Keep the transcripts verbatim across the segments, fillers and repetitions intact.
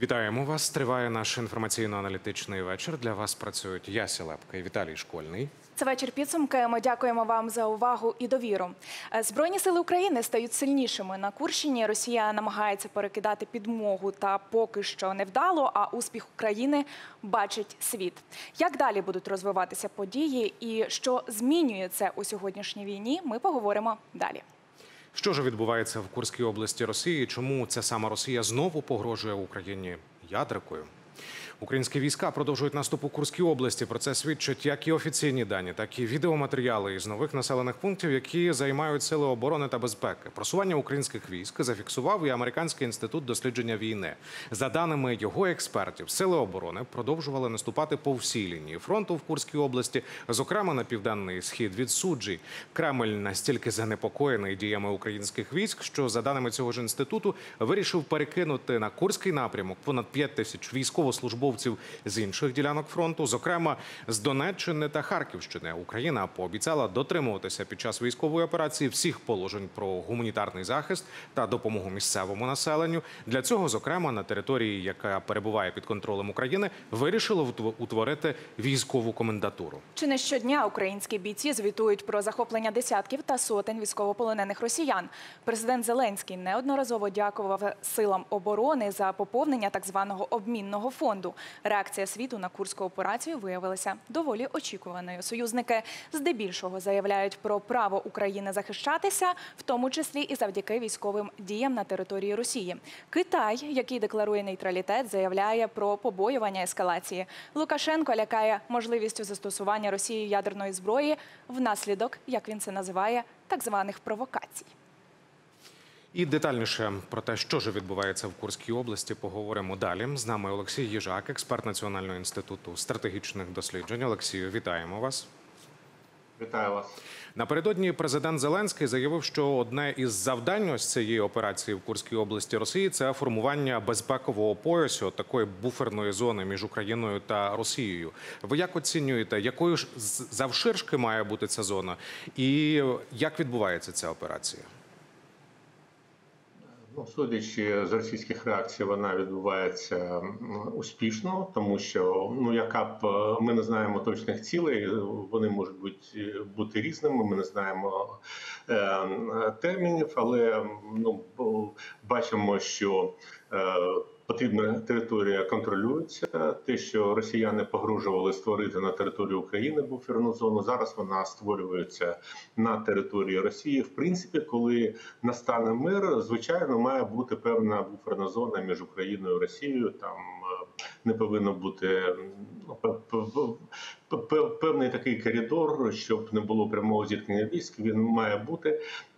Вітаємо вас. Триває наш інформаційно-аналітичний вечір. Для вас працюють Яся Лепка і Віталій Школьний. Це вечір підсумки. Ми дякуємо вам за увагу і довіру. Збройні сили України стають сильнішими. На Курщині Росія намагається перекидати підмогу, та поки що невдало, а успіх України бачить світ. Як далі будуть розвиватися події і що змінює це у сьогоднішній війні, ми поговоримо далі. Що ж відбувається в Курській області Росії? Чому ця сама Росія знову погрожує Україні ядеркою? Українські війська продовжують наступ у Курській області. Про це свідчать як і офіційні дані, так і відеоматеріали із нових населених пунктів, які займають сили оборони та безпеки. Просування українських військ зафіксував і Американський інститут дослідження війни. За даними його експертів, сили оборони продовжували наступати по всій лінії фронту в Курській області, зокрема на південний схід від Суджі. Кремль настільки занепокоєний діями українських військ, що, за даними цього ж інституту, вирішив перекинути на Курський напрямок понад п'ять тисяч військовослужбовців з інших ділянок фронту, зокрема з Донеччини та Харківщини. Україна пообіцяла дотримуватися під час військової операції всіх положень про гуманітарний захист та допомогу місцевому населенню. Для цього, зокрема, на території, яка перебуває під контролем України, вирішили утворити військову комендатуру. Чи не щодня українські бійці звітують про захоплення десятків та сотень військовополонених росіян. Президент Зеленський неодноразово дякував силам оборони за поповнення так званого обмінного фонду. Реакція світу на курську операцію виявилася доволі очікуваною. Союзники здебільшого заявляють про право України захищатися, в тому числі і завдяки військовим діям на території Росії. Китай, який декларує нейтралітет, заявляє про побоювання ескалації. Лукашенко лякає можливістю застосування Росією ядерної зброї внаслідок, як він це називає, так званих провокацій. І детальніше про те, що ж відбувається в Курській області, поговоримо далі. З нами Олексій Їжак, експерт Національного інституту стратегічних досліджень. Олексію, вітаємо вас. Вітаю вас. Напередодні президент Зеленський заявив, що одне із завдань ось цієї операції в Курській області Росії – це формування безпекового поясу, такої буферної зони між Україною та Росією. Ви як оцінюєте, якою ж завширшки має бути ця зона і як відбувається ця операція? Ну, судячи з російських реакцій, вона відбувається успішно, тому що, ну, яка б ми не знаємо точних цілей, вони можуть бути, бути різними, ми не знаємо е, термінів, але ну, бачимо, що е, потрібна територія контролюється. Те, що росіяни погрожували створити на території України буферну зону, зараз вона створюється на території Росії. В принципі, коли настане мир, звичайно, має бути певна буферна зона між Україною і Росією. Там не повинно бути ну, певний такий коридор, щоб не було прямого зіткнення військ. Він має бути.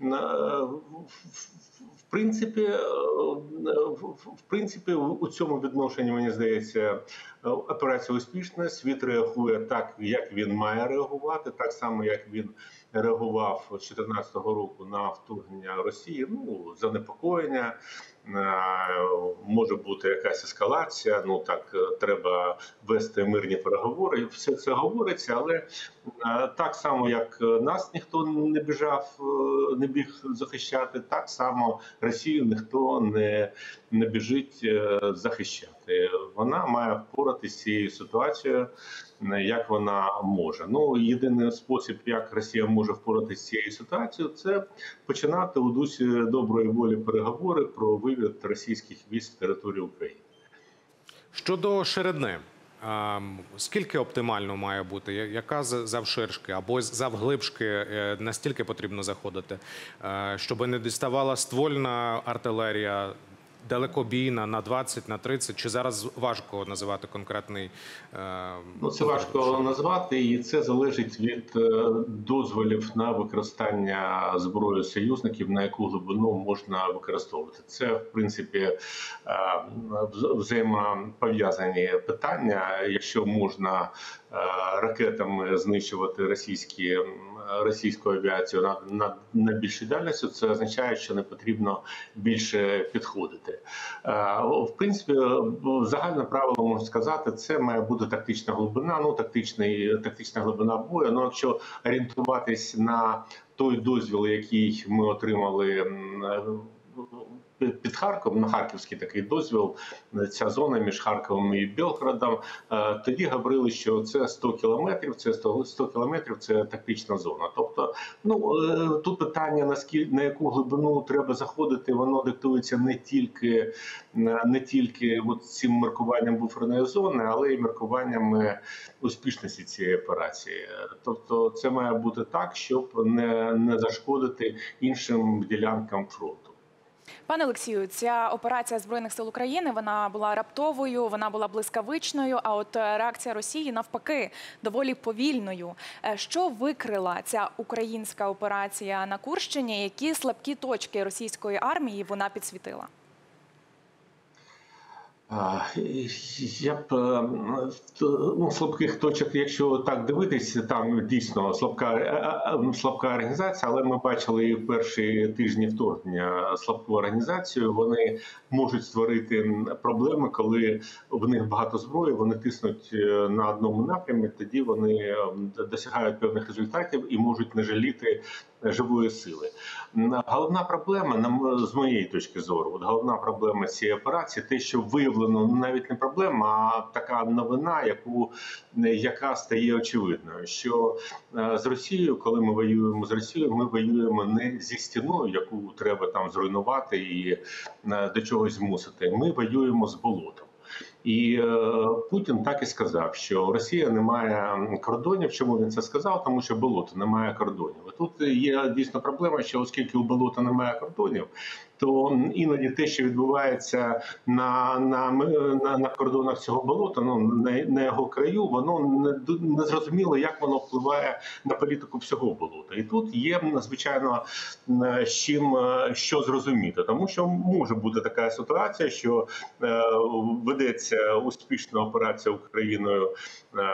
В принципі, в принципі, у цьому відношенні, мені здається, операція успішна. Світ реагує так, як він має реагувати, так само, як він реагував з дві тисячі чотирнадцятого року на вторгнення Росії. Ну, занепокоєння, може бути якась ескалація, ну так, треба вести мирні переговори. Все це говориться, але так само, як нас ніхто не біжав, не біг захищати, так само Росію ніхто не, не біжить захищати. Вона має впоратися з цією ситуацією, як вона може. Ну, єдиний спосіб, як Росія може впоратися з цією ситуацією, це починати у дусі доброї волі переговори про вивід російських військ з території України. Щодо ширини, скільки оптимально має бути? Яка завширшки або завглибшки настільки потрібно заходити, щоб не діставала ствольна артилерія, далекобійна на двадцять, на тридцять, чи зараз важко називати конкретний? Ну, це важко назвати, і це залежить від дозволів на використання зброї союзників, на яку глибину можна використовувати. Це, в принципі, взаємопов'язані питання. Якщо можна ракетами знищувати російські російську авіацію на, на, на більшій дальності, це означає, що не потрібно більше підходити. В принципі, загальне правило, можна сказати, це має бути тактична глибина, ну, тактичний, тактична глибина бою. Ну, якщо орієнтуватись на той дозвіл, який ми отримали під Харковом, на харківський такий дозвіл, ця зона між Харковом і Білгородом. Тоді говорили, що це сто кілометрів, це сто кілометрів, це тактична зона. Тобто, ну тут питання, наскільки, на яку глибину треба заходити, воно диктується не тільки, не тільки от цим маркуванням буферної зони, але й маркуванням успішності цієї операції. Тобто це має бути так, щоб не, не зашкодити іншим ділянкам фронту. Пане Олексію, ця операція Збройних сил України, вона була раптовою, вона була блискавичною, а от реакція Росії навпаки доволі повільною. Що викрила ця українська операція на Курщині? Які слабкі точки російської армії вона підсвітила? Я б ну, слабких точок, якщо так дивитися, там дійсно слабка слабка організація, але ми бачили і в перші тижні вторгнення слабку організацію. Вони можуть створити проблеми, коли в них багато зброї, вони тиснуть на одному напрямі, тоді вони досягають певних результатів і можуть не жаліти живої сили. Головна проблема, з моєї точки зору, от головна проблема цієї операції, те, що виявлено навіть не проблема, а така новина, яку, яка стає очевидною, що з Росією, коли ми воюємо з Росією, ми воюємо не зі стіною, яку треба там зруйнувати і до чогось змусити, ми воюємо з болотом. І е, Путін так і сказав, що Росія не має кордонів. Чому він це сказав? Тому що болото немає кордонів. І тут є дійсно проблема, що оскільки у болота немає кордонів, то іноді те, що відбувається на на, на, на кордонах цього болота, ну на, на його краю, воно не, не зрозуміло, як воно впливає на політику всього болота. І тут є надзвичайно з чим що зрозуміти, тому що може бути така ситуація, що е, ведеться успішна операція Україною е,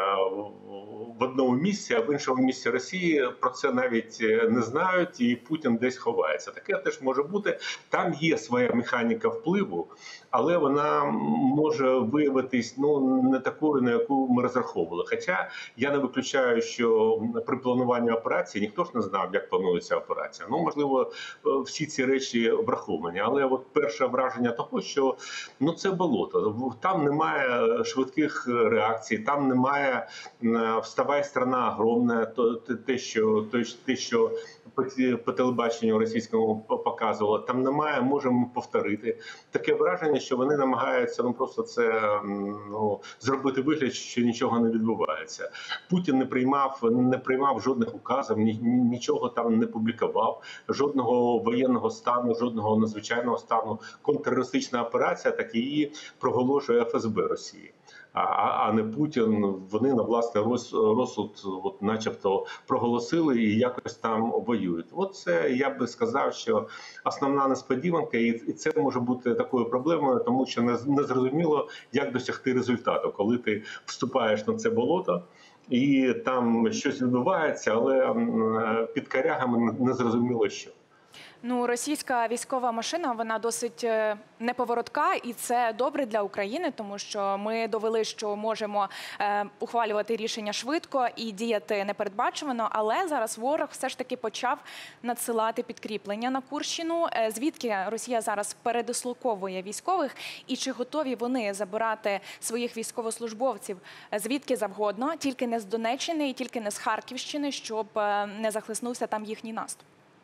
в одному місці, а в іншому місці Росії про це навіть не знають, і Путін десь ховається. Таке теж може бути. Там є своя механіка впливу, але вона може виявитись ну не такою, на яку ми розраховували. Хоча я не виключаю, що при плануванні операції ніхто ж не знав, як планується операція. Ну, можливо, всі ці речі враховані. Але от перше враження того, що ну це болото. Там немає швидких реакцій, там немає «вставай, страна огромна», то те, що те, що по телебаченню російському показувало, там немає, можемо повторити. Таке враження, що вони намагаються ну просто це ну зробити вигляд, що нічого не відбувається. Путін не приймав, не приймав жодних указів, нічого там не публікував, жодного воєнного стану, жодного надзвичайного стану. Контртерористична операція, так її проголошує еф ес бе Росії. А, а не Путін, вони на власний розсуд, от, начебто, проголосили і якось там воюють. От це, я би сказав, що основна несподіванка, і це може бути такою проблемою, тому що не, не зрозуміло, як досягти результату, коли ти вступаєш на це болото, і там щось відбувається, але під корягами не зрозуміло що. Ну, російська військова машина, вона досить неповоротка, і це добре для України, тому що ми довели, що можемо е, ухвалювати рішення швидко і діяти непередбачувано, але зараз ворог все ж таки почав надсилати підкріплення на Курщину. Е, звідки Росія зараз передислоковує військових, і чи готові вони забирати своїх військовослужбовців звідки завгодно, тільки не з Донеччини і тільки не з Харківщини, щоб не захлиснувся там їхній наступ?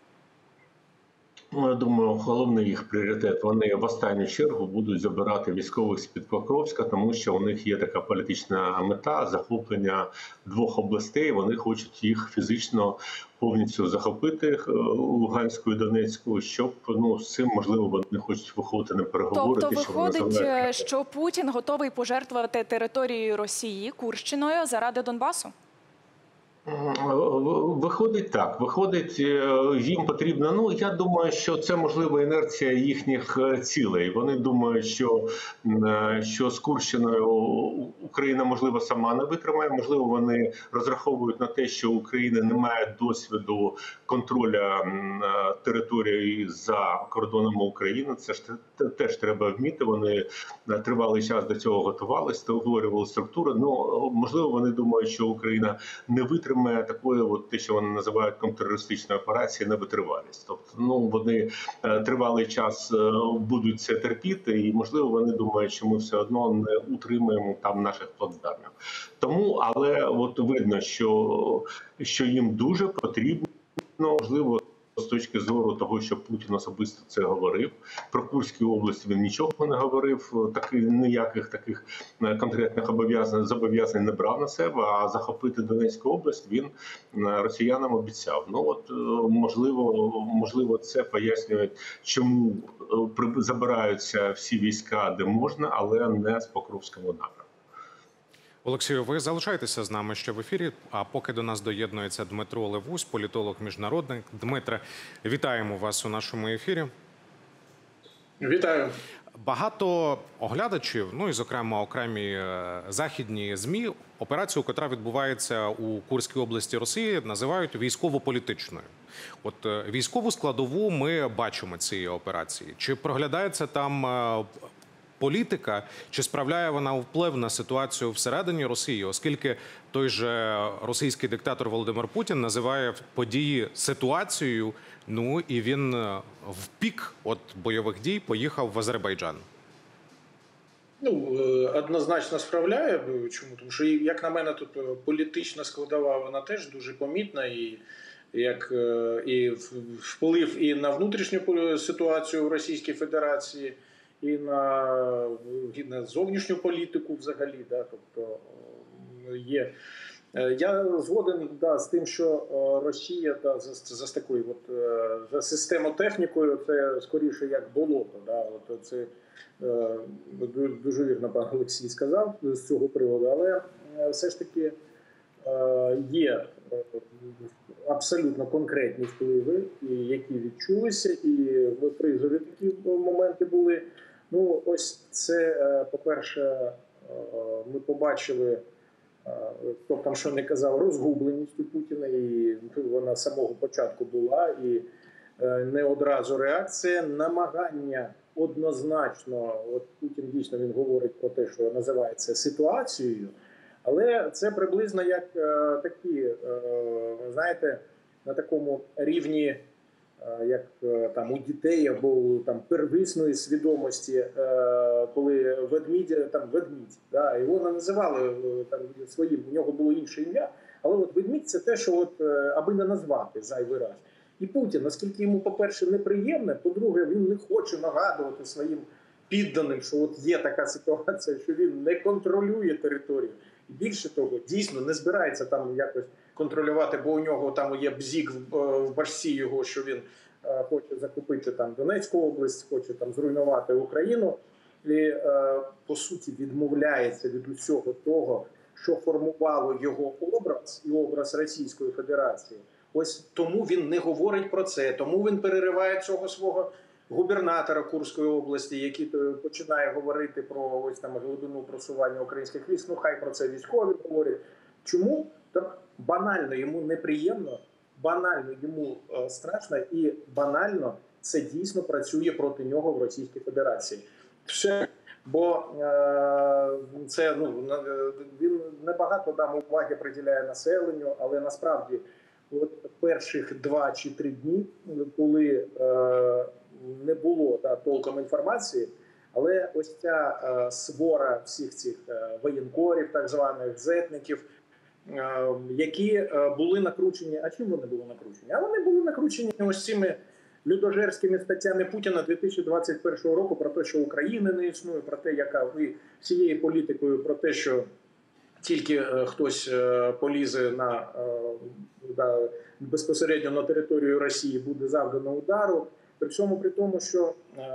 Ну, я думаю, головний їх пріоритет, вони в останню чергу будуть забирати військових з-під Покровська, тому що у них є така політична мета захоплення двох областей, вони хочуть їх фізично повністю захопити, Луганську і Донецьку, щоб ну, з цим, можливо, вони хочуть виходити на переговори. Тобто виходить, що Путін готовий пожертвувати територією Росії, Курщиною, заради Донбасу? Виходить так, виходить, їм потрібно, ну, я думаю, що це, можливо, інерція їхніх цілей. Вони думають, що, що з Курщиною Україна, можливо, сама не витримає, можливо, вони розраховують на те, що Україна не має досвіду контроля території за кордонами України. Це ж теж треба вміти, вони тривалий час до цього готувалися, створювали структури. Ну, можливо, вони думають, що Україна не витримає витримає такої, от те, що вони називають контртерористичною операцією, на витривалість. Тобто, ну вони е, тривалий час е, будуть це терпіти, і можливо вони думають, що ми все одно не утримаємо там наших плацдармів. Тому, але от видно, що, що їм дуже потрібно, можливо, з точки зору того, що Путін особисто це говорив. Про Курську область він нічого не говорив, таки, ніяких таких конкретних зобов'язань зобов'язань не брав на себе, а захопити Донецьку область він росіянам обіцяв. Ну от, можливо, можливо, це пояснює, чому забираються всі війська, де можна, але не з Покровського напрямку. Олексію, ви залишайтеся з нами ще в ефірі, а поки до нас доєднується Дмитро Левусь, політолог міжнародник. Дмитре, вітаємо вас у нашому ефірі. Вітаю. Багато оглядачів, ну і, зокрема, окремі західні ЗМІ, операцію, яка відбувається у Курській області Росії, називають військово-політичною. От військову складову ми бачимо цієї операції. Чи проглядається там політика, чи справляє вона вплив на ситуацію всередині Росії, оскільки той же російський диктатор Володимир Путін називає події ситуацією, ну і він в пік от бойових дій поїхав в Азербайджан? Ну, однозначно справляє. Чому? Тому що, як на мене, тут політична складова, вона теж дуже помітна, і як і вплив і на внутрішню ситуацію в Російській Федерації, і на, і на зовнішню політику взагалі. Да, тобто є. Я згоден да, з тим, що Росія да, за, за такою от, за системотехнікою це скоріше як болото. Да, от це дуже вірно пан Олексій сказав з цього приводу, але все ж таки є абсолютно конкретні впливи, які відчулися, і призові такі моменти були. Ну, ось це, по-перше, ми побачили, хто там що не казав, розгубленість у Путіна, і вона з самого початку була, і не одразу реакція, намагання однозначно, от Путін дійсно він говорить про те, що називається ситуацією, але це приблизно як такі, знаєте, на такому рівні, як там у дітей або там первісної свідомості, коли ведмідя, там ведмідь, да, його називали там своїм, у нього було інше ім'я, але от ведмідь це те, що от, аби не назвати зайвий раз. І Путін, наскільки йому, по-перше, неприємне, по-друге, він не хоче нагадувати своїм підданим, що от є така ситуація, що він не контролює територію. І більше того, дійсно не збирається там якось контролювати, бо у нього там є бзік в башці його, що він е, хоче закупити там Донецьку область, хоче там зруйнувати Україну. І, е, по суті, відмовляється від усього того, що формувало його образ і образ Російської Федерації. Ось тому він не говорить про це, тому він перериває цього свого губернатора Курської області, який починає говорити про ось там глибину просування українських військ. Ну, хай про це військові говорять. Чому? Так банально йому неприємно, банально йому е, страшно і банально це дійсно працює проти нього в Російській Федерації. Все. Бо е, це, ну, він небагато там уваги приділяє населенню, але насправді от перших два чи три дні, коли е, не було да, толком інформації, але ось ця е, свора всіх цих е, воєнкорів, так званих зетників, е, які е, були накручені, а чим вони були накручені? А вони були накручені ось цими людожерськими статтями Путіна дві тисячі двадцять першого року про те, що України не існує, про те, яка і всією політикою, про те, що тільки е, хтось е, полізе на, е, да, безпосередньо на територію Росії, буде завдано удару. При всьому при тому, що,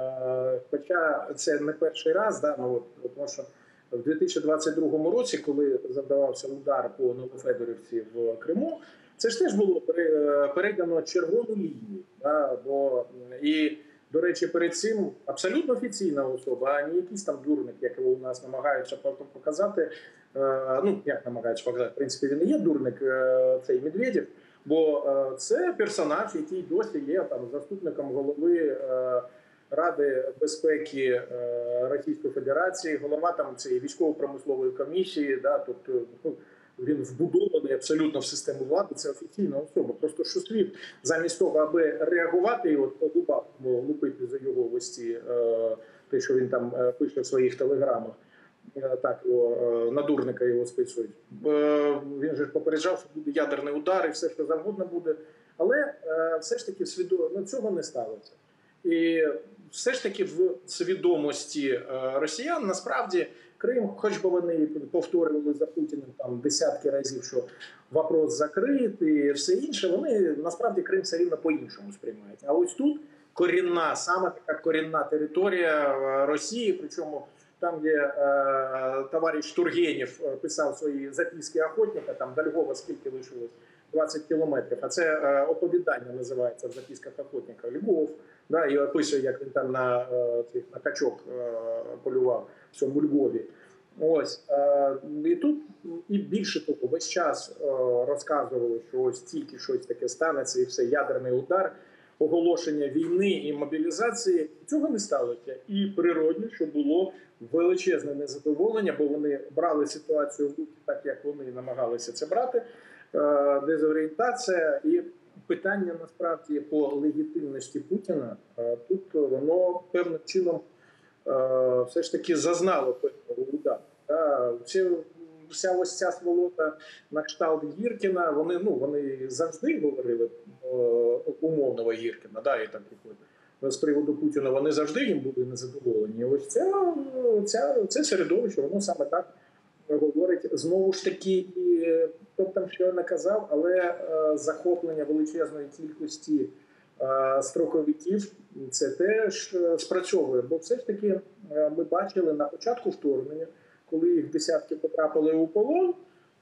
е, хоча це не перший раз, да, ну, от, тому що в дві тисячі двадцять другому році, коли завдавався удар по Новофедорівці в Криму, це ж теж було перейдено червону лінію. Да, бо, і, до речі, перед цим абсолютно офіційна особа, а не якийсь там дурник, якого у нас намагаються показати. Е, ну, як намагаються показати, в принципі, він і є дурник, е, цей Медведєв, бо е, це персонаж, який досі є там заступником голови е, Ради безпеки е, Російської Федерації, голова там цієї військово-промислової комісії, да, тобто, ну, він вбудований абсолютно в систему влади, це офіційна особа. Просто що світ, замість того, аби реагувати і от по губах лупити за його ось ці, те, що він там пише в своїх телеграмах, так його на дурника його списують. Він же попереджав, що буде ядерний удар і все, що завгодно буде. Але все ж таки свідомо, ну, цього не сталося. І все ж таки в свідомості росіян насправді Крим, хоч би вони повторювали за Путіним там десятки разів, що вопрос закритий і все інше, вони насправді Крим все рівно по-іншому сприймають. А ось тут корінна, саме така корінна територія Росії, причому там, де е, товариш Тургенєв писав свої записки охотника, там до Львова скільки лишилось? двадцять кілометрів. А це е, оповідання називається в записках охотника Львов. Да, і описує, як він там на, е, на качок е, полював в цьому Львові. Ось. Е, і тут, і більше того, весь час е, розказували, що ось тільки щось таке станеться, і все, ядерний удар, оголошення війни і мобілізації. Цього не сталося. І природно, що було величезне незадоволення, бо вони брали ситуацію в руки так, як вони намагалися це брати. Дезорієнтація і питання насправді по легітимності Путіна, тут воно певним чином все ж таки зазнало певного удару. Вся ось ця сволота на кшталт Гіркіна, вони, ну, вони завжди говорили умовного Гіркіна, да, і так, з приводу Путіна, вони завжди їм були незадоволені. Ось ця, ця, це середовище, воно саме так говорить. Знову ж таки, і хто б там що не казав, але е, захоплення величезної кількості е, строковиків, це теж е, спрацьовує. Бо все ж таки е, ми бачили на початку вторгнення, коли їх десятки потрапили у полон,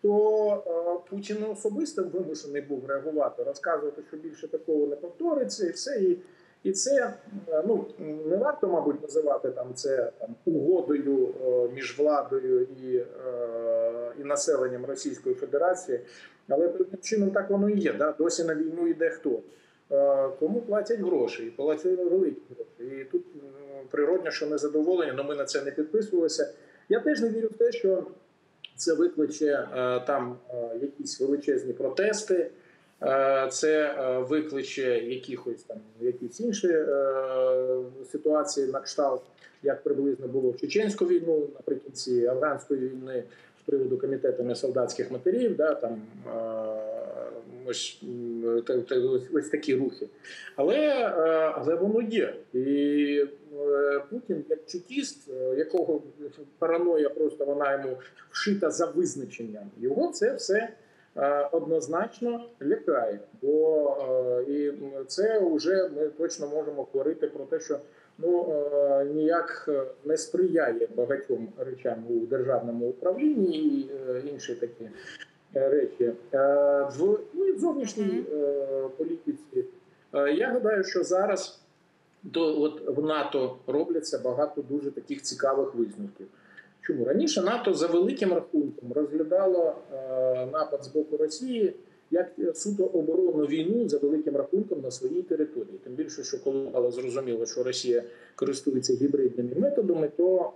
то е, Путін особисто вимушений був реагувати, розказувати, що більше такого не повториться, і все. І, і це, е, ну, не варто, мабуть, називати там це там, угодою е, між владою і, е, і населенням Російської Федерації, але певним чином так воно і є. Да? Досі на війну йде хто? Е, кому платять гроші, і платять великі гроші. І тут е, природно, що незадоволення, але ми на це не підписувалися. Я теж не вірю в те, що це викличе е, там е, якісь величезні протести, е, це е, викличе якихось там якісь інші е, ситуації на кшталт, як приблизно було в Чеченську війну, наприкінці афганської війни з приводу комітетами солдатських матерів, да, там е, ось, ось, ось такі рухи. Але, е, але воно є. І Путін, як чекіст, якого параноя просто вона йому вшита за визначенням, його це все однозначно лякає. Бо і це вже ми точно можемо говорити про те, що ну, ніяк не сприяє багатьом речам у державному управлінні і інші такі речі. В ну, і в зовнішній політиці я гадаю, що зараз то от в НАТО робляться багато дуже таких цікавих висновків. Чому? Раніше НАТО за великим рахунком розглядало е, напад з боку Росії як суто оборонну війну за великим рахунком на своїй території. Тим більше, що коли стало зрозуміло, що Росія користується гібридними методами, то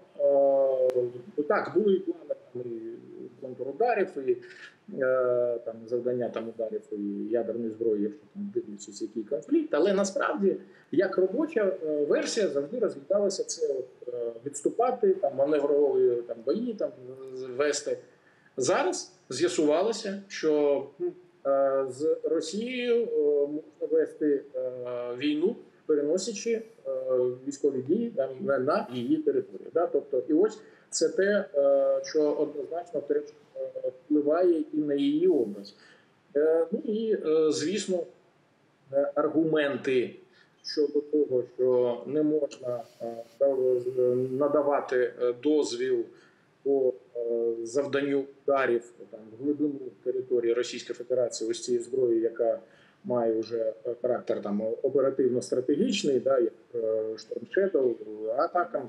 е, так, були і плани там, і контрударів, і е, там, завдання там, ударів і ядерної зброї, якщо там дивлячись, який конфлікт. Але насправді, як робоча версія, завжди розглядалося це от, відступати, там, маневрові там, бої там, вести. Зараз з'ясувалося, що е, з Росією е, можна вести е, війну, переносячи е, військові дії там, на її територію. Да? Тобто, і ось це те, е, що однозначно теж е, впливає і на її образ. Е, ну і, е, звісно, е, аргументи щодо того, що не можна е, надавати дозвіл по завданню ударів там, в глибину території Російської Федерації ось цієї зброї, яка має вже характер там, оперативно-стратегічний, да, як Storm Shadow, атакам,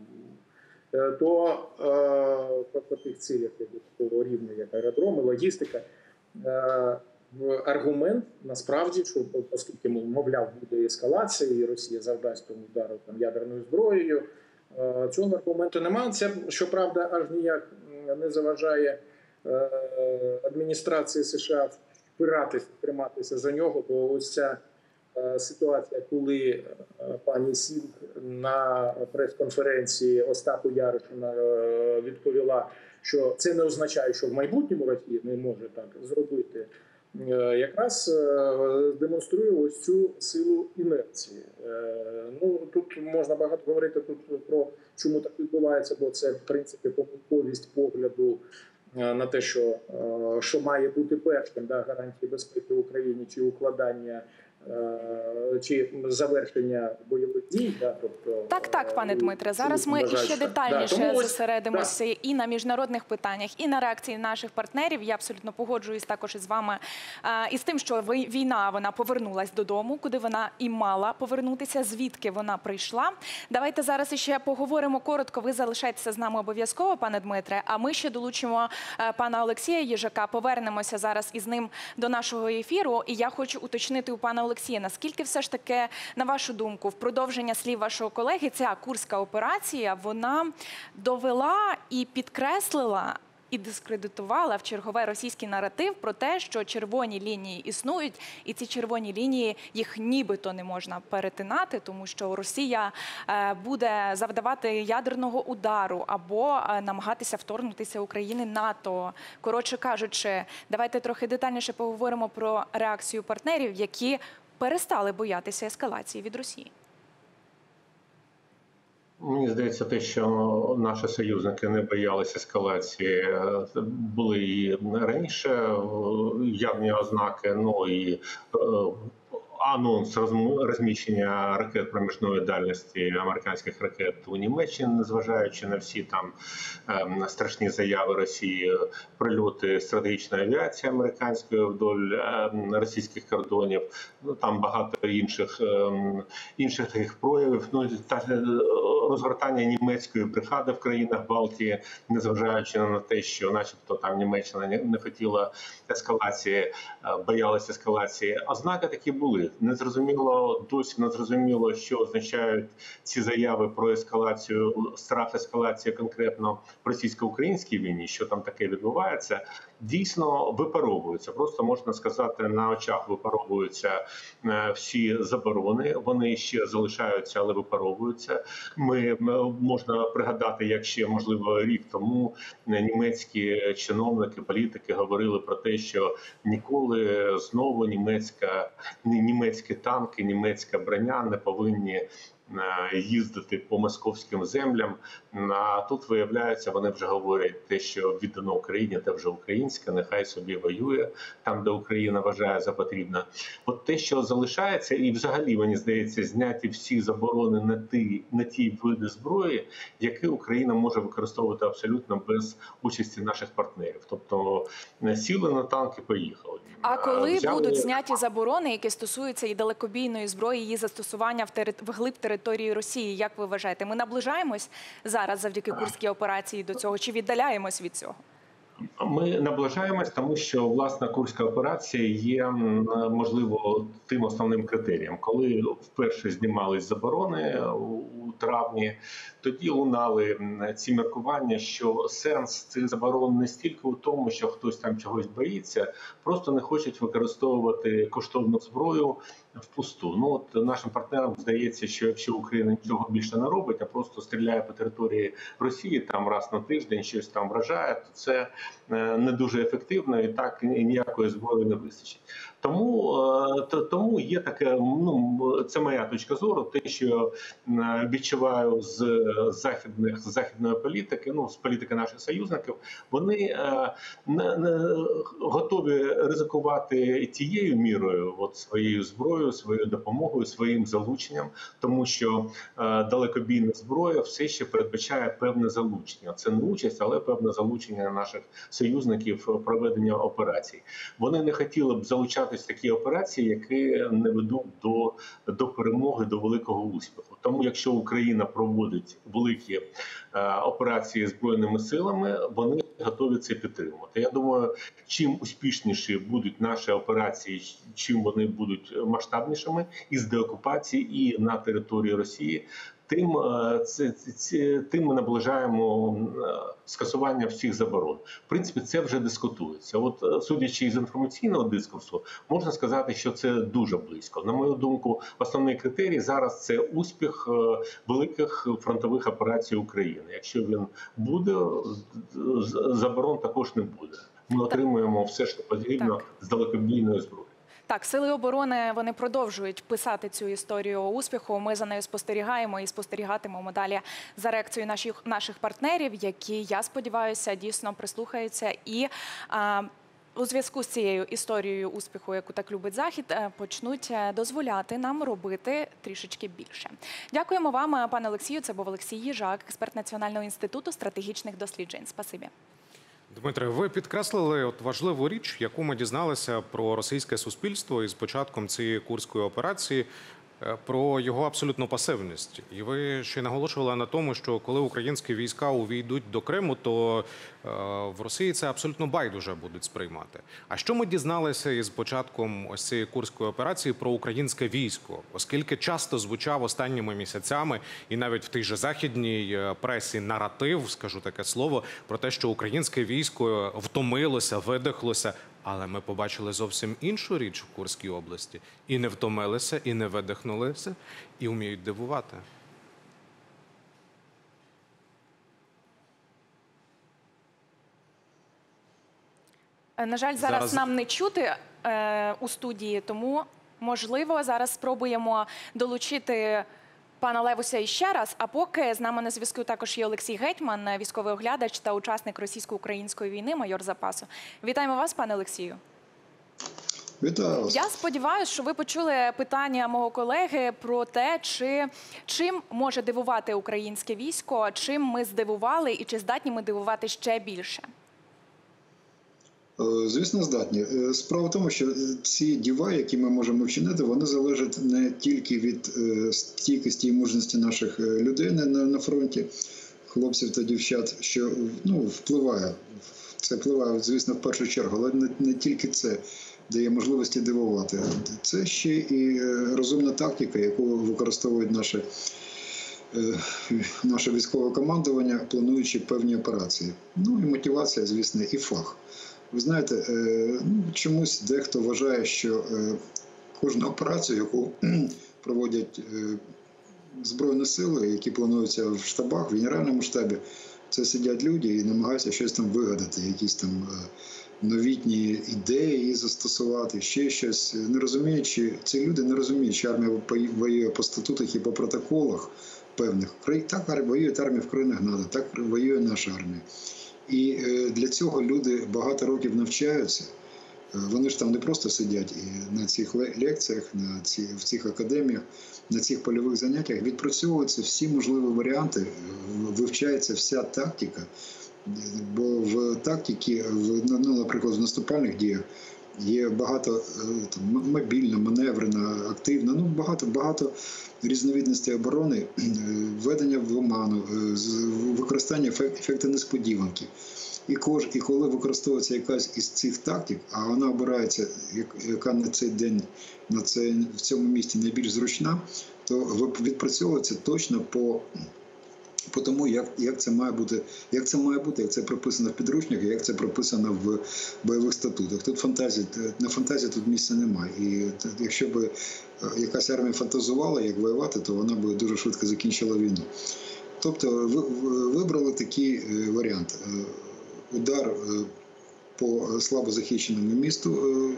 то е, по тих цілях такого рівня, як аеродроми, логістика, е, аргумент насправді, що оскільки, мовляв, буде ескалація, і Росія завдасть тому удару там, ядерною зброєю, цього аргументу немає. Це, щоправда, аж ніяк не заважає адміністрації США впиратися, триматися за нього, бо ось ця ситуація, коли пані Сінг на прес-конференції Остапу Яришину відповіла, що це не означає, що в майбутньому Росія не може так зробити, якраз демонструє ось цю силу інерції. Ну, тут можна багато говорити тут про чому так відбувається, бо це, в принципі, помилковість погляду на те, що, що має бути першим, да, гарантії безпеки в Україні, чи укладання, чи завершення бойових дій. Да, тобто, так, так, пане Дмитре, зараз ми іще детальніше да, зосередимося да. і на міжнародних питаннях, і на реакції наших партнерів. Я абсолютно погоджуюсь також із вами і з тим, що війна, вона повернулась додому, куди вона і мала повернутися, звідки вона прийшла. Давайте зараз іще поговоримо коротко, ви залишайтеся з нами обов'язково, пане Дмитре, а ми ще долучимо пана Олексія Їжака, повернемося зараз із ним до нашого ефіру, і я хочу уточнити у пана Олексія, наскільки все ж таки, на вашу думку, в продовження слів вашого колеги, ця Курська операція, вона довела і підкреслила, і дискредитувала в чергове російський наратив про те, що червоні лінії існують, і ці червоні лінії, їх нібито не можна перетинати, тому що Росія буде завдавати ядерного удару або намагатися вторгнутися України НАТО. Коротше кажучи, давайте трохи детальніше поговоримо про реакцію партнерів, які перестали боятися ескалації від Росії. Мені здається, те, що наші союзники не боялися ескалації, були і раніше явні ознаки, ну і анонс розміщення ракет проміжної дальності, американських ракет у Німеччині, незважаючи на всі там е, страшні заяви Росії, прильоти стратегічної авіації американської вдоль е, російських кордонів, ну там багато інших е, інших таких проявів. Ну та розгортання німецької бригади в країнах Балтії, незважаючи на те, що, начебто, там Німеччина не, не хотіла ескалації, е, боялася ескалації. Ознаки такі були. Не зрозуміло, досі не зрозуміло, що означають ці заяви про ескалацію, страх ескалації конкретно в російсько-українській війні, що там таке відбувається, дійсно випаровуються. Просто можна сказати, на очах випаровуються всі заборони, вони ще залишаються, але випаровуються. Ми, можна пригадати, як ще, можливо, рік тому німецькі чиновники, політики говорили про те, що ніколи знову німецька німецькі танки, німецька броня не повинні їздити по московським землям. А тут, виявляється, вони вже говорять те, що віддано Україні, те вже українське, нехай собі воює там, де Україна вважає за потрібне. От те, що залишається, і взагалі, мені здається, зняті всі заборони на ті, на ті види зброї, які Україна може використовувати абсолютно без участі наших партнерів. Тобто сіли на танки, поїхали. А коли Взяли... будуть зняті заборони, які стосуються і далекобійної зброї, її застосування в тери... вглиб території Росії, як ви вважаєте, ми наближаємось зараз завдяки Курській операції до цього, чи віддаляємось від цього? Ми наближаємось, тому що, власне, Курська операція є, можливо, тим основним критерієм. Коли вперше знімались заборони у травні, тоді лунали ці міркування, що сенс цих заборон не стільки у тому, що хтось там чогось боїться, просто не хочуть використовувати коштовну зброю впусту. Ну, от нашим партнерам здається, що якщо Україна нічого більше не робить, а просто стріляє по території Росії там раз на тиждень, щось там вражає, то це не дуже ефективно і так ніякої зброї не вистачить. Тому, тому є таке, ну, це моя точка зору, те, що відчуваю з західних, з західної політики, ну, з політики наших союзників, вони не, не готові ризикувати тією мірою, от своєю зброєю, своєю допомогою, своїм залученням, тому що далекобійна зброя все ще передбачає певне залучення. Це не участь, але певне залучення наших союзників в проведення операцій. Вони не хотіли б залучатись в такі операції, які не ведуть до, до перемоги, до великого успіху. Тому якщо Україна проводить великі е, операції збройними силами, вони готові це підтримувати. Я думаю, чим успішніші будуть наші операції, чим вони будуть масштабнішими і з деокупації, і на території Росії, тим, це, це, тим ми наближаємо скасування всіх заборон. В принципі, це вже дискутується. От, судячи із інформаційного дискурсу, можна сказати, що це дуже близько. На мою думку, основний критерій зараз – це успіх великих фронтових операцій України. Якщо він буде, заборон також не буде. Ми отримуємо все, що потрібно з далекобійної зброї. Так, сили оборони, вони продовжують писати цю історію успіху. Ми за нею спостерігаємо і спостерігатимемо далі за реакцією наших, наших партнерів, які, я сподіваюся, дійсно прислухаються і а, у зв'язку з цією історією успіху, яку так любить Захід, почнуть дозволяти нам робити трішечки більше. Дякуємо вам, пане Олексію. Це був Олексій Їжак, експерт Національного інституту стратегічних досліджень. Спасибі. Дмитре, ви підкреслили от важливу річ, яку ми дізналися про російське суспільство із початком цієї курської операції, про його абсолютну пасивність. І ви ще наголошували на тому, що коли українські війська увійдуть до Криму, то е, в Росії це абсолютно байдуже будуть сприймати. А що ми дізналися із початком ось цієї курської операції про українське військо? Оскільки часто звучав останніми місяцями, і навіть в тій же західній пресі наратив, скажу таке слово, про те, що українське військо втомилося, видихлося. Але ми побачили зовсім іншу річ в Курській області. І не втомилися, і не видихнулися, і вміють дивувати. На жаль, зараз, зараз... нам не чути е, у студії, тому, можливо, зараз спробуємо долучити пана Левуся іще раз. А поки з нами на зв'язку також є Олексій Гетьман, військовий оглядач та учасник російсько-української війни, майор запасу. Вітаємо вас, пане Олексію. Вітаю вас. Я сподіваюся, що ви почули питання мого колеги про те, чи, чим може дивувати українське військо, чим ми здивували і чи здатні ми дивувати ще більше. Звісно, здатні. Справа в тому, що ці дива, які ми можемо вчинити, вони залежать не тільки від стійкості і мужності наших людей на фронті, хлопців та дівчат, що ну, впливає. Це впливає, звісно, в першу чергу, але не, не тільки це дає можливості дивувати. Це ще і розумна тактика, яку використовують наші, наше військове командування, плануючи певні операції. Ну і мотивація, звісно, і фах. Ви знаєте, ну, чомусь дехто вважає, що кожну операцію, яку проводять Збройні сили, які плануються в штабах, в Генеральному штабі, це сидять люди і намагаються щось там вигадати, якісь там новітні ідеї застосувати, ще щось. Не розуміючи, ці люди не розуміють, що армія воює по статутах і по протоколах певних. Так воює армія в країнах НАТО, так воює наша армія. І для цього люди багато років навчаються. Вони ж там не просто сидять і на цих лекціях, на ці, в цих академіях, на цих польових заняттях. Відпрацьовуються всі можливі варіанти, вивчається вся тактика. Бо в тактиці, ну, наприклад, в наступальних діях є багато там, мобільна, маневрена, активна, ну багато, багато різновидностей оборони, введення в оману, використання ефекту несподіванки. І, кож, і коли використовується якась із цих тактик, а вона обирається, яка на цей день, на цей, в цьому місці найбільш зручна, то відпрацьовується точно по, по тому, як, як це має бути, як це має бути, як це прописано в підручниках, як це прописано в бойових статутах. Тут фантазії, на фантазії тут місця немає. І якщо б якась армія фантазувала, як воювати, то вона б дуже швидко закінчила війну. Тобто вибрали такий варіант. Удар по слабо захищеному місту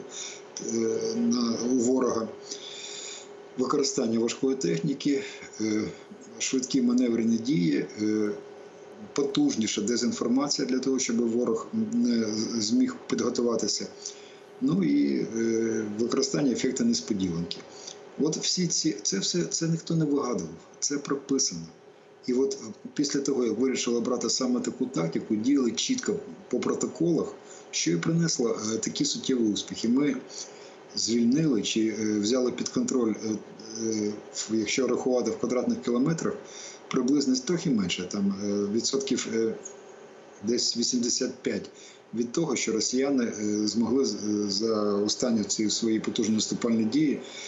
у ворога, використання важкої техніки, швидкі маневрені дії, потужніша дезінформація для того, щоб ворог не зміг підготуватися, ну і використання ефекту несподіванки. От всі ці, це все, це ніхто не вигадував, це прописано. І от після того, як вирішили брати саме таку тактику, діяли чітко по протоколах, що і принесло такі суттєві успіхи. Ми звільнили чи взяли під контроль, якщо рахувати в квадратних кілометрах, приблизно трохи менше, там відсотків десь вісімдесят п'ять від того, що росіяни змогли за останні ці свої потужні наступальні дії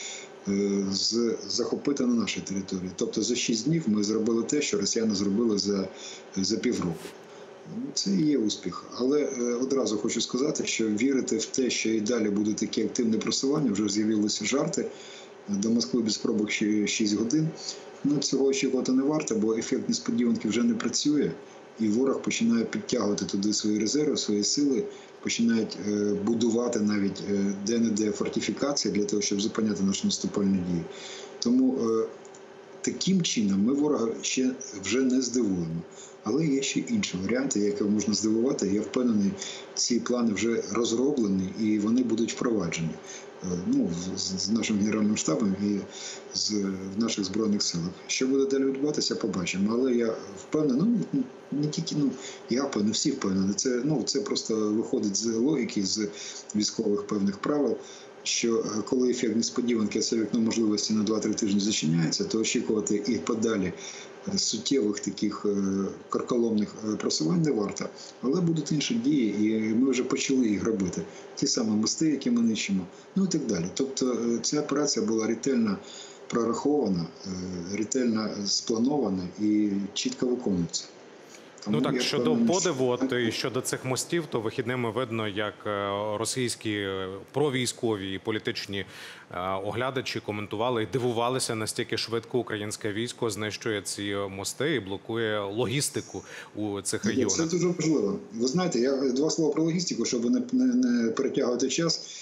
з захопити на нашій території. Тобто за шість днів ми зробили те, що росіяни зробили за, за півроку. Це і є успіх. Але одразу хочу сказати, що вірити в те, що і далі буде таке активне просування, вже з'явилися жарти, до Москви без пробок ще шість годин. Ну, цього очікувати не варто, бо ефект несподіванки вже не працює, і ворог починає підтягувати туди свої резерви, свої сили, починають будувати навіть де-не-де фортифікації для того, щоб зупиняти наші наступальні дії. Тому таким чином ми ворога ще вже не здивуємо. Але є ще інші варіанти, які можна здивувати. Я впевнений, ці плани вже розроблені і вони будуть впроваджені. Ну, з нашим генеральним штабом і з в наших Збройних силах. Що буде далі відбуватися, побачимо. Але я впевнений, ну, не тільки, ну, я впевнений, всі впевнені. Це, ну, це просто виходить з логіки, з військових певних правил, що коли ефект несподіванки, це вікно можливості на два-три тижні зачиняється, то очікувати і подалі суттєвих таких карколомних просувань не варто. Але будуть інші дії, і ми вже почали їх робити. Ті самі мости, які ми нищимо, ну і так далі. Тобто ця операція була ретельно прорахована, ретельно спланована і чітко виконується. Ну так, щодо подиву, от, і щодо цих мостів, то вихідними видно, як російські провійськові і політичні оглядачі коментували і дивувалися, настільки швидко українське військо знищує ці мости і блокує логістику у цих регіонах. Це дуже важливо. Ви знаєте, я два слова про логістику, щоб не, не, не перетягувати час.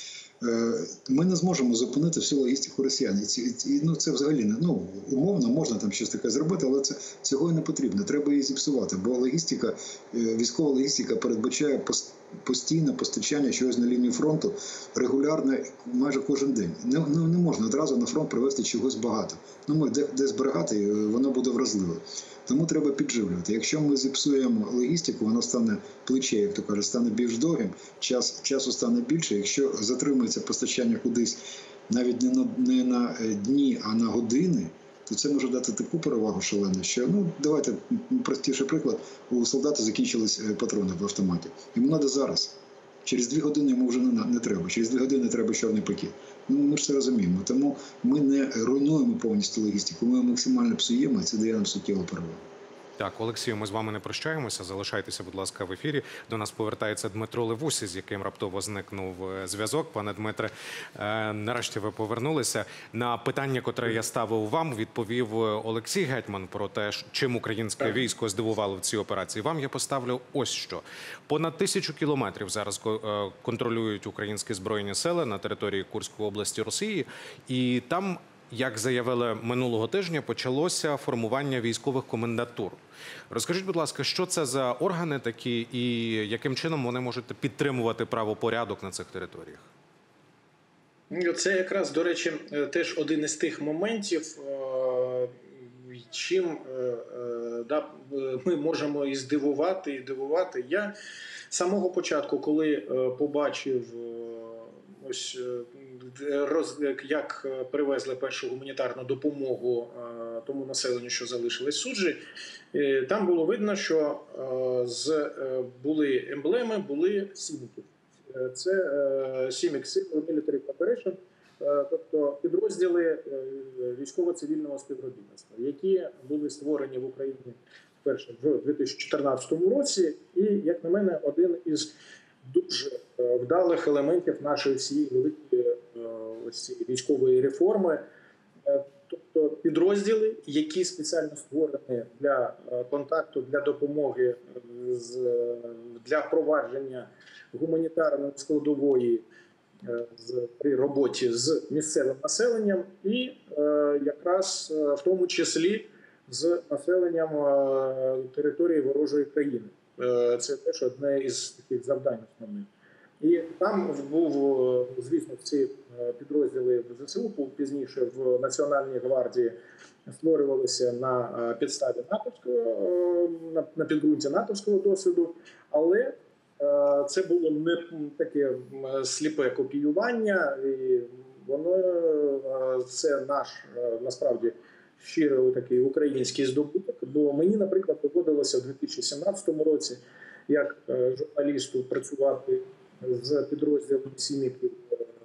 Ми не зможемо зупинити всю логістику росіян. І, ну, це взагалі не, ну, умовно можна там щось таке зробити, але це, цього і не потрібно. Треба її зіпсувати, бо логістика, військова логістика передбачає постійне постачання чогось на лінію фронту регулярно майже кожен день. Не, не, не можна одразу на фронт привезти чогось багато. Ну, ми де, де зберігати, воно буде вразливе. Тому треба підживлювати. Якщо ми зіпсуємо логістику, воно стане плече, як то кажуть, стане більш довгим, час, часу стане більше. Якщо затримується постачання кудись навіть не на, не на дні, а на години, то це може дати таку перевагу шалену, що, ну, давайте, простіший приклад, у солдата закінчились патрони в автоматі. Йому треба зараз. Через дві години йому вже не, не треба. Через дві години треба чорний пакет. Ну, ми ж це розуміємо. Тому ми не руйнуємо повністю логістику, ми максимально псуємо, і це дає нам суттєву перевагу. Так, Олексію, ми з вами не прощаємося. Залишайтеся, будь ласка, в ефірі. До нас повертається Дмитро Левусі, з яким раптово зникнув зв'язок. Пане Дмитре, нарешті ви повернулися. На питання, котре я ставив вам, відповів Олексій Гетьман про те, чим українське військо здивувало в цій операції. Вам я поставлю ось що. Понад тисячу кілометрів зараз контролюють українські збройні сили на території Курської області Росії. І там, як заявили минулого тижня, почалося формування військових комендатур. Розкажіть, будь ласка, що це за органи такі і яким чином вони можуть підтримувати правопорядок на цих територіях? Це якраз, до речі, теж один із тих моментів, чим да, ми можемо і здивувати, і дивувати. Я з самого початку, коли побачив ось роз, як привезли першу гуманітарну допомогу тому населенню, що залишилось в Суджі, там було видно, що з, були емблеми, були сімки. Це Simic Military Cooperation, тобто підрозділи військово-цивільного співробітництва, які були створені в Україні вперше в дві тисячі чотирнадцятому році, і, як на мене, один із дуже вдалих елементів нашої всієї великої ось військової реформи. Тобто підрозділи, які спеціально створені для контакту, для допомоги, для впровадження гуманітарної складової при роботі з місцевим населенням і якраз в тому числі з населенням території ворожої країни. Це теж одне із таких завдань основних. І там був, звісно, ці підрозділи в ЗСУ, пізніше в Національній гвардії створювалися на підставі натовського, на підґрунті натовського досвіду, але це було не таке сліпе копіювання, і воно, це наш, насправді, щирий такий український здобуток, бо мені, наприклад, доводилося в дві тисячі сімнадцятому році як журналісту працювати з підрозділом сіміків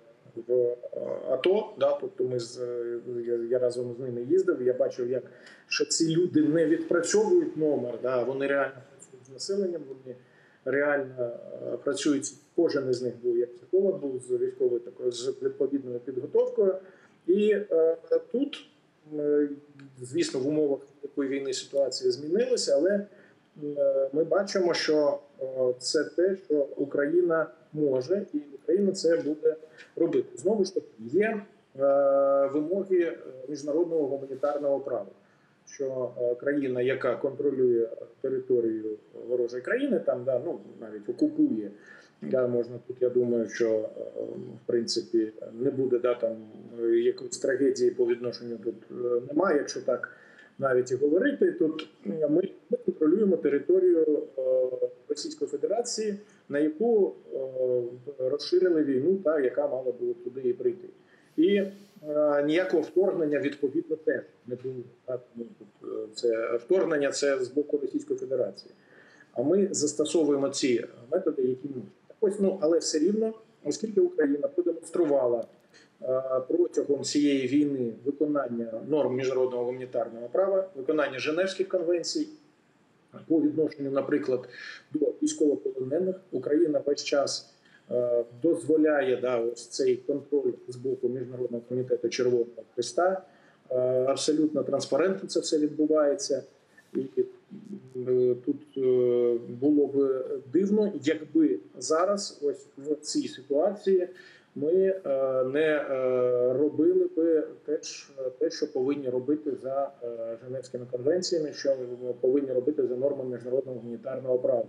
в АТО, да, тобто ми з я, я разом з ними їздив. Я бачив, як що ці люди не відпрацьовують номер, да, вони реально працюють з населенням, вони реально працюють. Кожен із них був як психолог, був з військовою такою з відповідною підготовкою. І е, тут, е, звісно, в умовах такої війни ситуація змінилася, але е, ми бачимо, що е, це те, що Україна може, і Україна це буде робити. Знову ж таки, є е, вимоги міжнародного гуманітарного права, що е, країна, яка контролює територію ворожої країни, там, да, ну, навіть окупує, да, можна тут, я думаю, що в принципі не буде, да, там якоїсь трагедії по відношенню тут немає, якщо так навіть і говорити. Тут ми, ми контролюємо територію Російської Федерації, на яку розширили війну, та яка мала було туди і прийти. І ніякого вторгнення відповідно теж не було. Так? Ну, тут це вторгнення це з боку Російської Федерації. А ми застосовуємо ці методи, які можуть. Ось, ну, але все рівно, оскільки Україна продемонструвала е, протягом цієї війни виконання норм міжнародного гуманітарного права, виконання Женевських конвенцій по відношенню, наприклад, до військовополонених, Україна весь час е, дозволяє, да, ось цей контроль з боку Міжнародного комітету Червоного Хреста, е, абсолютно транспарентно це все відбувається. І тут було б дивно, якби зараз, ось в цій ситуації, ми не робили б теж те, що повинні робити за Женевськими конвенціями, що ми повинні робити за нормами міжнародного гуманітарного права.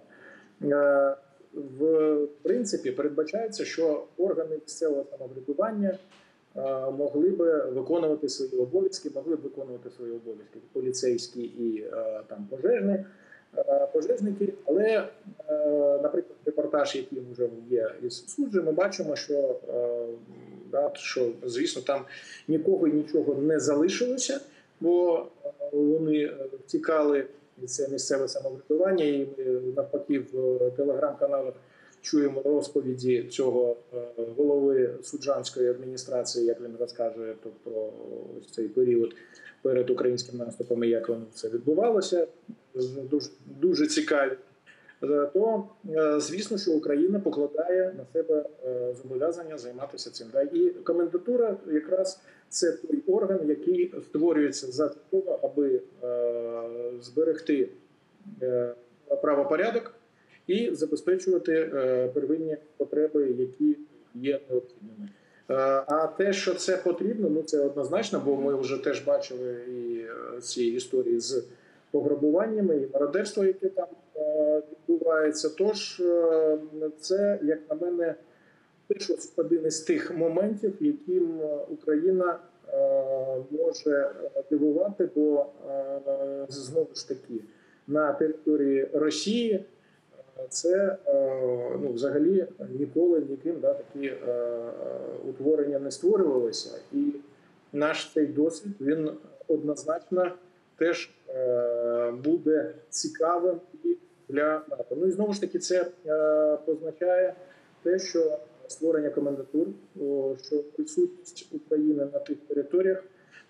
В принципі, передбачається, що органи місцевого самоврядування могли б виконувати свої обов'язки, могли б виконувати свої обов'язки поліцейські і там пожежні, пожежники. Але, наприклад, репортаж, який вже є із суджі, ми бачимо, що, да, що, звісно, там нікого і нічого не залишилося, бо вони втікали, це місцеве самоврядування, і ми навпаки в телеграм-каналах чуємо розповіді цього голови суджанської адміністрації, як він розкаже, тобто ось цей період перед українським наступом, як воно все відбувалося, дуже, дуже цікаві. То, звісно, що Україна покладає на себе зобов'язання займатися цим. І комендатура якраз це той орган, який створюється за того, аби зберегти правопорядок і забезпечувати первинні потреби, які є необхідними. А те, що це потрібно, ну це однозначно, бо ми вже теж бачили і ці історії з пограбуваннями і мародерство, яке там відбувається. Тож це, як на мене, теж один із тих моментів, яким Україна може дивувати, бо знову ж таки на території Росії це ну, взагалі ніколи ніким, да, такі е, утворення не створювалися. І наш цей досвід, він однозначно теж е, буде цікавим і для НАТО. Ну і знову ж таки це е, позначає те, що створення комендатур, о, що присутність України на тих територіях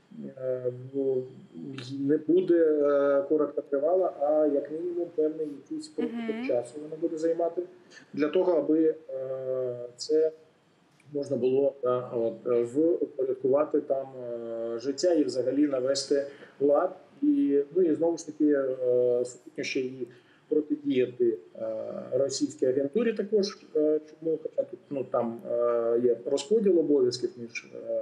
не буде короткотривала, а як мінімум певний якийсь проміжок uh-huh. часу вона буде займати для того, аби це можна було да, от, впорядкувати там життя і взагалі навести лад. І, ну, і знову ж таки сутньо ще і протидіяти російській агентурі також, чому хоча тут ну, там є розподіл обов'язків між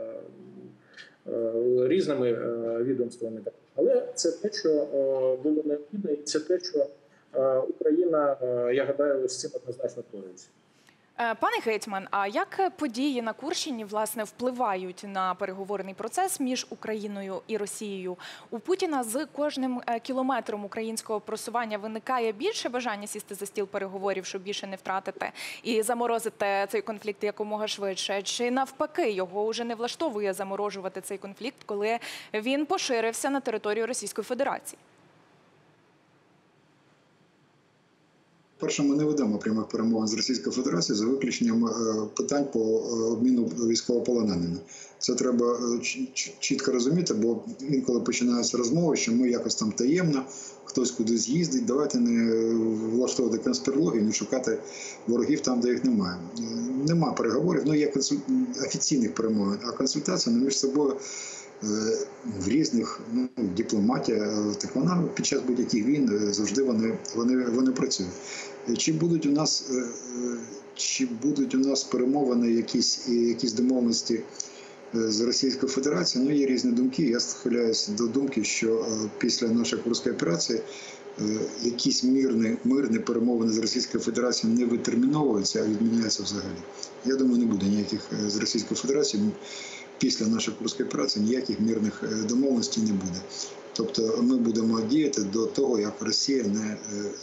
різними відомствами. Але це те, що було необхідно, і це те, що Україна, я гадаю, з цим однозначно впорається. Пане гетьман, а як події на Курщині, власне, впливають на переговорний процес між Україною і Росією? У Путіна з кожним кілометром українського просування виникає більше бажання сісти за стіл переговорів, щоб більше не втратити і заморозити цей конфлікт якомога швидше? Чи навпаки, його вже не влаштовує заморожувати цей конфлікт, коли він поширився на територію Російської Федерації? Перше, ми не ведемо прямих перемовин з Російською Федерацією за виключенням е, питань по е, обміну військовополоненими. Це треба е, чітко розуміти, бо інколи починаються розмови, що ми якось там таємно, хтось кудись їздить. Давайте не влаштовувати конспірологію, не шукати ворогів там, де їх немає. Е, нема переговорів, ну є консуль... офіційних перемовин, а консультації між собою в різних, ну, дипломатія, так вона під час будь-яких війн завжди вони, вони, вони працюють. Чи будуть у нас, чи будуть у нас перемовини, якісь, якісь домовленості з Російською Федерацією? Ну, є різні думки. Я схиляюся до думки, що після нашої Курської операції якісь мирні, мирні перемовини з Російською Федерацією не витерміновуються, а відміняються взагалі. Я думаю, не буде ніяких з Російською Федерацією. Після нашої Курської операції ніяких мирних домовленостей не буде. Тобто ми будемо діяти до того, як Росія не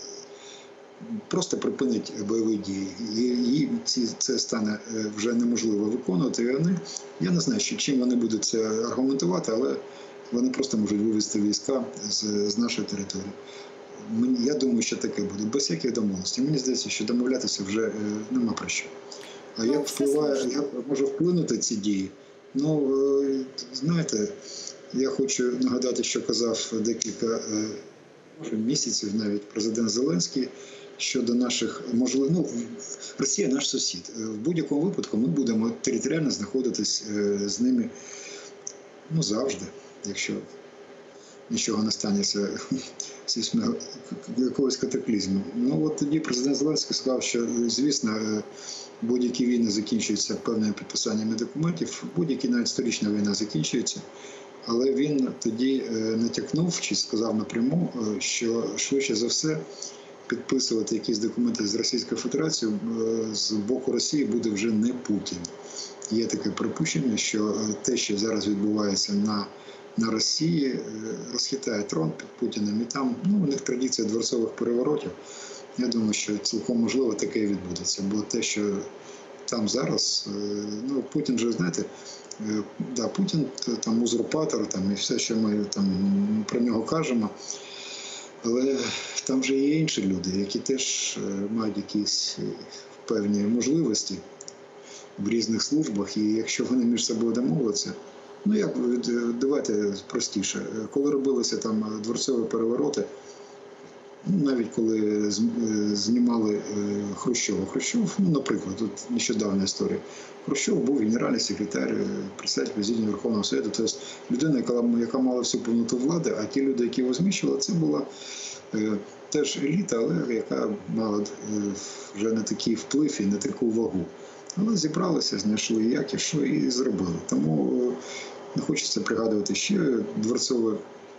просто припинить бойові дії. Їй це стане вже неможливо виконувати. І вони, я не знаю, чим вони будуть це аргументувати, але вони просто можуть вивести війська з, з нашої території. Я думаю, що таке буде. Без всяких домовленостей. Мені здається, що домовлятися вже нема про що. А як впливає, як може вплинути ці дії? Ну, знаєте, я хочу нагадати, що казав декілька може, місяців навіть президент Зеленський щодо наших можливих. Ну, Росія наш сусід. В будь-якому випадку ми будемо територіально знаходитись з ними, ну, завжди, якщо нічого не станеться якогось катаклізму. Ну, от тоді президент Зеленський сказав, що, звісно, будь-які війни закінчуються певними підписаннями документів, будь-які навіть сторічна війна закінчується. Але він тоді натякнув чи сказав напряму, що швидше за все підписувати якісь документи з Російською Федерацією з боку Росії буде вже не Путін. Є таке припущення, що те, що зараз відбувається на, на Росії, розхитає трон під Путіним. І там, ну, у них традиція дворцових переворотів. Я думаю, що цілком можливо таке і відбудеться. Бо те, що там зараз, ну, Путін же, знаєте, да, Путін там узурпатор, там, і все, що ми там про нього кажемо. Але там вже є інші люди, які теж мають якісь певні можливості в різних службах. І якщо вони між собою домовляться, ну як, давайте простіше, коли робилися там дворцові перевороти, навіть коли знімали Хрущова. Хрущов, ну, наприклад, тут нещодавня історія. Хрущов був генеральний секретар, председатель Президії Верховного Совету, тобто людина, яка, яка мала всю повноту влади, а ті люди, які його зміщували, це була е, теж еліта, але яка мала е, вже не такий вплив і не таку вагу. Але зібралися, знайшли як і що і зробили. Тому е, не хочеться пригадувати ще дворцове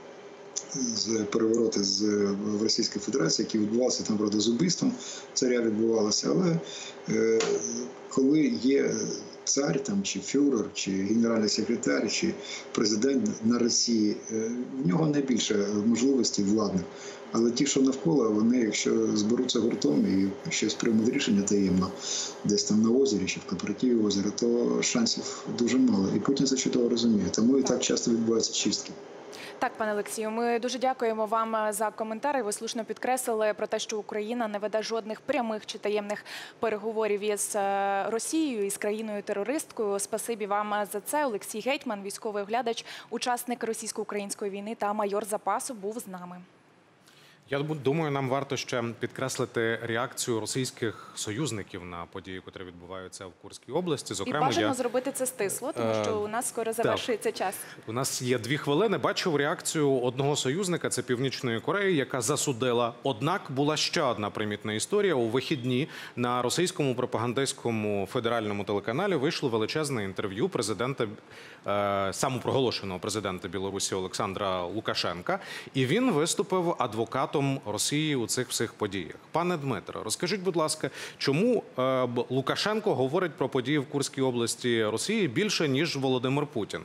з перевороти з в Російській Федерації, які відбувалися там, правда, з убивством царя відбувалося, але е, коли є цар там, чи фюрер, чи генеральний секретар, чи президент на Росії, е, в нього найбільше можливостей владних. Але ті, що навколо, вони, якщо зберуться гуртом і щось приймуть рішення таємно, десь там на озері чи в кооперативі озера, то шансів дуже мало. І Путін це чудово розуміє. Тому і так часто відбуваються чистки. Так, пане Олексію, ми дуже дякуємо вам за коментар. Ви слушно підкреслили про те, що Україна не веде жодних прямих чи таємних переговорів із Росією, із країною-терористкою. Спасибі вам за це. Олексій Гетьман, військовий оглядач, учасник російсько-української війни та майор запасу, був з нами. Я думаю, нам варто ще підкреслити реакцію російських союзників на події, які відбуваються в Курській області. Зокрема, і бажано я... зробити це стисло, тому що у нас скоро завершується так. час. У нас є дві хвилини. Бачив реакцію одного союзника, це Північної Кореї, яка засудила. Однак була ще одна примітна історія. У вихідні на російському пропагандистському федеральному телеканалі вийшло величезне інтерв'ю президента, е, самопроголошеного президента Білорусі Олександра Лукашенка. І він виступив адвокатом Росії у цих всіх подіях. Пане Дмитро, розкажіть, будь ласка, чому е, Лукашенко говорить про події в Курській області Росії більше, ніж Володимир Путін?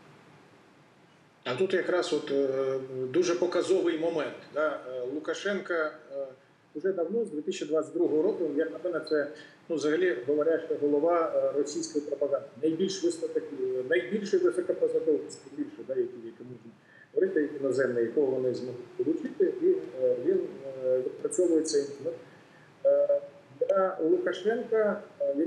А тут якраз от е, дуже показовий момент. Да? Лукашенка е, вже давно, з дві тисячі двадцять другого року, як на мене, це ну, взагалі говоряща голова російської пропаганди. Найбільш високо, найбільший високопосадовець, більше, да, які, які можуть говорити іноземний, якого вони зможуть получити, і він відпрацьовує цей інструмент. для Лукашенка,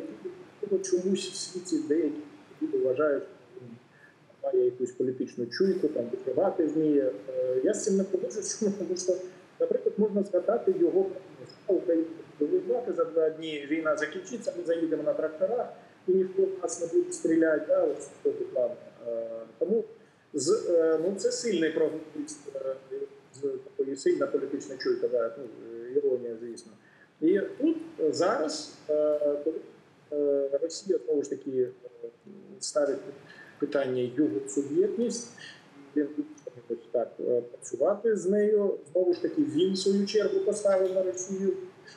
які чомусь в світі деякі люди вважають, що він має якусь політичну чуйку, там випливати вміє. Я з цим не погоджуюсь, тому що, наприклад, можна згадати його Україну воювати за два дні, війна закінчиться, ми заїдемо на тракторах і ніхто в нас не буде стріляти, да, ось такий план. Тому з, ну, це сильний прогноз, з такої сильна політична чуйка, да, ну, іронія, звісно. І тут зараз, коли Росія знову ж таки ставить питання його суб'єктність, він хоче так працювати з нею. Знову ж таки, він в свою чергу поставив на Росію,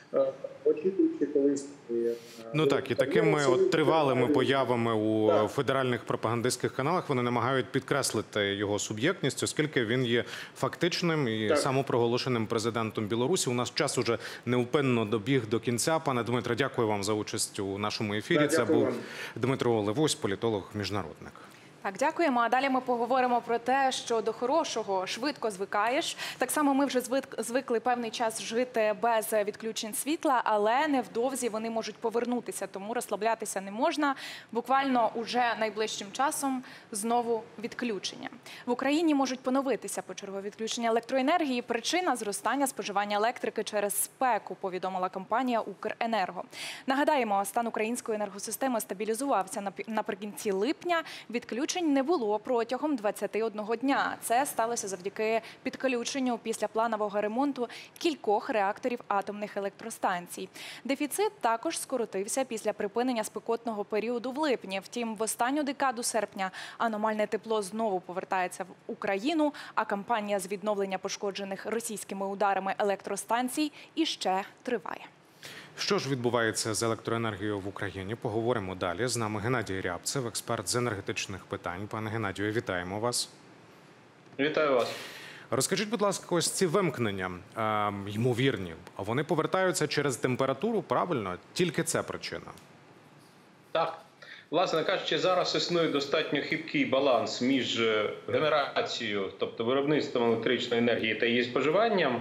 очікуючи колись. Ну так, і такими от тривалими появами у так. федеральних пропагандистських каналах вони намагають підкреслити його суб'єктність, оскільки він є фактичним і так. самопроголошеним президентом Білорусі. У нас час уже невпинно добіг до кінця. Пане Дмитре, дякую вам за участь у нашому ефірі. Так, Це був вам. Дмитро Левось, політолог-міжнародник. Так, дякуємо. А далі ми поговоримо про те, що до хорошого швидко звикаєш. Так само ми вже звикли певний час жити без відключень світла, але невдовзі вони можуть повернутися, тому розслаблятися не можна. Буквально уже найближчим часом знову відключення. В Україні можуть поновитися почергові відключення електроенергії. Причина – зростання споживання електрики через спеку, повідомила компанія «Укренерго». Нагадаємо, стан української енергосистеми стабілізувався наприкінці липня. Відключення не було протягом двадцяти одного дня. Це сталося завдяки підключенню після планового ремонту кількох реакторів атомних електростанцій. Дефіцит також скоротився після припинення спекотного періоду в липні. Втім, в останню декаду серпня аномальне тепло знову повертається в Україну, а кампанія з відновлення пошкоджених російськими ударами електростанцій іще триває. Що ж відбувається з електроенергією в Україні? Поговоримо далі. З нами Геннадій Рябцев, експерт з енергетичних питань. Пане Геннадію, вітаємо вас. Вітаю вас. Розкажіть, будь ласка, ось ці вимкнення, е, ймовірні, вони повертаються через температуру, правильно? Тільки це причина? Так. Власне кажучи, зараз існує достатньо хиткий баланс між генерацією, тобто виробництвом електричної енергії та її споживанням.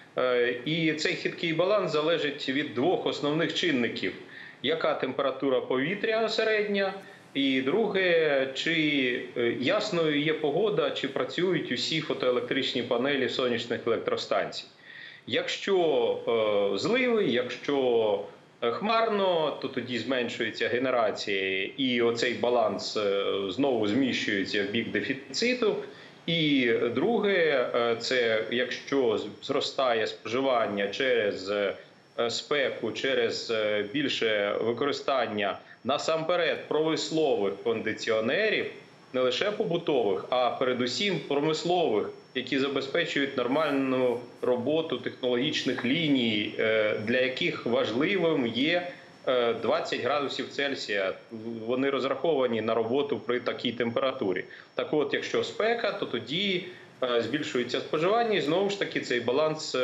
І цей хиткий баланс залежить від двох основних чинників. Яка температура повітря середня? І друге, чи ясною є погода, чи працюють усі фотоелектричні панелі сонячних електростанцій. Якщо е, зливи, якщо хмарно, то тоді зменшується генерація і оцей баланс е, знову зміщується в бік дефіциту. І друге, це якщо зростає споживання через спеку, через більше використання насамперед промислових кондиціонерів, не лише побутових, а передусім промислових, які забезпечують нормальну роботу технологічних ліній, для яких важливим є двадцять градусів Цельсія. Вони розраховані на роботу при такій температурі. Так от, якщо спека, то тоді збільшується споживання і знову ж таки цей баланс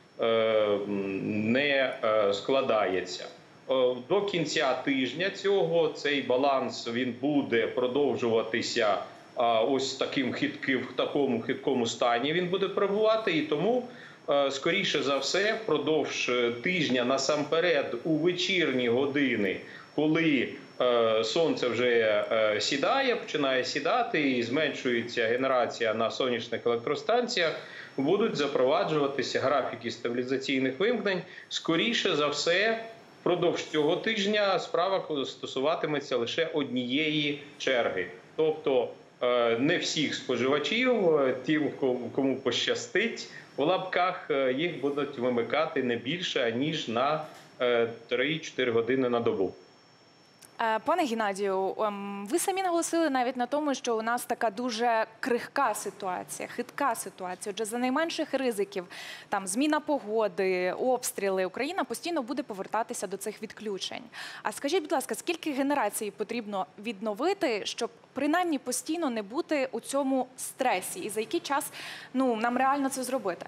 не складається. До кінця тижня цього цей баланс він буде продовжуватися ось таким хитким, в такому хиткому стані він буде перебувати, і тому скоріше за все, впродовж тижня, насамперед, у вечірні години, коли е, сонце вже е, сідає, починає сідати і зменшується генерація на сонячних електростанціях, будуть запроваджуватися графіки стабілізаційних вимкнень. Скоріше за все, впродовж цього тижня справа стосуватиметься лише однієї черги. Тобто е, не всіх споживачів, тим, кому пощастить, у лапках їх будуть вимикати не більше, ніж на три-чотири години на добу. Пане Геннадію, ви самі наголосили навіть на тому, що у нас така дуже крихка ситуація, хитка ситуація. Отже, за найменших ризиків, там, зміна погоди, обстріли, Україна постійно буде повертатися до цих відключень. А скажіть, будь ласка, скільки генерацій потрібно відновити, щоб принаймні постійно не бути у цьому стресі? І за який час ну, нам реально це зробити?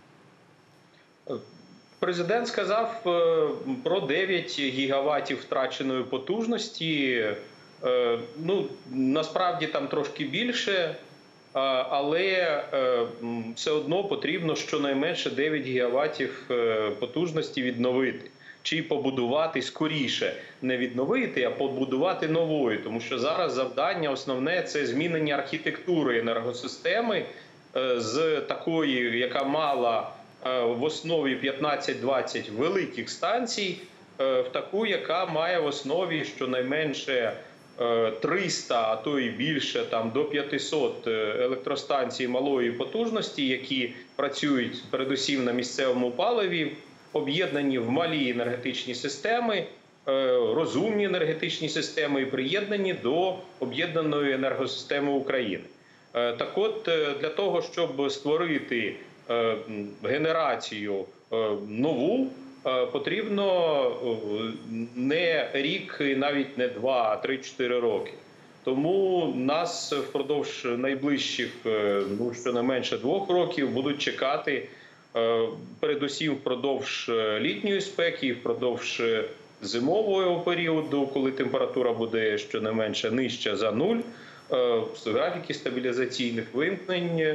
Президент сказав про дев'ять гігаватів втраченої потужності. Ну, насправді там трошки більше, але все одно потрібно щонайменше дев'ять гігаватів потужності відновити. чи побудувати скоріше, не відновити, а побудувати новою. Тому що зараз завдання основне – це змінення архітектури енергосистеми з такої, яка мала в основі п'ятнадцять-двадцять великих станцій, в таку, яка має в основі щонайменше триста, а то і більше, там до п'ятисот електростанцій малої потужності, які працюють передусім на місцевому паливі, об'єднані в малі енергетичні системи, розумні енергетичні системи і приєднані до об'єднаної енергосистеми України. Так от, для того, щоб створити генерацію нову, потрібно не рік і навіть не два, а три-чотири роки. Тому нас впродовж найближчих, ну, щонайменше двох років будуть чекати передусім впродовж літньої спеки і впродовж зимового періоду, коли температура буде щонайменше нижча за нуль, графіки стабілізаційних вимкнень.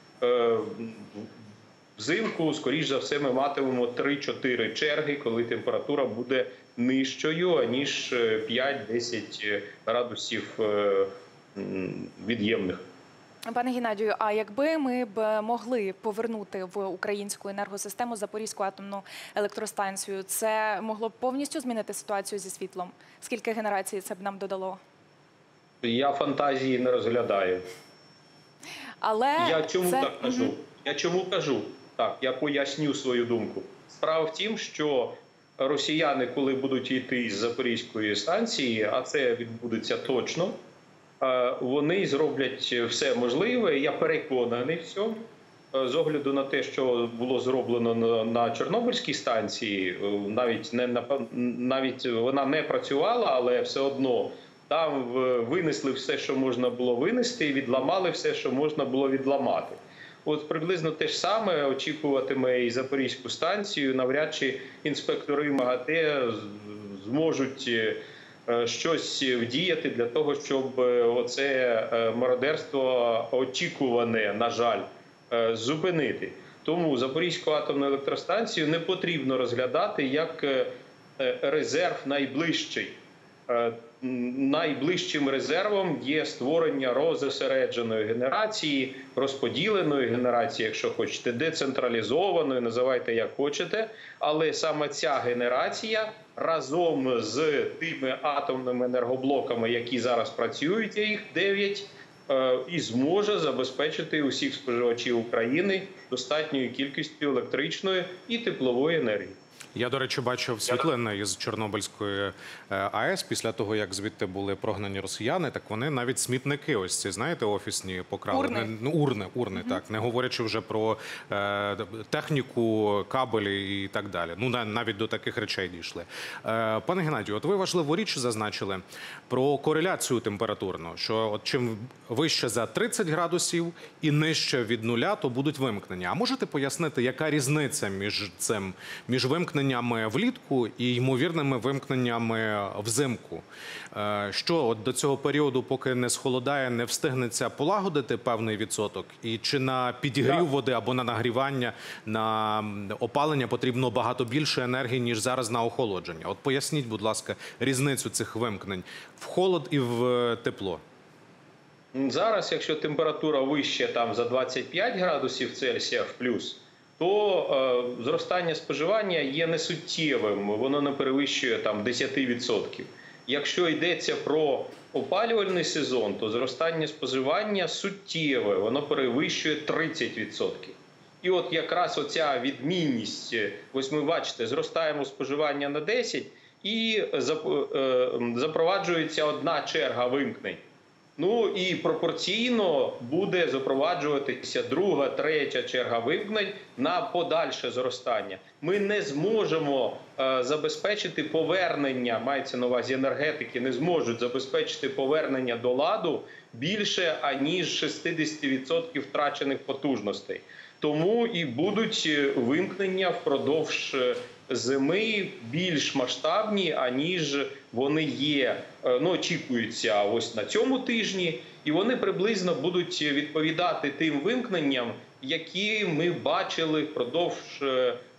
Взимку, скоріш за все, ми матимемо три-чотири черги, коли температура буде нижчою, аніж п'ять-десять градусів від'ємних. Пане Геннадію, а якби ми б могли повернути в українську енергосистему Запорізьку атомну електростанцію, це могло б повністю змінити ситуацію зі світлом? Скільки генерацій це б нам додало? Я фантазії не розглядаю. Але я чому це... так кажу? Я чому кажу? Так, я поясню свою думку. Справа в тім, що росіяни, коли будуть йти з Запорізької станції, а це відбудеться точно, вони зроблять все можливе, я переконаний в цьому, з огляду на те, що було зроблено на Чорнобильській станції, навіть, не, навіть вона не працювала, але все одно там винесли все, що можна було винести, і відламали все, що можна було відламати. От приблизно те ж саме очікуватиме і Запорізьку станцію. Навряд чи інспектори МАГАТЕ зможуть щось вдіяти для того, щоб оце мародерство очікуване, на жаль, зупинити. Тому Запорізьку атомну електростанцію не потрібно розглядати як резерв найближчий. Найближчим резервом є створення розосередженої генерації, розподіленої генерації, якщо хочете, децентралізованої, називайте як хочете, але саме ця генерація разом з тими атомними енергоблоками, які зараз працюють, їх дев'ять, і зможе забезпечити усіх споживачів України достатньою кількістю електричної і теплової енергії. Я, до речі, бачив світлини із Чорнобильської АЕС після того, як звідти були прогнані росіяни, так вони навіть смітники ось ці, знаєте, офісні покрали. Урни. Ну, урни, урни, угу. Так, не говорячи вже про е, техніку, кабелі і так далі. Ну, навіть до таких речей дійшли. Е, пане Геннадію, от ви важливу річ зазначили про кореляцію температурну, що от чим вище за тридцять градусів і нижче від нуля, то будуть вимкнення. А можете пояснити, яка різниця між цим, між вимкненнями влітку і ймовірними вимкненнями взимку? Що от до цього періоду, поки не схолодає, не встигнеться полагодити певний відсоток? І чи на підігрів води або на нагрівання, на опалення потрібно багато більше енергії, ніж зараз на охолодження? От поясніть, будь ласка, різницю цих вимкнень в холод і в тепло. Зараз, якщо температура вища там за двадцять п'ять градусів Цельсія в плюс, то е, зростання споживання є несуттєвим, воно не перевищує там десять відсотків. Якщо йдеться про опалювальний сезон, то зростання споживання суттєве, воно перевищує тридцять відсотків. І от якраз оця відмінність, ось ми бачите, зростаємо споживання на десять і запроваджується одна черга вимкнень. Ну і пропорційно буде запроваджуватися друга, третя черга вимкнень на подальше зростання. Ми не зможемо е, забезпечити повернення, мається на увазі енергетики, не зможуть забезпечити повернення до ладу більше, аніж шістдесят відсотків втрачених потужностей. Тому і будуть вимкнення впродовж зими більш масштабні, аніж вони є, ну, очікуються ось на цьому тижні, і вони приблизно будуть відповідати тим вимкненням, які ми бачили впродовж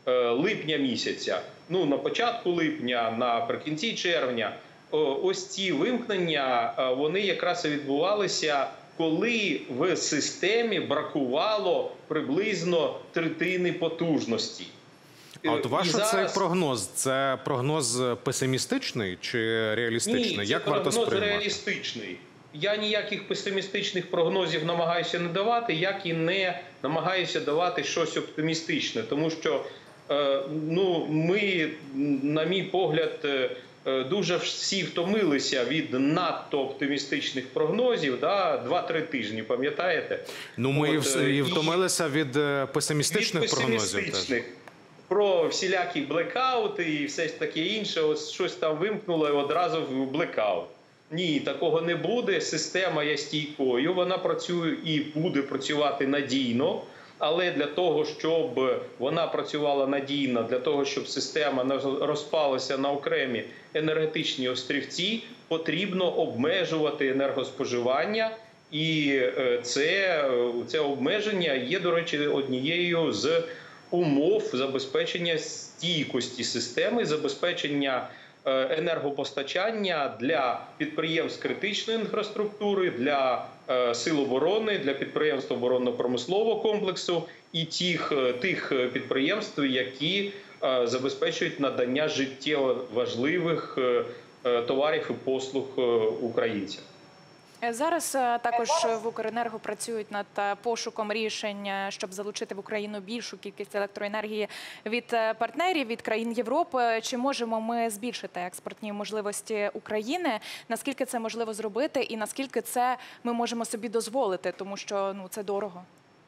липня місяця, ну на початку липня, наприкінці червня, ось ці вимкнення, вони якраз і відбувалися, коли в системі бракувало приблизно третини потужності. А от ваш зараз... цей прогноз, це прогноз песимістичний чи реалістичний? Ні, Як це варто прогноз сприймати? реалістичний. Я ніяких песимістичних прогнозів намагаюся не давати, як і не намагаюся давати щось оптимістичне. Тому що, ну, ми, на мій погляд, дуже всі втомилися від надто оптимістичних прогнозів, да, два-три тижні, пам'ятаєте? Ну, ми От, і втомилися від песимістичних від прогнозів. песимістичних. Про всілякі блекаути і все таке інше, ось щось там вимкнуло і одразу в блекаут. Ні, такого не буде, система є стійкою, вона працює і буде працювати надійно, але для того, щоб вона працювала надійно, для того, щоб система не розпалася на окремі енергетичні острівці, потрібно обмежувати енергоспоживання, і це, це обмеження є, до речі, однією з умов забезпечення стійкості системи, забезпечення енергопостачання для підприємств критичної інфраструктури, для сил оборони, для підприємств оборонно-промислового комплексу і тих, тих підприємств, які забезпечують надання життєво важливих товарів і послуг українцям. Зараз також в Укренерго працюють над пошуком рішень, щоб залучити в Україну більшу кількість електроенергії від партнерів, від країн Європи. Чи можемо ми збільшити експортні можливості України? Наскільки це можливо зробити і наскільки це ми можемо собі дозволити, тому що ну, це дорого?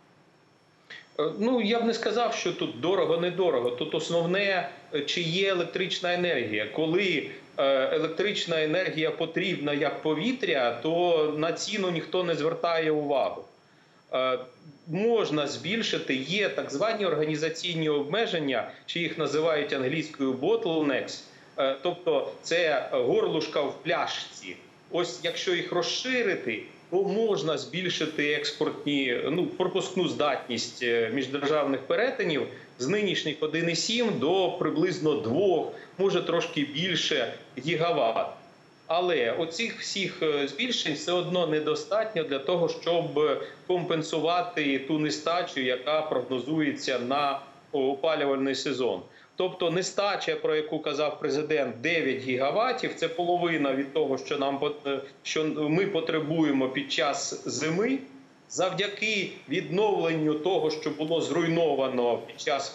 Ну, я б не сказав, що тут дорого-недорого. Тут основне, чи є електрична енергія. Коли електрична енергія потрібна як повітря, то на ціну ніхто не звертає увагу. Можна збільшити, є так звані організаційні обмеження, чи їх називають англійською bottlenecks, тобто це горлушка в пляшці. Ось якщо їх розширити, то можна збільшити експортні, ну, пропускну здатність міждержавних перетинів з нинішніх один цілих сім до приблизно двох, може трошки більше гігават. Але оцих всіх збільшень все одно недостатньо для того, щоб компенсувати ту нестачу, яка прогнозується на опалювальний сезон. Тобто нестача, про яку казав президент, дев'ять гігаватів, це половина від того, що нам що ми потребуємо під час зими. Завдяки відновленню того, що було зруйновано під час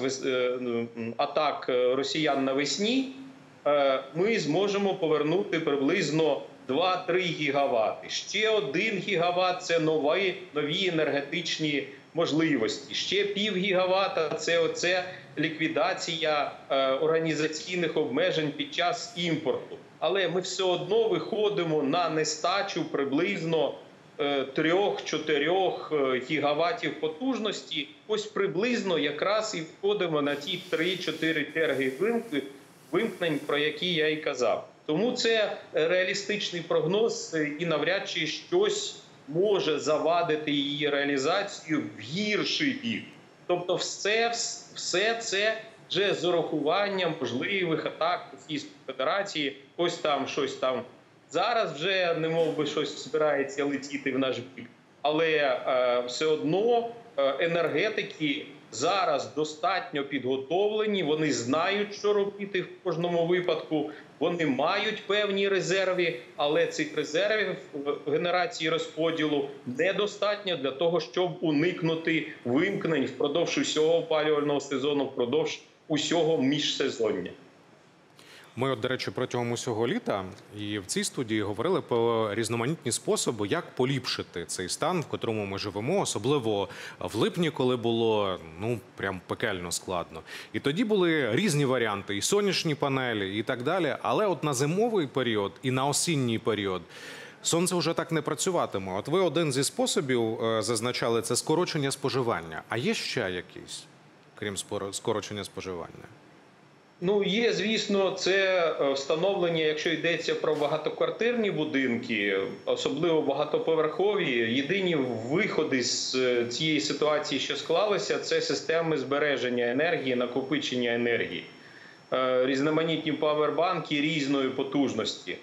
атак росіян навесні, ми зможемо повернути приблизно два-три гігавати. Ще один гігават – це нові, нові енергетичні можливості. Ще пів гігавата – це оце ліквідація е, організаційних обмежень під час імпорту. Але ми все одно виходимо на нестачу приблизно е, трьох-чотирьох гігаватів потужності. Ось приблизно якраз і входимо на ті три-чотири черги вимкнень, про які я і казав. Тому це реалістичний прогноз і навряд чи щось може завадити її реалізацію в гірший бік. Тобто все, все це вже з урахуванням можливих атак Російської Федерації, ось там щось там. Зараз вже не мов би щось збирається летіти в наш бік, але е, все одно е, енергетики зараз достатньо підготовлені, вони знають, що робити в кожному випадку, вони мають певні резерви, але цих резервів в генерації розподілу недостатньо для того, щоб уникнути вимкнень впродовж усього опалювального сезону, впродовж усього міжсезоння. Ми, от, до речі, протягом усього літа і в цій студії говорили про різноманітні способи, як поліпшити цей стан, в котрому ми живемо, особливо в липні, коли було, ну, прям пекельно складно. І тоді були різні варіанти, і сонячні панелі, і так далі. Але от на зимовий період і на осінній період сонце вже так не працюватиме. От ви один зі способів зазначали – це скорочення споживання. А є ще якісь, крім скорочення споживання? Ну, є, звісно, це встановлення, якщо йдеться про багатоквартирні будинки, особливо багатоповерхові. Єдині виходи з цієї ситуації, що склалися, це системи збереження енергії, накопичення енергії. Різноманітні павербанки різної потужності.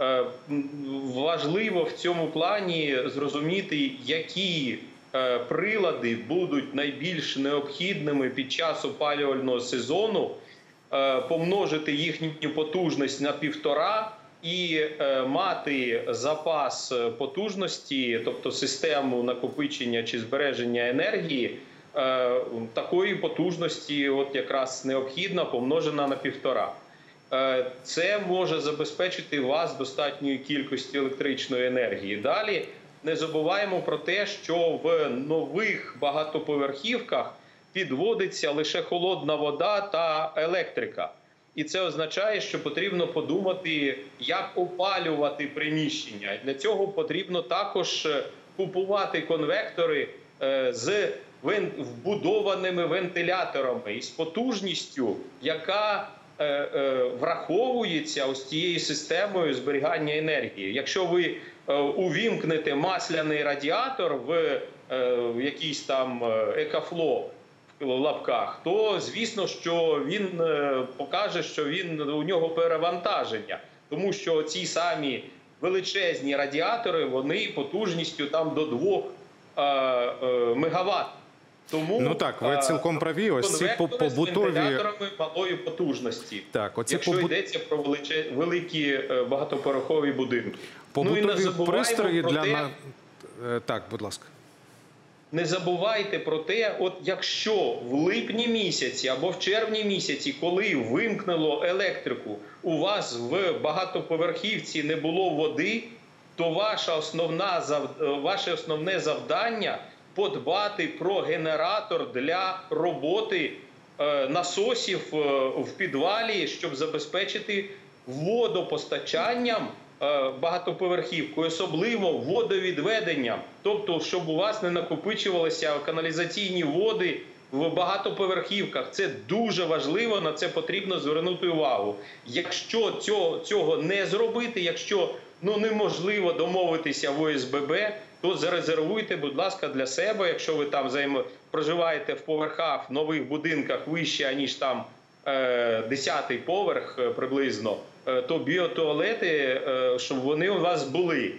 Важливо в цьому плані зрозуміти, які прилади будуть найбільш необхідними під час опалювального сезону, помножити їхню потужність на півтора і мати запас потужності, тобто систему накопичення чи збереження енергії, такої потужності от якраз необхідна, помножена на півтора. Це може забезпечити вас достатньою кількістю електричної енергії. Далі не забуваємо про те, що в нових багатоповерхівках підводиться лише холодна вода та електрика. І це означає, що потрібно подумати, як опалювати приміщення. Для цього потрібно також купувати конвектори з вбудованими вентиляторами і з потужністю, яка враховується ось цією системою зберігання енергії. Якщо ви увімкнете масляний радіатор в якийсь там екофло, в лапках, то звісно, що він покаже, що він, у нього перевантаження. Тому що ці самі величезні радіатори, вони потужністю там до двох мегаватт. Тому, ну так, ви цілком праві. Ось ці побутові... з вентиляторами малої потужності, так, оці якщо побут... йдеться про величе... великі багатоповерхові будинки. Побутові ну, пристрої для... те... На... Так, будь ласка. Не забувайте про те, от якщо в липні місяці або в червні місяці, коли вимкнуло електрику, у вас в багатоповерхівці не було води, то ваша основна, ваше основне завдання – подбати про генератор для роботи насосів в підвалі, щоб забезпечити водопостачанням багатоповерхівку, особливо водовідведенням. Тобто, щоб у вас не накопичувалися каналізаційні води в багатоповерхівках. Це дуже важливо, на це потрібно звернути увагу. Якщо цього, цього не зробити, якщо ну, неможливо домовитися в О С Б Б, то зарезервуйте, будь ласка, для себе, якщо ви там займ... проживаєте в поверхах, в нових будинках вище, ніж там десятий поверх приблизно, то біотуалети, щоб вони у вас були.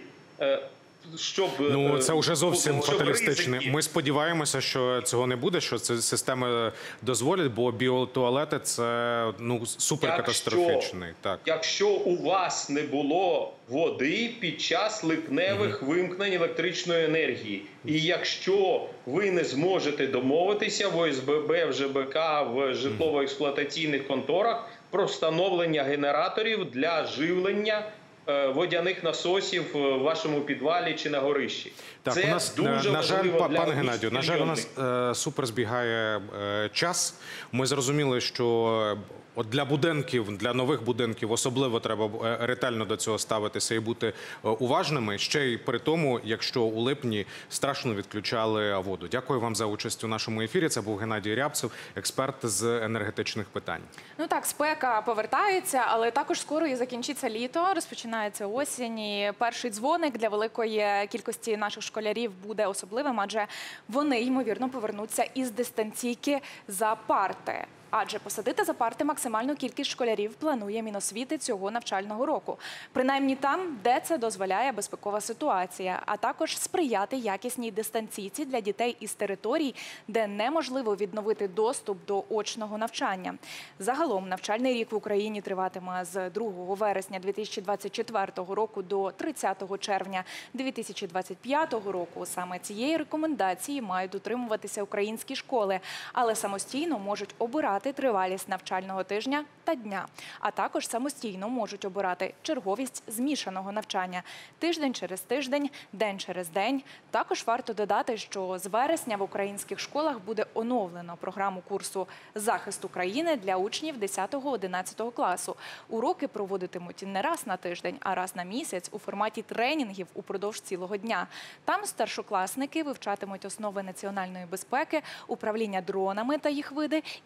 Щоб, ну, це вже зовсім фаталістичне. Ризики... Ми сподіваємося, що цього не буде, що ці системи дозволять, бо біотуалети – це ну, суперкатастрофічний. Якщо, так. якщо у вас не було води під час липневих угу. вимкнень електричної енергії, і якщо ви не зможете домовитися в О С Б Б, в Ж Б К, в житлово-експлуатаційних конторах про встановлення генераторів для живлення водяних насосів в вашому підвалі чи на горищі. Так, це у нас, дуже на жаль, пане Геннадію, на жаль, у нас е, супер збігає е, час. Ми зрозуміли, що от для будинків, для нових будинків особливо треба ретельно до цього ставитися і бути уважними. Ще й при тому, якщо у липні страшно відключали воду. Дякую вам за участь у нашому ефірі. Це був Геннадій Рябцев, експерт з енергетичних питань. Ну так, спека повертається, але також скоро і закінчиться літо, розпочинається осінь. І перший дзвоник для великої кількості наших школярів буде особливим, адже вони, ймовірно, повернуться із дистанційки за парти. Адже посадити за парти максимальну кількість школярів планує Міносвіти цього навчального року. Принаймні там, де це дозволяє безпекова ситуація, а також сприяти якісній дистанційці для дітей із територій, де неможливо відновити доступ до очного навчання. Загалом навчальний рік в Україні триватиме з другого вересня дві тисячі двадцять четвертого року до тридцятого червня дві тисячі двадцять п'ятого року. Саме цієї рекомендації мають дотримуватися українські школи, але самостійно можуть обирати тривалість навчального тижня та дня, а також самостійно можуть обирати черговість змішаного навчання – тиждень через тиждень, день через день. Також варто додати, що з вересня в українських школах буде оновлено програму курсу «Захист України» для учнів десятого-одинадцятого класу. Уроки проводитимуть не раз на тиждень, а раз на місяць у форматі тренінгів упродовж цілого дня. Там старшокласники вивчатимуть основи національної безпеки, управління дронами та їх види і сфери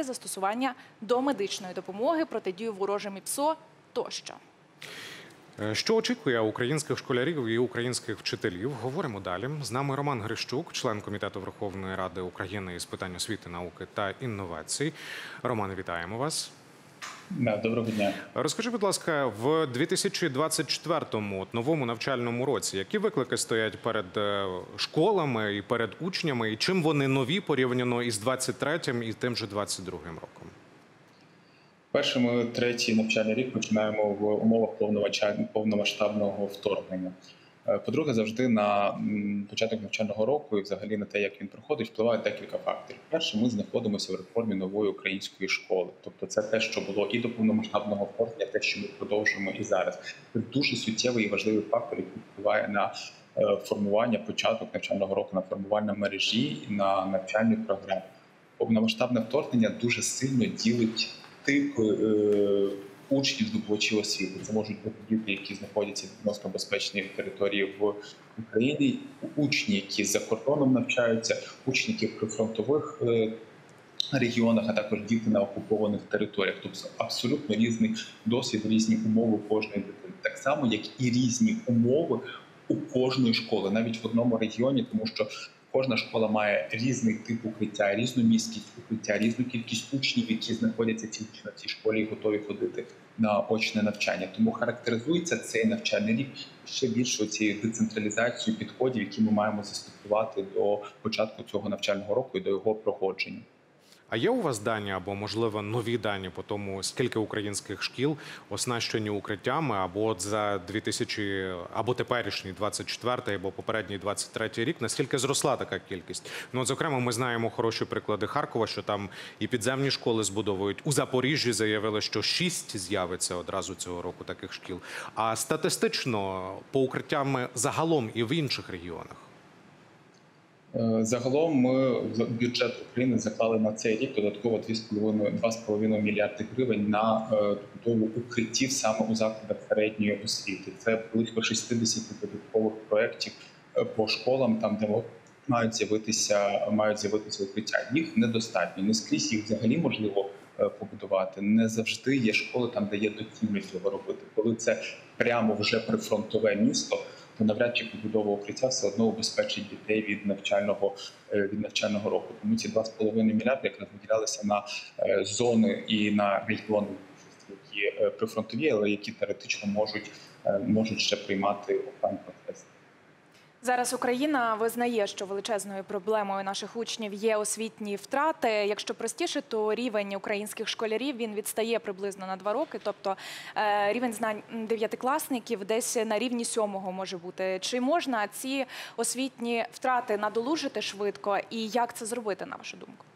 застосування домедичної допомоги, протидію ворожим ІПСО тощо. Що очікує українських школярів і українських вчителів? Говоримо далі. З нами Роман Грищук, член Комітету Верховної Ради України із питань освіти, науки та інновацій. Романе, вітаємо вас. Да, доброго дня. Розкажи, будь ласка, в дві тисячі двадцять четвертому новому навчальному році які виклики стоять перед школами і перед учнями, і чим вони нові порівняно із двадцять третім і тим же двадцять другим роком? Перший ми третій навчальний рік починаємо в умовах повномасштабного вторгнення. По-друге, завжди на початок навчального року і взагалі на те, як він проходить, впливають декілька факторів. Перше, ми знаходимося в реформі нової української школи. Тобто це те, що було і до повномасштабного вторгнення, те, що ми продовжуємо і зараз. Це дуже суттєвий і важливий фактор, який впливає на формування, початок навчального року, на формування мережі і на навчальні програми. Повномасштабне вторгнення дуже сильно ділить тип е, учнів здобувачів освіти. Це можуть бути діти, які знаходяться в відносно безпечній території в Україні, учні, які за кордоном навчаються, учні, які в прифронтових е, регіонах, а також діти на окупованих територіях. Тобто абсолютно різний досвід, різні умови кожної дитини. Так само, як і різні умови у кожної школи, навіть в одному регіоні, тому що кожна школа має різний тип укриття, різну місткість укриття, різну кількість учнів, які знаходяться тільки на цій школі і готові ходити на очне навчання. Тому характеризується цей навчальний рік ще більше цією децентралізацією підходів, які ми маємо застосувати до початку цього навчального року і до його проходження. А є у вас дані або, можливо, нові дані по тому, скільки українських шкіл оснащені укриттями, або от за дві тисячі, або теперішній двадцять четвертий, або попередній двадцять третій рік, наскільки зросла така кількість? Ну, от, зокрема, ми знаємо хороші приклади Харкова, що там і підземні школи збудовують. У Запоріжжі заявили, що шість з'явиться одразу цього року таких шкіл. А статистично по укриттям загалом і в інших регіонах? Загалом ми в бюджет України заклали на цей рік додатково два з половиною мільярди гривень на добудову укриттів саме у закладах середньої освіти. Це близько шістдесят додаткових проєктів по школам, там де мають з'явитися мають з'явитися укриття. Їх недостатньо, не скрізь їх взагалі можливо побудувати. Не завжди є школи там, де є доцільність цього робити. Коли це прямо вже прифронтове місто, то навряд чи побудова укриття все одно убезпечить дітей від навчального від навчального року. Тому ці два з половиною мільярди якраз виділялися на зони і на регіони, які прифронтові, але які теоретично можуть можуть ще приймати офлайн процес. Зараз Україна визнає, що величезною проблемою наших учнів є освітні втрати. Якщо простіше, то рівень українських школярів він відстає приблизно на два роки. Тобто рівень знань дев'ятикласників десь на рівні сьомого може бути. Чи можна ці освітні втрати надолужити швидко? І як це зробити, на вашу думку?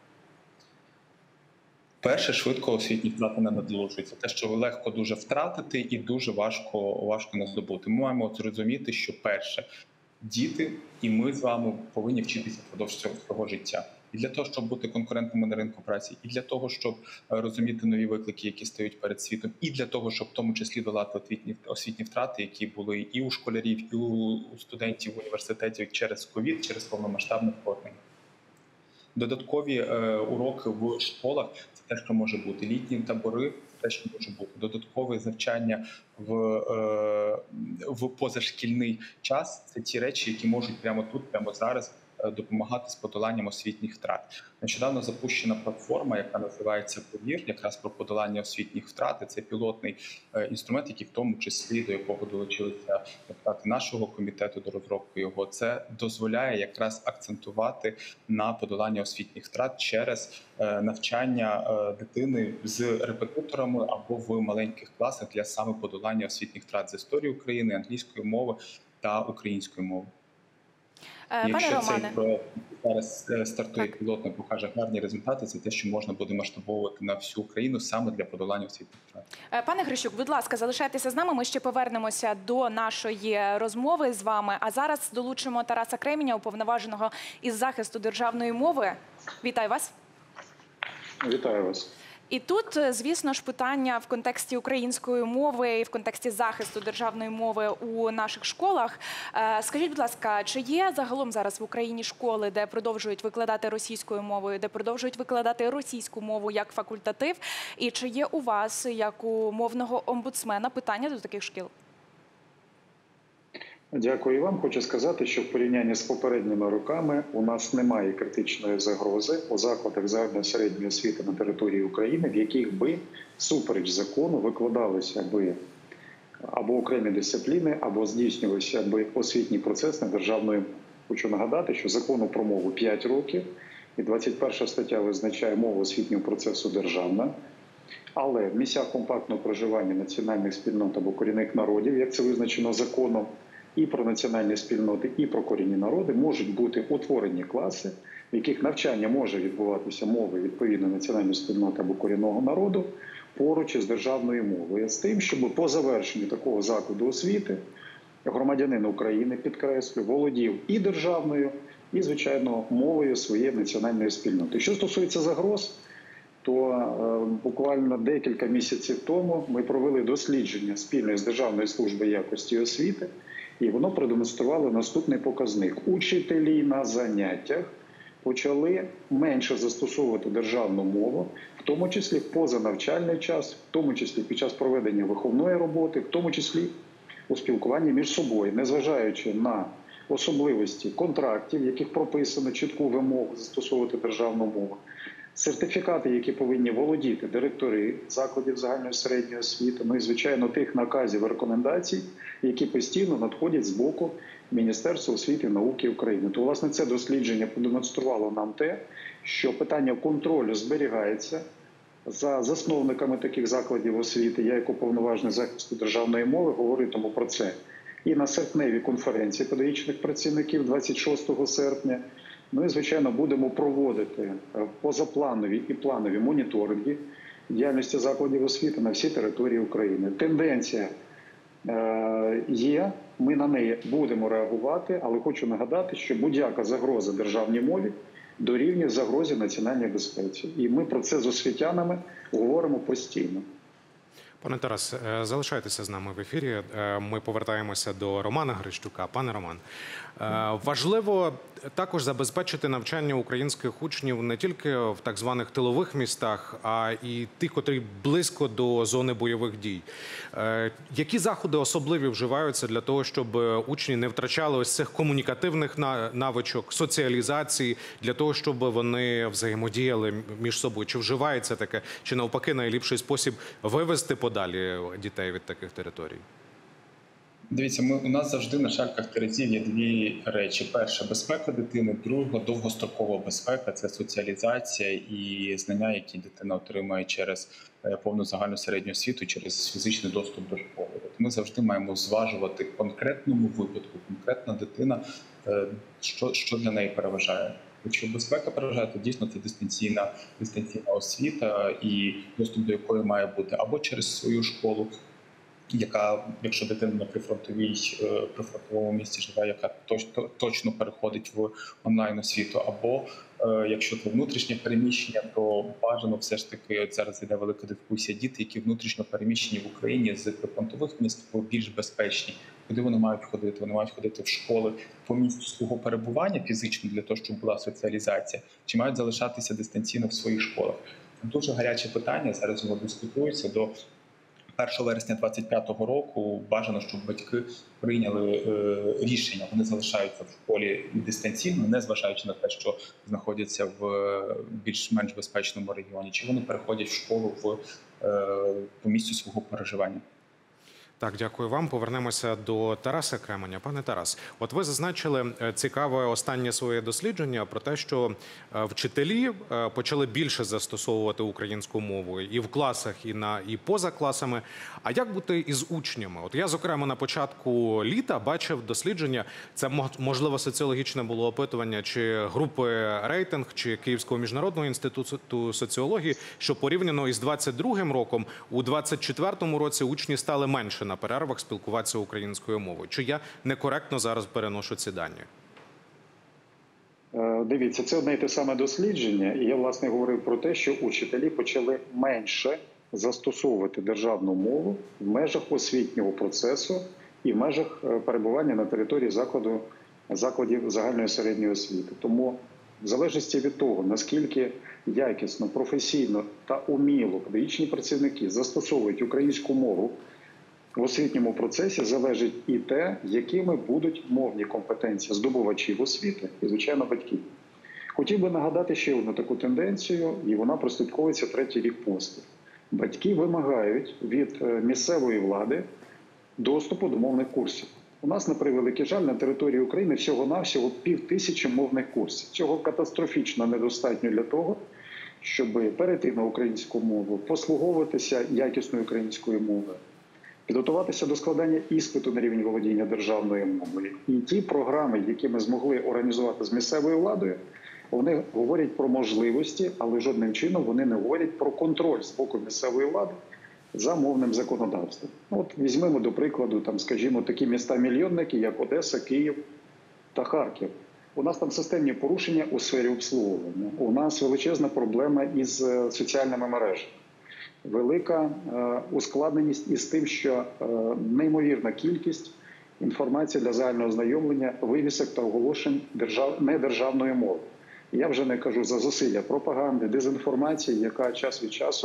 Перше, швидко освітні втрати не надолужуються. Те, що легко дуже втратити і дуже важко, важко не здобути. Ми маємо зрозуміти, що перше – діти і ми з вами повинні вчитися впродовж свого життя. І для того, щоб бути конкурентними на ринку праці, і для того, щоб розуміти нові виклики, які стають перед світом, і для того, щоб в тому числі долати освітні, освітні втрати, які були і у школярів, і у студентів університетів через ковід, через повномасштабне вторгнення. Додаткові е, уроки в школах – це те, що може бути. Літні табори – те, що може бути. Додаткове навчання в, е, в позашкільний час – це ті речі, які можуть прямо тут, прямо зараз допомагати з подоланням освітніх втрат. Нещодавно запущена платформа, яка називається «Повір», якраз про подолання освітніх втрат. Це пілотний інструмент, який в тому числі, до якого долучилися депутати нашого комітету до розробки його. Це дозволяє якраз акцентувати на подолання освітніх втрат через навчання дитини з репетиторами або в маленьких класах для саме подолання освітніх втрат з історії України, англійської мови та української мови. Пане Якщо Романе, цей проект зараз стартує пілотно, покаже гарні результати, це те, що можна буде масштабовувати на всю Україну саме для подолання освітніх втрат. Пане Грищук, будь ласка, залишайтеся з нами. Ми ще повернемося до нашої розмови з вами. А зараз долучимо Тараса Кременя, уповноваженого із захисту державної мови. Вітаю вас. Вітаю вас. І тут, звісно ж, питання в контексті української мови і в контексті захисту державної мови у наших школах. Скажіть, будь ласка, чи є загалом зараз в Україні школи, де продовжують викладати російською мовою, де продовжують викладати російську мову як факультатив? І чи є у вас, як у мовного омбудсмена, питання до таких шкіл? Дякую вам. Хочу сказати, що в порівнянні з попередніми роками у нас немає критичної загрози у закладах загальної середньої освіти на території України, в яких би всупереч закону викладалися би або окремі дисципліни, або здійснювався би освітній процес на державної мови. Хочу нагадати, що закону про мову п'ять років, і двадцять перша стаття визначає мову освітнього процесу державна. Але в місцях компактного проживання національних спільнот або корінних народів, як це визначено законом, і про національні спільноти, і про корінні народи можуть бути утворені класи, в яких навчання може відбуватися мовою відповідно національної спільноти або корінного народу поруч із державною мовою. З тим, щоб по завершенню такого закладу освіти громадянин України, підкреслю, володів і державною, і, звичайно, мовою своєї національної спільноти. Що стосується загроз, то е, буквально декілька місяців тому ми провели дослідження спільно з Державною службою якості освіти, і воно продемонструвало наступний показник. Учителі на заняттях почали менше застосовувати державну мову, в тому числі в позанавчальний час, в тому числі під час проведення виховної роботи, в тому числі у спілкуванні між собою, незважаючи на особливості контрактів, в яких прописано чітку вимогу застосовувати державну мову. Сертифікати, які повинні володіти директори закладів загальної середньої освіти, ну і, звичайно, тих наказів і рекомендацій, які постійно надходять з боку Міністерства освіти і науки України. То, власне, це дослідження продемонструвало нам те, що питання контролю зберігається за засновниками таких закладів освіти. Я, як уповноважений захисту державної мови, говоритиму про це і на серпневій конференції педагогічних працівників двадцять шостого серпня. Ми, звичайно, будемо проводити позапланові і планові моніторинги діяльності закладів освіти на всій території України. Тенденція е, є, ми на неї будемо реагувати, але хочу нагадати, що будь-яка загроза державній мові дорівнює загрозі національній безпеці. І ми про це з освітянами говоримо постійно. Пане Тарас, залишайтеся з нами в ефірі. Ми повертаємося до Романа Грищука. Пане Роман, важливо також забезпечити навчання українських учнів не тільки в так званих тилових містах, а і тих, котрі близько до зони бойових дій. Які заходи особливі вживаються для того, щоб учні не втрачали ось цих комунікативних навичок, соціалізації, для того, щоб вони взаємодіяли між собою? Чи вживається таке, чи навпаки найліпший спосіб вивести подалі дітей від таких територій? Дивіться, ми, у нас завжди на шарках терезів є дві речі. Перша – безпека дитини, друга – довгострокова безпека – це соціалізація і знання, які дитина отримує через повну загальну середню освіту, через фізичний доступ до школи. От ми завжди маємо зважувати в конкретному випадку, конкретна дитина, що, що для неї переважає. Якщо безпека переважає, то дійсно це дистанційна, дистанційна освіта, і доступ до якої має бути або через свою школу, яка, якщо дитина на прифронтовій, прифронтовому місці живе, яка точно, точно переходить в онлайн-освіту, або якщо це внутрішнє переміщення, то бажано все ж таки, от зараз йде велика дискусія, діти, які внутрішньо переміщені в Україні з прифронтових міст, більш безпечні. Куди вони мають ходити? Вони мають ходити в школи по місцю свого перебування фізично для того, щоб була соціалізація, чи мають залишатися дистанційно в своїх школах? Це дуже гаряче питання, зараз воно дискутується. До першого вересня двадцять п'ятого року бажано, щоб батьки прийняли е, рішення, вони залишаються в школі дистанційно, не зважаючи на те, що знаходяться в більш-менш безпечному регіоні, чи вони переходять в школу в, е, по місцю свого проживання. Так, дякую вам. Повернемося до Тараса Кременя. Пане Тарас, от ви зазначили цікаве останнє своє дослідження про те, що вчителі почали більше застосовувати українську мову і в класах, і на і поза класами. А як бути із учнями? От я, зокрема, на початку літа бачив дослідження, це, можливо, соціологічне було опитування, чи групи «Рейтинг», чи Київського міжнародного інституту соціології, що порівняно із двадцять другим роком, у двадцять четвертому році учні стали менше на перервах спілкуватися українською мовою. Чи я некоректно зараз переношу ці дані? Дивіться, це одне й те саме дослідження, і я, власне, говорив про те, що учителі почали менше застосовувати державну мову в межах освітнього процесу і в межах перебування на території закладу, закладів загальної середньої освіти. Тому в залежності від того, наскільки якісно, професійно та уміло педагогічні працівники застосовують українську мову в освітньому процесі, залежить і те, якими будуть мовні компетенції здобувачів освіти і, звичайно, батьків. Хотів би нагадати ще одну таку тенденцію, і вона прослідковується третій рік поспіль. Батьки вимагають від місцевої влади доступу до мовних курсів. У нас, на превеликий жаль, на території України всього-навсього пів тисячі мовних курсів. Цього катастрофічно недостатньо для того, щоб перейти на українську мову, послуговуватися якісною українською мовою, підготуватися до складання іспиту на рівень володіння державною мовою. І ті програми, які ми змогли організувати з місцевою владою, вони говорять про можливості, але жодним чином вони не говорять про контроль з боку місцевої влади за мовним законодавством. От візьмемо, до прикладу, там, скажімо, такі міста-мільйонники, як Одеса, Київ та Харків. У нас там системні порушення у сфері обслуговування. У нас величезна проблема із соціальними мережами. Велика е, ускладненість із тим, що е, неймовірна кількість інформації для загального ознайомлення, вивісок та оголошень держав... недержавною мовою. Я вже не кажу за зусилля пропаганди, дезінформації, яка час від часу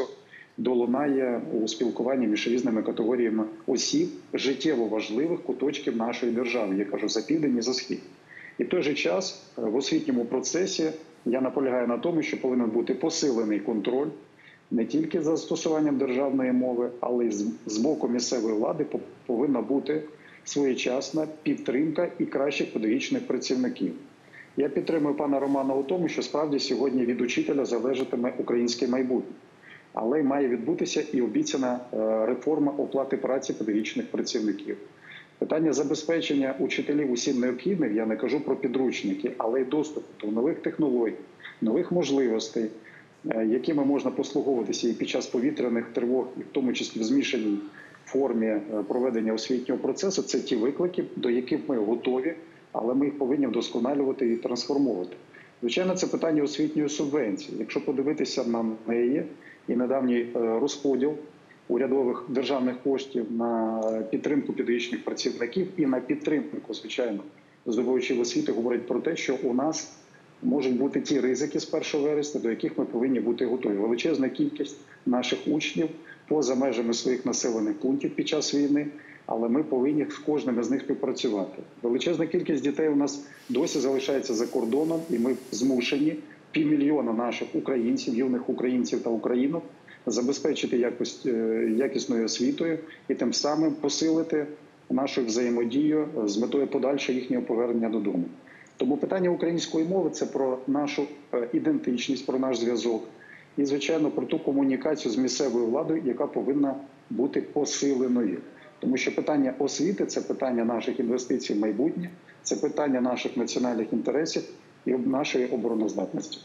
долунає у спілкуванні між різними категоріями осіб життєво важливих куточків нашої держави. Я кажу за південь і за схід. І в той же час в освітньому процесі я наполягаю на тому, що повинен бути посилений контроль не тільки за застосуванням державної мови, але й з боку місцевої влади повинна бути своєчасна підтримка і кращих педагогічних працівників. Я підтримую пана Романа у тому, що справді сьогодні від учителя залежатиме українське майбутнє. Але має відбутися і обіцяна реформа оплати праці педагогічних працівників. Питання забезпечення учителів усім необхідним, я не кажу про підручники, але й доступ до нових технологій, нових можливостей, якими можна послуговуватися і під час повітряних тривог, і в тому числі в змішаній формі проведення освітнього процесу, це ті виклики, до яких ми готові, але ми їх повинні вдосконалювати і трансформувати. Звичайно, це питання освітньої субвенції. Якщо подивитися на неї і недавній розподіл урядових державних коштів на підтримку педагогічних працівників і на підтримку, звичайно, здобувачів освіти, говорить про те, що у нас можуть бути ті ризики з першого вересня, до яких ми повинні бути готові. Величезна кількість наших учнів поза межами своїх населених пунктів під час війни, але ми повинні з кожним з них співпрацювати. Величезна кількість дітей у нас досі залишається за кордоном, і ми змушені півмільйона наших українців, юних українців та українок забезпечити якість, якісною освітою і тим самим посилити нашу взаємодію з метою подальшого їхнього повернення додому. Тому питання української мови – це про нашу ідентичність, про наш зв'язок і, звичайно, про ту комунікацію з місцевою владою, яка повинна бути посиленою. Тому що питання освіти – це питання наших інвестицій в майбутнє, це питання наших національних інтересів і нашої обороноздатності.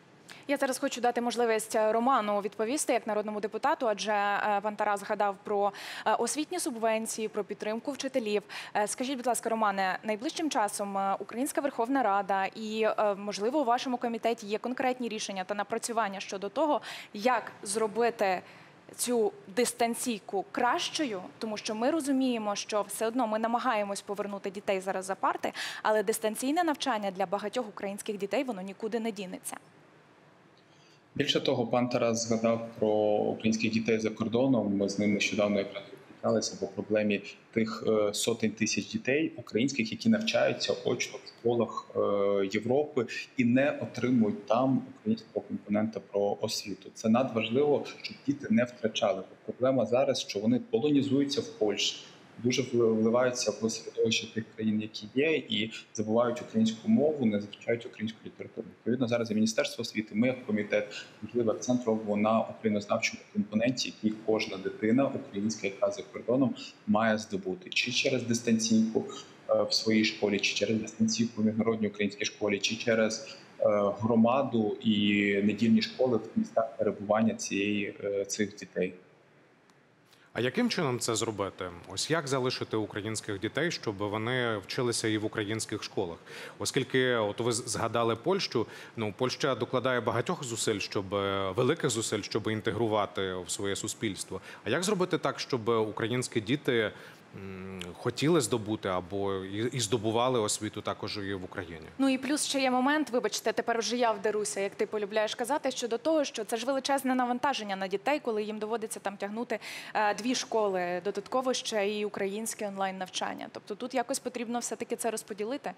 Я зараз хочу дати можливість Роману відповісти як народному депутату, адже пан Тарас згадав про освітні субвенції, про підтримку вчителів. Скажіть, будь ласка, Романе, найближчим часом Українська Верховна Рада і, можливо, у вашому комітеті є конкретні рішення та напрацювання щодо того, як зробити цю дистанційку кращою, тому що ми розуміємо, що все одно ми намагаємось повернути дітей зараз за парти, але дистанційне навчання для багатьох українських дітей, воно нікуди не дінеться. Більше того, пан Тарас згадав про українських дітей за кордоном. Ми з ним нещодавно якраз зустрічалися по проблемі тих сотень тисяч дітей українських, які навчаються очно в школах Європи і не отримують там українського компонента про освіту. Це надважливо, щоб діти не втрачали. Проблема зараз, що вони полонізуються в Польщі, дуже вливаються в середовище тих країн, які є, і забувають українську мову, не захищають українську літературу. Відповідно, зараз і Міністерство освіти, ми як комітет, можливо, акцент робимо на українознавчому компоненті, який кожна дитина українська, яка за кордоном, має здобути. Чи через дистанційку в своїй школі, чи через дистанційку в міжнародній українській школі, чи через громаду і недільні школи в містах перебування цієї, цих дітей. А яким чином це зробити? Ось як залишити українських дітей, щоб вони вчилися і в українських школах? Оскільки, от ви згадали Польщу, ну, Польща докладає багатьох зусиль, щоб, великих зусиль, щоб інтегрувати в своє суспільство. А як зробити так, щоб українські діти хотіли здобути або і здобували освіту також і в Україні? Ну і плюс ще є момент, вибачте, тепер вже я вдеруся, як ти полюбляєш казати, щодо того, що це ж величезне навантаження на дітей, коли їм доводиться там тягнути е, дві школи, додатково ще і українське онлайн-навчання. Тобто тут якось потрібно все-таки це розподілити?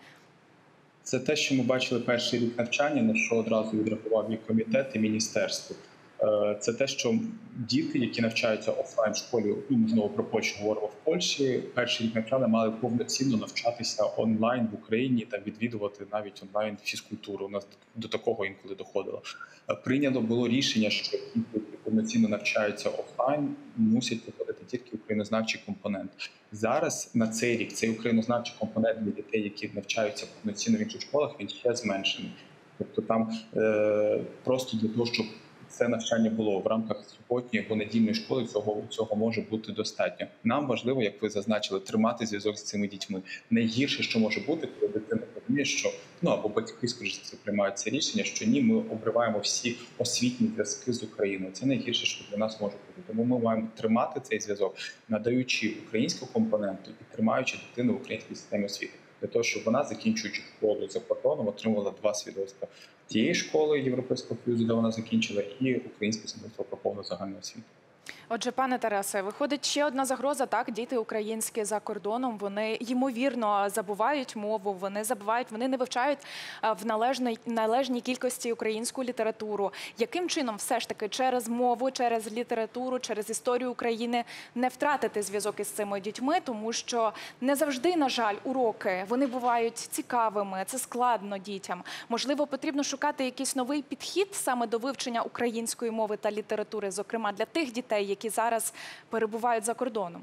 Це те, що ми бачили перший рік навчання, на що одразу відреагував і комітет, і міністерство. Це те, що діти, які навчаються офлайн в школі, ну, знову про Польщу говоримо, в Польщі, перший рік навчання мали повноцінно навчатися онлайн в Україні та відвідувати навіть онлайн фізкультуру. У нас до такого інколи доходило. Прийнято було рішення, що діти, які повноцінно навчаються офлайн, мусять виходити тільки українознавчий компонент. Зараз на цей рік цей українознавчий компонент для дітей, які навчаються повноцінно в інших школах, він ще зменшений. Тобто там е, просто для того, щоб це навчання було в рамках суботньої або недільної школи, цього, цього може бути достатньо. Нам важливо, як ви зазначили, тримати зв'язок з цими дітьми. Найгірше, що може бути, коли дитина розуміє, що, ну, або батьки, скоріше це приймають це рішення, що ні, ми обриваємо всі освітні зв'язки з Україною. Це найгірше, що для нас може бути. Тому ми маємо тримати цей зв'язок, надаючи українську компоненту і тримаючи дитину в українській системі освіти. Для того, щоб вона, закінчуючи школу за кордоном, отримувала два свідоцтва. Тієї школи Європейського Союзу, де вона закінчила, і українське свідоцтво про повну загальну освіту. Отже, пане Тарасе, виходить ще одна загроза, так, діти українські за кордоном, вони, ймовірно, забувають мову, вони забувають, вони не вивчають в належній, належній кількості українську літературу. Яким чином все ж таки через мову, через літературу, через історію України не втратити зв'язок із цими дітьми, тому що не завжди, на жаль, уроки, вони бувають цікавими, це складно дітям. Можливо, потрібно шукати якийсь новий підхід саме до вивчення української мови та літератури, зокрема для тих дітей, які зараз перебувають за кордоном?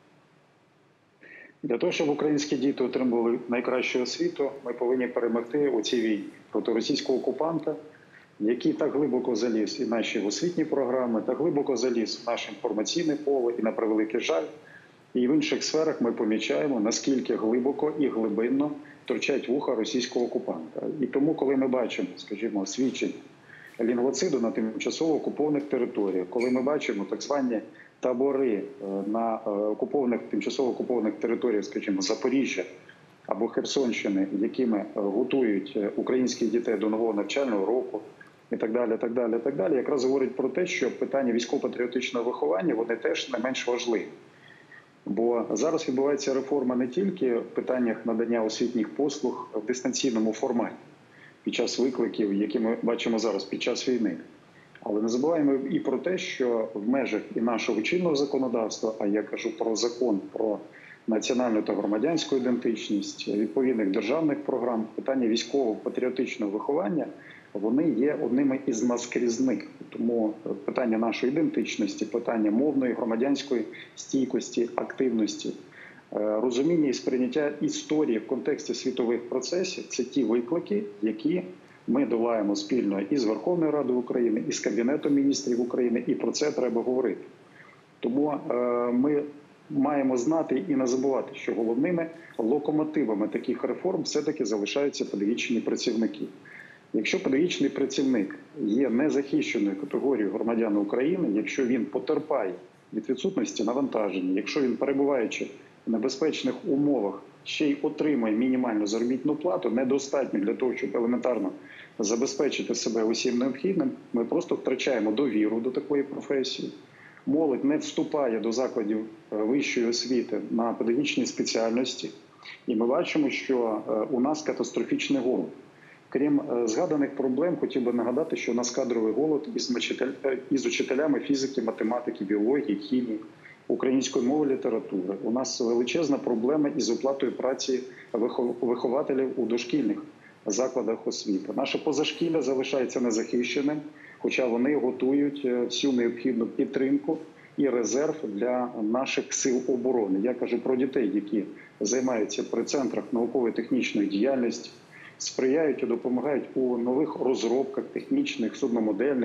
Для того, щоб українські діти отримували найкращу освіту, ми повинні перемогти у цій війні проти російського окупанта, який так глибоко заліз і в наші освітні програми, так глибоко заліз в наше інформаційне поле, і, на превеликий жаль, і в інших сферах ми помічаємо, наскільки глибоко і глибинно торчать вуха російського окупанта. І тому, коли ми бачимо, скажімо, свідчення лінгвоциду на тимчасово окупованих територіях, коли ми бачимо так звані табори на окупованих, тимчасово окупованих територіях, скажімо, Запоріжжя або Херсонщини, якими готують українських дітей до нового навчального року і так далі, так далі, так далі, якраз говорить про те, що питання військово-патріотичного виховання, вони теж не менш важливі. Бо зараз відбувається реформа не тільки в питаннях надання освітніх послуг в дистанційному форматі, під час викликів, які ми бачимо зараз під час війни. Але не забуваємо і про те, що в межах і нашого чинного законодавства, а я кажу про закон про національну та громадянську ідентичність, відповідних державних програм, питання військово-патріотичного виховання, вони є одними із наскрізних. Тому питання нашої ідентичності, питання мовної, громадянської стійкості, активності, розуміння і сприйняття історії в контексті світових процесів – це ті виклики, які ми долаємо спільно із Верховною Радою України, і з Кабінетом міністрів України, і про це треба говорити. Тому е, ми маємо знати і не забувати, що головними локомотивами таких реформ все-таки залишаються педагогічні працівники. Якщо педагогічний працівник є незахищеною категорією громадян України, якщо він потерпає від відсутності навантаження, якщо він, перебуваючи в небезпечних умовах, ще й отримує мінімальну заробітну плату, недостатньо для того, щоб елементарно забезпечити себе усім необхідним, ми просто втрачаємо довіру до такої професії. Молодь не вступає до закладів вищої освіти на педагогічні спеціальності. І ми бачимо, що у нас катастрофічний голод. Крім згаданих проблем, хотів би нагадати, що у нас кадровий голод із учителями фізики, математики, біології, хімії, української мови, літератури. У нас величезна проблема із оплатою праці вихователів у дошкільних закладах освіти. Наше позашкілля залишається незахищеним, хоча вони готують всю необхідну підтримку і резерв для наших сил оборони. Я кажу про дітей, які займаються при центрах науково-технічної діяльності, сприяють і допомагають у нових розробках технічних, судномодельних,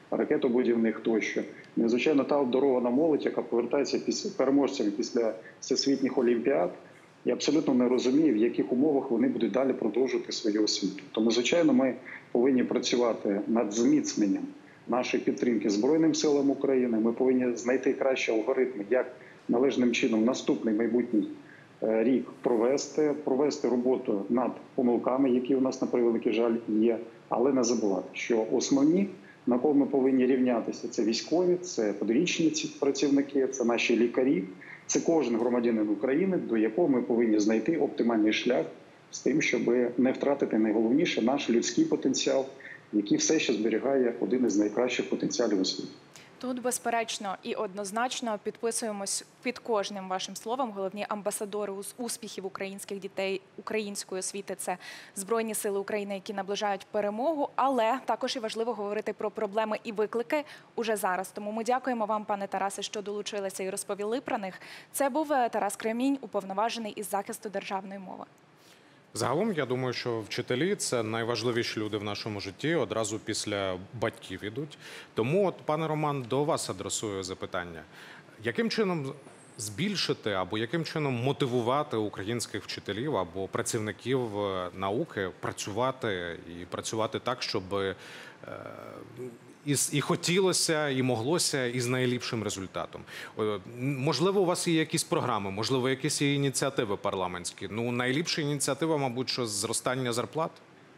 ракетобудівних тощо. Ну, і, звичайно, та обдарована молодь, яка повертається після переможцями після всесвітніх олімпіад, і абсолютно не розуміє, в яких умовах вони будуть далі продовжувати свою освіту. Тому, звичайно, ми повинні працювати над зміцненням нашої підтримки Збройним силам України. Ми повинні знайти кращі алгоритми, як належним чином наступний майбутній рік провести, провести роботу над помилками, які у нас, на превеликий жаль, є, але не забувати, що основні, на кого ми повинні рівнятися, це військові, це педагогічні працівники, це наші лікарі, це кожен громадянин України, до якого ми повинні знайти оптимальний шлях з тим, щоб не втратити найголовніше наш людський потенціал, який все ще зберігає один із найкращих потенціалів у світі. Тут, безперечно, і однозначно підписуємось під кожним вашим словом. Головні амбасадори успіхів українських дітей, української освіти – це Збройні сили України, які наближають перемогу. Але також і важливо говорити про проблеми і виклики уже зараз. Тому ми дякуємо вам, пане Тарасе, що долучилися і розповіли про них. Це був Тарас Кремінь, уповноважений із захисту державної мови. Загалом, я думаю, що вчителі – це найважливіші люди в нашому житті, одразу після батьків ідуть. Тому, от, пане Роман, до вас адресую запитання. Яким чином збільшити або яким чином мотивувати українських вчителів або працівників науки працювати і працювати так, щоб е, і, і хотілося, і моглося, і з найліпшим результатом? Можливо, у вас є якісь програми, можливо, якісь є ініціативи парламентські. Ну, найліпша ініціатива, мабуть, що зростання зарплат?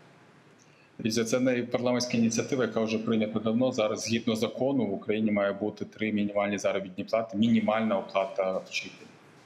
І це не парламентська ініціатива, яка вже прийнята давно. Зараз, згідно закону, в Україні має бути три мінімальні заробітні плати, мінімальна оплата вчителя.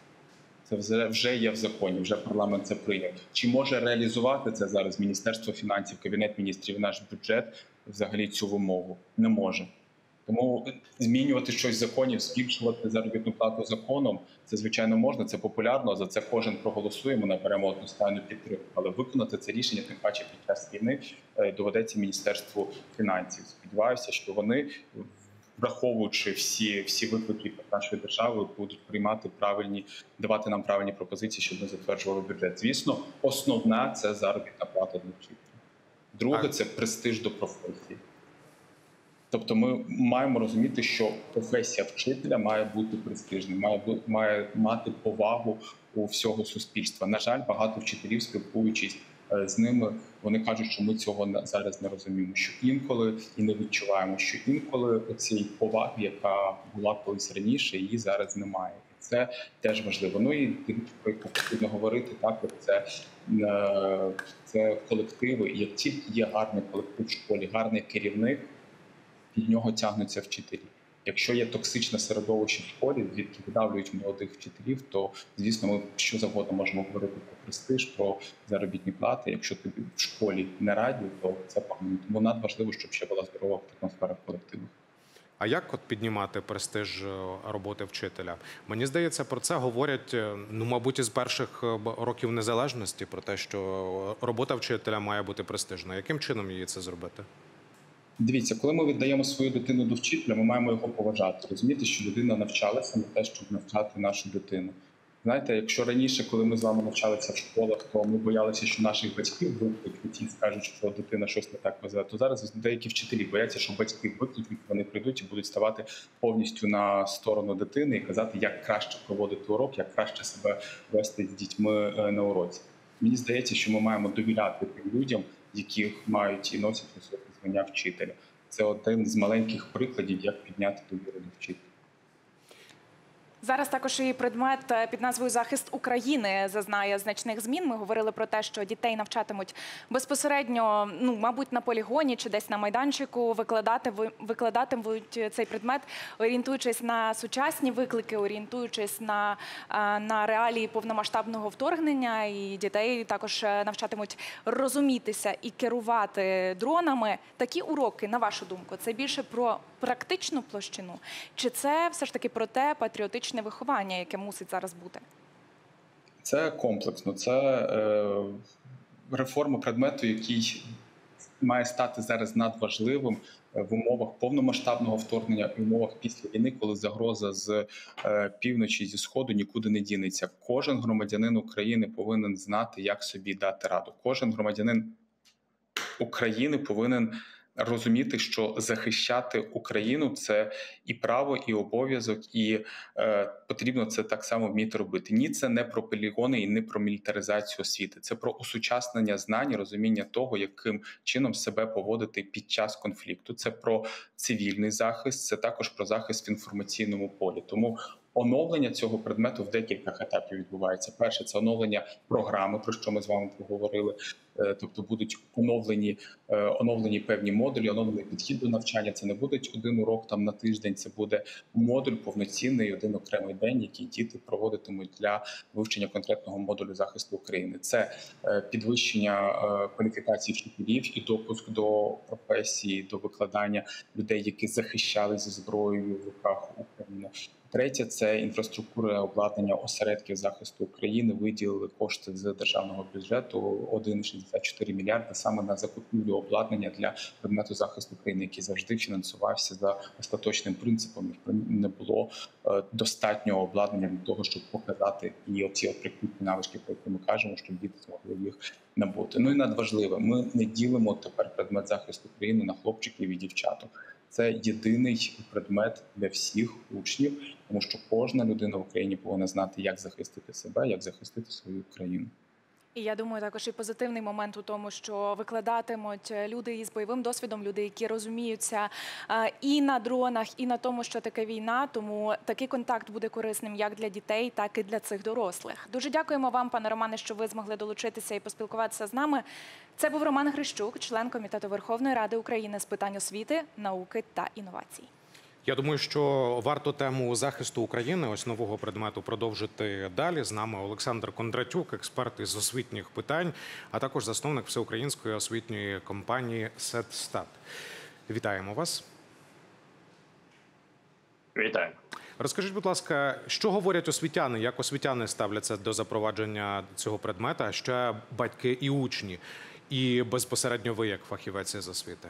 Це вже є в законі, вже парламент це прийняв. Чи може реалізувати це зараз Міністерство фінансів, Кабінет міністрів, наш бюджет взагалі цю вимогу? Не може. Тому змінювати щось в законі, збільшувати заробітну плату законом, це, звичайно, можна, це популярно, за це кожен проголосує, ми наберемо одностайну підтримку. Але виконати це рішення, тим паче під час війни, доведеться Міністерству фінансів. Сподіваюся, що вони, враховуючи всі, всі виклики нашої держави, будуть приймати правильні, давати нам правильні пропозиції, щоб ми затверджували бюджет. Звісно, основна – це заробітна плата для вчителя. Друге – це престиж до професії. Тобто ми маємо розуміти, що професія вчителя має бути престижною, має, має мати повагу у всього суспільства. На жаль, багато вчителів, спілкуючись з ними, вони кажуть, що ми цього зараз не розуміємо, що інколи і не відчуваємо, що інколи цієї поваги, яка була колись раніше, її зараз немає. Це теж важливо. Ну і про яку потрібно говорити, також це, це колективи. І як тільки є гарний колектив в школі, гарний керівник, від нього тягнуться вчителі. Якщо є токсичне середовище в школі, звідки видавлюють молодих вчителів, то, звісно, ми що завгодно можемо говорити про престиж, про заробітні плати. Якщо тобі в школі не раді, то це погано. Тому надважливо, щоб ще була здорова атмосфера в колективах. А як от піднімати престиж роботи вчителя? Мені здається, про це говорять, ну, мабуть, із перших років незалежності, про те, що робота вчителя має бути престижною. Яким чином її це зробити? Дивіться, коли ми віддаємо свою дитину до вчителя, ми маємо його поважати. Розуміти, що людина навчалася на те, щоб навчати нашу дитину. Знаєте, якщо раніше, коли ми з вами навчалися в школах, то ми боялися, що наших батьків викликнуть і скажуть, що дитина щось не так везе, то зараз деякі вчителі бояться, що батьки викликнуть, вони прийдуть і будуть ставати повністю на сторону дитини і казати, як краще проводити урок, як краще себе вести з дітьми на уроці. Мені здається, що ми маємо довіряти тим людям, яких мають і носять високе звання вчителя. Це один з маленьких прикладів, як підняти довіру до вчителя. Зараз також і предмет під назвою «Захист України» зазнає значних змін. Ми говорили про те, що дітей навчатимуть безпосередньо, ну, мабуть, на полігоні чи десь на майданчику, викладати, викладатимуть цей предмет, орієнтуючись на сучасні виклики, орієнтуючись на, на реалії повномасштабного вторгнення. І дітей також навчатимуть розумітися і керувати дронами. Такі уроки, на вашу думку, це більше про практичну площину? Чи це все ж таки про те патріотичне виховання, яке мусить зараз бути? Це комплексно. Це е, реформа предмету, який має стати зараз надважливим в умовах повномасштабного вторгнення, в умовах після війни, коли загроза з е, півночі, зі сходу нікуди не дінеться. Кожен громадянин України повинен знати, як собі дати раду. Кожен громадянин України повинен розуміти, що захищати Україну – це і право, і обов'язок, і е, потрібно це так само вміти робити. Ні, це не про полігони і не про мілітаризацію освіти. Це про осучаснення знань, розуміння того, яким чином себе поводити під час конфлікту. Це про цивільний захист, це також про захист в інформаційному полі. Тому оновлення цього предмету в декілька етапів відбувається. Перше – це оновлення програми, про що ми з вами поговорили. Тобто будуть оновлені, оновлені певні модулі, оновлений підхід до навчання. Це не буде один урок там на тиждень, це буде модуль повноцінний, один окремий день, який діти проводитимуть для вивчення конкретного модулю захисту України. Це підвищення кваліфікації вчителів і допуск до професії, до викладання людей, які захищали зі зброєю в руках України. Третє – це інфраструктура обладнання осередків захисту України. Виділили кошти з державного бюджету один цілих шістдесят чотири мільярди саме на закупівлю обладнання для предмету захисту України, який завжди фінансувався за остаточним принципом. Не було достатнього обладнання для того, щоб показати і оці от прикладні навички, про які ми кажемо, щоб діти змогли їх набути. Ну і надважливе, ми не ділимо тепер предмет захисту України на хлопчиків і дівчаток. Це єдиний предмет для всіх учнів, тому що кожна людина в Україні повинна знати, як захистити себе, як захистити свою країну. І я думаю, також і позитивний момент у тому, що викладатимуть люди із бойовим досвідом, люди, які розуміються і на дронах, і на тому, що таке війна. Тому такий контакт буде корисним як для дітей, так і для цих дорослих. Дуже дякуємо вам, пане Романе, що ви змогли долучитися і поспілкуватися з нами. Це був Роман Грищук, член Комітету Верховної Ради України з питань освіти, науки та інновацій. Я думаю, що варто тему захисту України, ось нового предмету, продовжити далі. З нами Олександр Кондратюк, експерт із освітніх питань, а також засновник всеукраїнської освітньої компанії «Сетстат». Вітаємо вас. Вітаю. Розкажіть, будь ласка, що говорять освітяни, як освітяни ставляться до запровадження цього предмета, ще батьки і учні, і безпосередньо ви, як фахівець з освіти?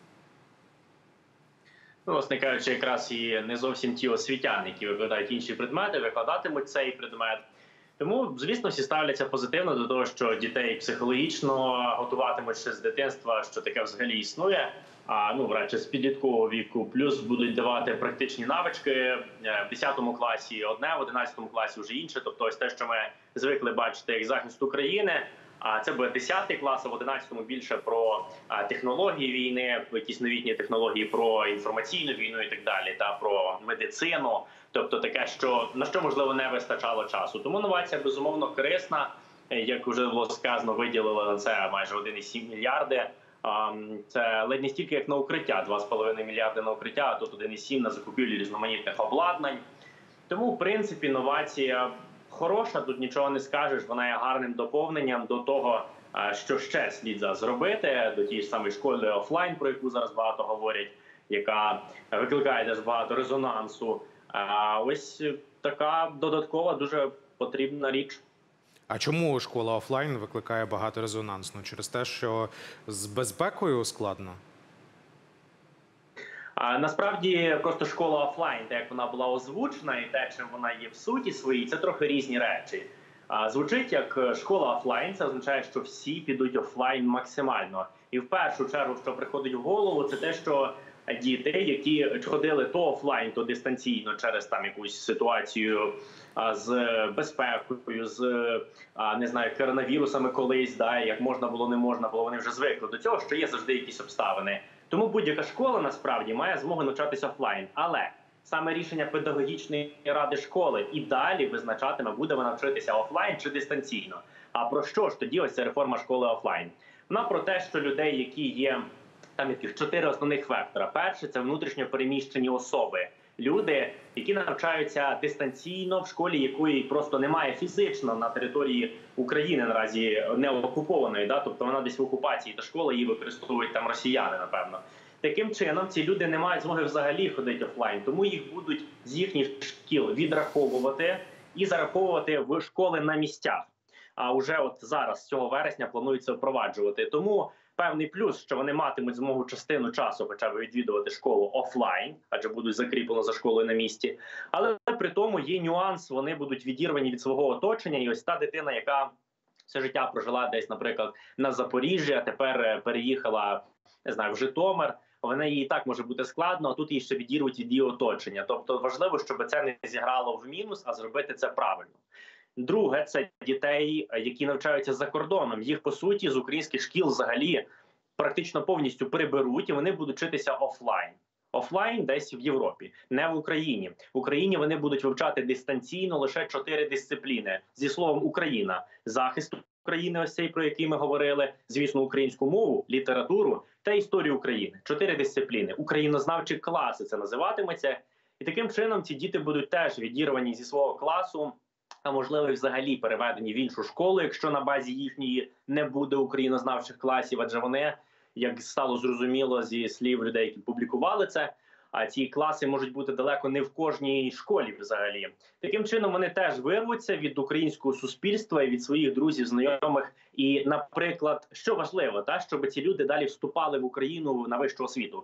Ну, власне кажучи, якраз і не зовсім ті освітяни, які викладають інші предмети, викладатимуть цей предмет. Тому, звісно, всі ставляться позитивно до того, що дітей психологічно готуватимуть ще з дитинства, що таке взагалі існує, а ну, радше з підліткового віку. Плюс будуть давати практичні навички в десятому класі одне, в одинадцятому класі вже інше. Тобто ось те, що ми звикли бачити як захист України, а це буде десятий клас, а в одинадцятому більше про технології війни, якісь новітні технології, про інформаційну війну і так далі, та про медицину. Тобто таке, що на що, можливо, не вистачало часу. Тому новація, безумовно, корисна. Як вже було сказано, виділили на це майже один цілих сім мільярди. Це ледь не стільки, як на укриття. два цілих п'ять мільярди на укриття, а тут один цілих сім на закупівлі різноманітних обладнань. Тому, в принципі, новація хороша, тут нічого не скажеш, вона є гарним доповненням до того, що ще слід зробити, до тієї ж самої школи офлайн, про яку зараз багато говорять, яка викликає теж багато резонансу. А ось така додаткова, дуже потрібна річ. А чому школа офлайн викликає багато резонансу? Через те, що з безпекою складно? А насправді просто школа офлайн, так як вона була озвучена, і те, чим вона є в суті своїй, це трохи різні речі. А звучить як школа офлайн, це означає, що всі підуть офлайн максимально. І в першу чергу, що приходить в голову, це те, що діти, які ходили то офлайн, то дистанційно через там якусь ситуацію з безпекою, з не знаю, коронавірусами колись, да, як можна було, не можна було, вони вже звикли до цього, що є завжди якісь обставини. Тому будь-яка школа насправді має змогу навчатися офлайн. Але саме рішення педагогічної ради школи і далі визначатиме, буде вона вчитися офлайн чи дистанційно. А про що ж тоді ось ця реформа школи офлайн? Вона про те, що людей, які є, там яких чотири основних вектора. Перше – це внутрішньо переміщені особи. Люди, які навчаються дистанційно в школі, якої просто немає фізично на території України наразі не окупованої, да? Тобто вона десь в окупації, та школа її використовують там росіяни, напевно. Таким чином, ці люди не мають змоги взагалі ходити офлайн, тому їх будуть з їхніх шкіл відраховувати і зараховувати в школи на місцях. А вже от зараз, цього вересня, планується впроваджувати. Тому певний плюс, що вони матимуть змогу частину часу хоча б відвідувати школу офлайн, адже будуть закріплені за школою на місці. Але при тому є нюанс, вони будуть відірвані від свого оточення. І ось та дитина, яка все життя прожила десь, наприклад, на Запоріжжі, а тепер переїхала не знаю, в Житомир, вона їй і так може бути складно, а тут її ще відірвуть від її оточення. Тобто важливо, щоб це не зіграло в мінус, а зробити це правильно. Друге, це дітей, які навчаються за кордоном. Їх, по суті, з українських шкіл взагалі практично повністю приберуть, і вони будуть вчитися офлайн. Офлайн десь в Європі, не в Україні. В Україні вони будуть вивчати дистанційно лише чотири дисципліни. Зі словом «Україна». Захист України, ось цей, про який ми говорили, звісно, українську мову, літературу та історію України. Чотири дисципліни. Українознавчі класи це називатиметься. І таким чином ці діти будуть теж відірвані зі свого класу, а можливо взагалі переведені в іншу школу, якщо на базі їхньої не буде українознавчих класів, адже вони, як стало зрозуміло зі слів людей, які публікували це, а ці класи можуть бути далеко не в кожній школі взагалі. Таким чином вони теж вирвуться від українського суспільства і від своїх друзів, знайомих. І, наприклад, що важливо, та, щоб ці люди далі вступали в Україну на вищу освіту.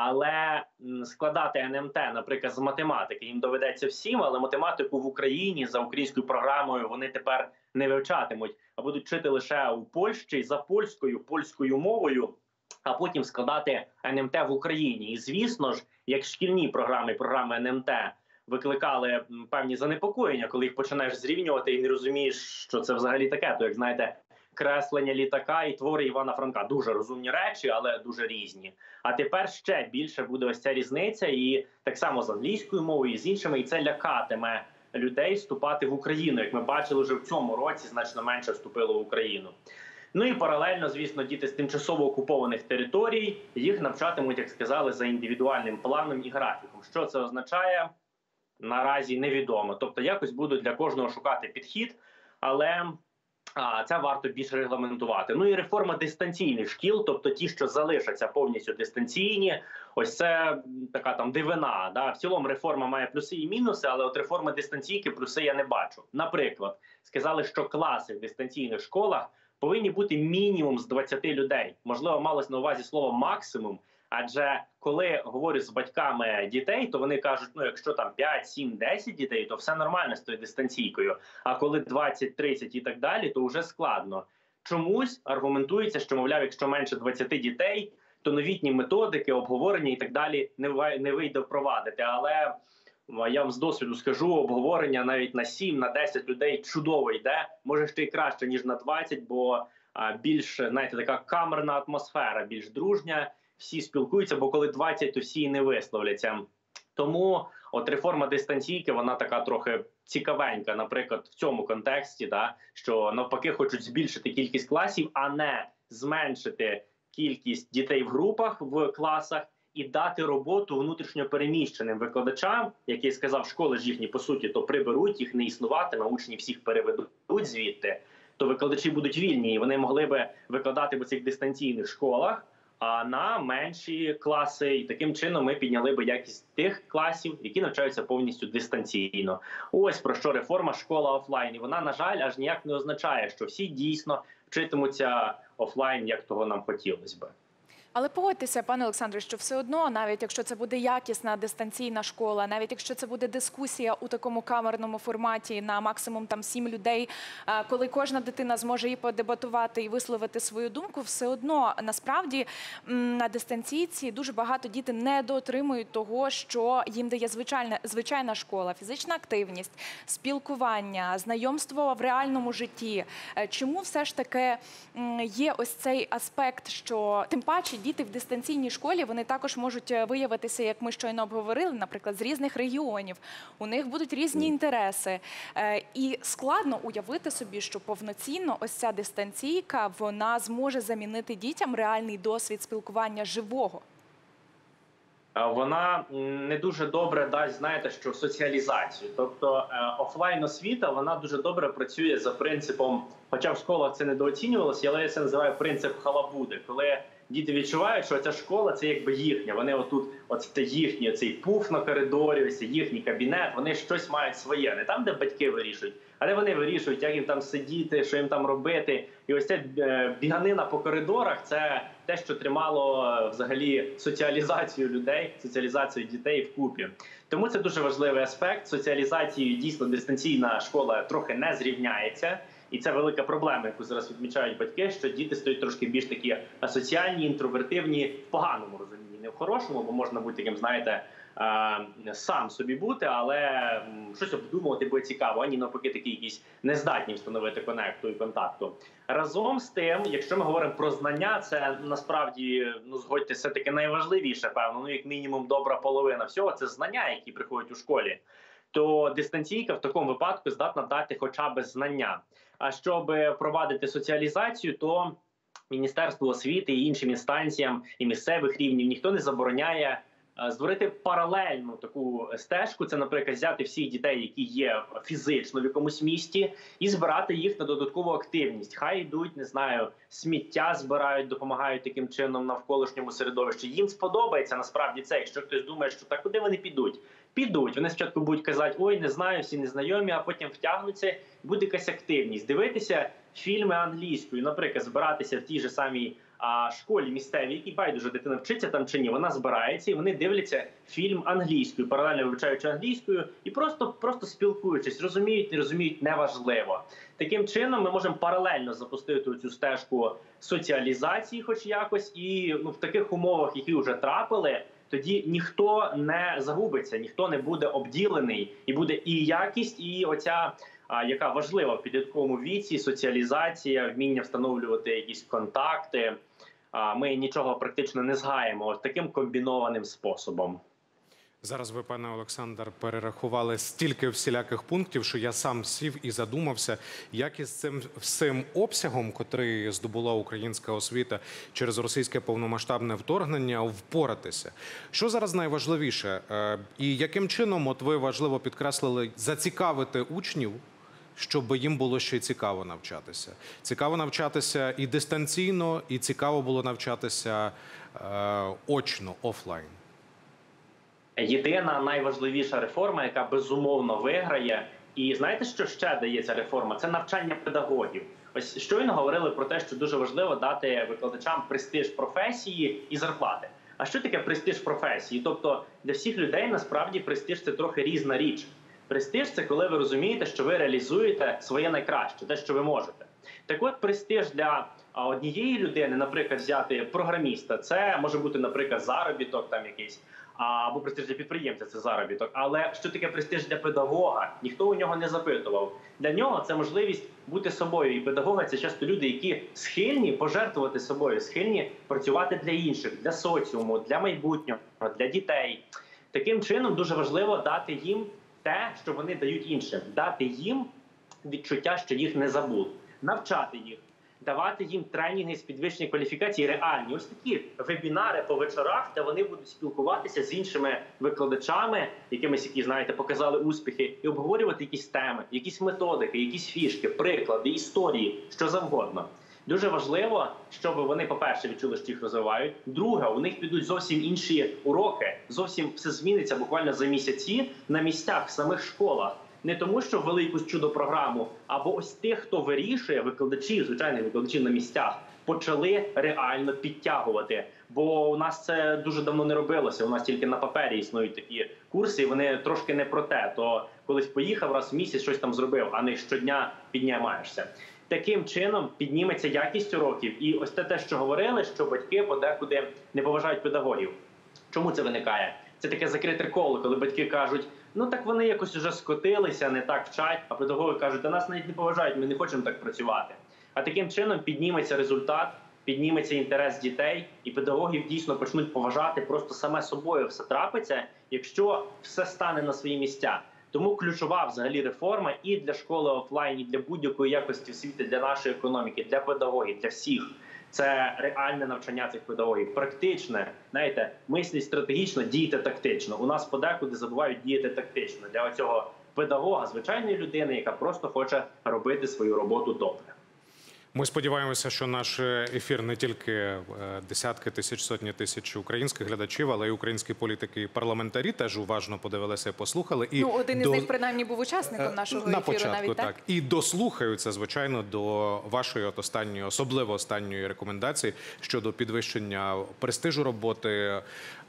Але складати ен ем те, наприклад, з математики їм доведеться всім, але математику в Україні за українською програмою вони тепер не вивчатимуть, а будуть вчити лише у Польщі за польською, польською мовою, а потім складати ен ем те в Україні. І, звісно ж, як шкільні програми, програми ен ем те викликали певні занепокоєння, коли їх починаєш зрівнювати і не розумієш, що це взагалі таке. То, як знаєте, креслення літака і твори Івана Франка. Дуже розумні речі, але дуже різні. А тепер ще більше буде ось ця різниця, і так само з англійською мовою, і з іншими, і це лякатиме людей вступати в Україну. Як ми бачили, вже в цьому році значно менше вступило в Україну. Ну і паралельно, звісно, діти з тимчасово окупованих територій, їх навчатимуть, як сказали, за індивідуальним планом і графіком. Що це означає? Наразі невідомо. Тобто якось будуть для кожного шукати підхід, але а, це варто більше регламентувати. Ну і реформа дистанційних шкіл, тобто ті, що залишаться повністю дистанційні, ось це така там дивина. Да? В цілому реформа має плюси і мінуси, але от реформа дистанційки плюси я не бачу. Наприклад, сказали, що класи в дистанційних школах повинні бути мінімум з двадцяти людей. Можливо, малось на увазі слово «максимум», адже коли говорю з батьками дітей, то вони кажуть, ну якщо там п'ять, сім, десять дітей, то все нормально з тою дистанційкою. А коли двадцять, тридцять і так далі, то вже складно. Чомусь аргументується, що, мовляв, якщо менше двадцяти дітей, то новітні методики, обговорення і так далі не вийде впровадити. Але я вам з досвіду скажу, обговорення навіть на сім, на десять людей чудово йде. Може ще й краще, ніж на двадцять, бо більш, знаєте, така камерна атмосфера, більш дружня. Всі спілкуються, бо коли двадцять, то всі не висловляться. Тому от реформа дистанційки, вона така трохи цікавенька, наприклад, в цьому контексті, да, що навпаки хочуть збільшити кількість класів, а не зменшити кількість дітей в групах, в класах, і дати роботу внутрішньопереміщеним викладачам, які, сказав, школи ж їхні, по суті, то приберуть, їх не існуватиме, учні всіх переведуть звідти, то викладачі будуть вільні, і вони могли би викладати в цих дистанційних школах, а на менші класи. І таким чином ми підняли би якість тих класів, які навчаються повністю дистанційно. Ось про що реформа школа офлайн. І вона, на жаль, аж ніяк не означає, що всі дійсно вчитимуться офлайн, як того нам хотілося би. Але погодьтеся, пане Олександре, що все одно, навіть якщо це буде якісна дистанційна школа, навіть якщо це буде дискусія у такому камерному форматі на максимум там сім людей, коли кожна дитина зможе і подебатувати, і висловити свою думку, все одно, насправді, на дистанційці дуже багато дітей не дотримують того, що їм дає звичайна, звичайна школа, фізична активність, спілкування, знайомство в реальному житті. Чому все ж таки є ось цей аспект, що тим паче діти в дистанційній школі, вони також можуть виявитися, як ми щойно обговорили, наприклад, з різних регіонів. У них будуть різні інтереси. І складно уявити собі, що повноцінно ось ця дистанційка, вона зможе замінити дітям реальний досвід спілкування живого. Вона не дуже добре дасть, знаєте, що соціалізацію. Тобто офлайн-освіта, вона дуже добре працює за принципом, хоча в школах це недооцінювалося, але я це називаю принцип халабуди, коли діти відчувають, що ця школа – це якби їхня. Вони отут, оце їхній цей пуф на коридорі, ось їхній кабінет, вони щось мають своє. Не там, де батьки вирішують, але вони вирішують, як їм там сидіти, що їм там робити. І ось ця біганина по коридорах – це те, що тримало взагалі соціалізацію людей, соціалізацію дітей вкупі. Тому це дуже важливий аспект. Соціалізацією дійсно дистанційна школа трохи не зрівняється. І це велика проблема, яку зараз відмічають батьки, що діти стають трошки більш такі асоціальні, інтровертивні в поганому розумінні, не в хорошому, бо можна бути таким, знаєте, сам собі бути, але щось обдумувати буде цікаво, ані навпаки такі якісь нездатні встановити конекту і контакту. Разом з тим, якщо ми говоримо про знання, це насправді, ну згодьте, все-таки найважливіше, певно, ну як мінімум добра половина всього, це знання, які приходять у школі. То дистанційка в такому випадку здатна дати хоча б знання. А щоб провадити соціалізацію, то Міністерство освіти і іншим інстанціям і місцевих рівнів ніхто не забороняє створити паралельну таку стежку. Це, наприклад, взяти всіх дітей, які є фізично в якомусь місті, і збирати їх на додаткову активність. Хай йдуть, не знаю, сміття збирають, допомагають таким чином навколишньому середовищі. Їм сподобається насправді це. Якщо хтось думає, що так, куди вони підуть? Підуть. Вони спочатку будуть казати, ой, не знаю, всі незнайомі, а потім втягнуться, буде якась активність. Дивитися фільми англійською, наприклад, збиратися в тій же самій а школі місцевій, які байдуже дитина вчиться там чи ні, вона збирається і вони дивляться фільм англійською, паралельно вивчаючи англійською і просто, просто спілкуючись, розуміють, не розуміють, неважливо. Таким чином ми можемо паралельно запустити цю стежку соціалізації хоч якось, і ну, в таких умовах, які вже трапили, тоді ніхто не загубиться, ніхто не буде обділений, і буде і якість, і оця, а, яка важлива в підлітковому віці, соціалізація, вміння встановлювати якісь контакти. А, ми нічого практично не згаємо ось таким комбінованим способом. Зараз ви, пане Олександр, перерахували стільки всіляких пунктів, що я сам сів і задумався, як із цим всім обсягом, котрий здобула українська освіта через російське повномасштабне вторгнення, впоратися. Що зараз найважливіше? І яким чином, от ви важливо підкреслили, зацікавити учнів, щоб їм було ще й цікаво навчатися? Цікаво навчатися і дистанційно, і цікаво було навчатися е, очно, офлайн. Єдина найважливіша реформа, яка безумовно виграє, і знаєте, що ще дає ця реформа? Це навчання педагогів. Ось щойно говорили про те, що дуже важливо дати викладачам престиж професії і зарплати. А що таке престиж професії? Тобто для всіх людей насправді престиж – це трохи різна річ. Престиж – це коли ви розумієте, що ви реалізуєте своє найкраще, те, що ви можете. Так от престиж для однієї людини, наприклад, взяти програміста, це може бути, наприклад, заробіток там якийсь, або престиж для підприємця – це заробіток. Але що таке престиж для педагога? Ніхто у нього не запитував. Для нього це можливість бути собою. І педагоги – це часто люди, які схильні пожертвувати собою, схильні працювати для інших, для соціуму, для майбутнього, для дітей. Таким чином дуже важливо дати їм те, що вони дають іншим. Дати їм відчуття, що їх не забули. Навчати їх. Давати їм тренінги з підвищення кваліфікації реальні. Ось такі вебінари по вечорах, де вони будуть спілкуватися з іншими викладачами, якимись, які, знаєте, показали успіхи, і обговорювати якісь теми, якісь методики, якісь фішки, приклади, історії, що завгодно. Дуже важливо, щоб вони, по-перше, відчули, що їх розвивають. Друге, у них підуть зовсім інші уроки, зовсім все зміниться буквально за місяці на місцях, в самих школах. Не тому, що ввели якусь чудо-програму, або ось тих, хто вирішує, викладачів, звичайно, викладачів на місцях, почали реально підтягувати. Бо у нас це дуже давно не робилося, у нас тільки на папері існують такі курси, і вони трошки не про те. То колись поїхав раз в місяць, щось там зробив, а не щодня піднімаєшся. Таким чином підніметься якість уроків. І ось те, те, що говорили, що батьки подекуди не поважають педагогів. Чому це виникає? Це таке закрите коло, коли батьки кажуть, ну так вони якось уже скотилися, не так вчать, а педагоги кажуть, а нас навіть не поважають, ми не хочемо так працювати. А таким чином підніметься результат, підніметься інтерес дітей, і педагогів дійсно почнуть поважати, просто саме собою все трапиться, якщо все стане на свої місця. Тому ключова взагалі реформа і для школи офлайн, і для будь-якої якості освіти, для нашої економіки, для педагогів, для всіх. Це реальне навчання цих педагогів, практичне, знаєте, мисліть стратегічно, дійте тактично. У нас подекуди забувають діяти тактично. Для цього педагога, звичайної людини, яка просто хоче робити свою роботу добре. Ми сподіваємося, що наш ефір не тільки десятки тисяч, сотні тисяч українських глядачів, але й українські політики і парламентарі теж уважно подивилися і послухали. І ну, один із до... них, принаймні, був учасником нашого на ефіру початку, навіть, так? так? І дослухаються, звичайно, до вашої от останньої, особливо останньої рекомендації щодо підвищення престижу роботи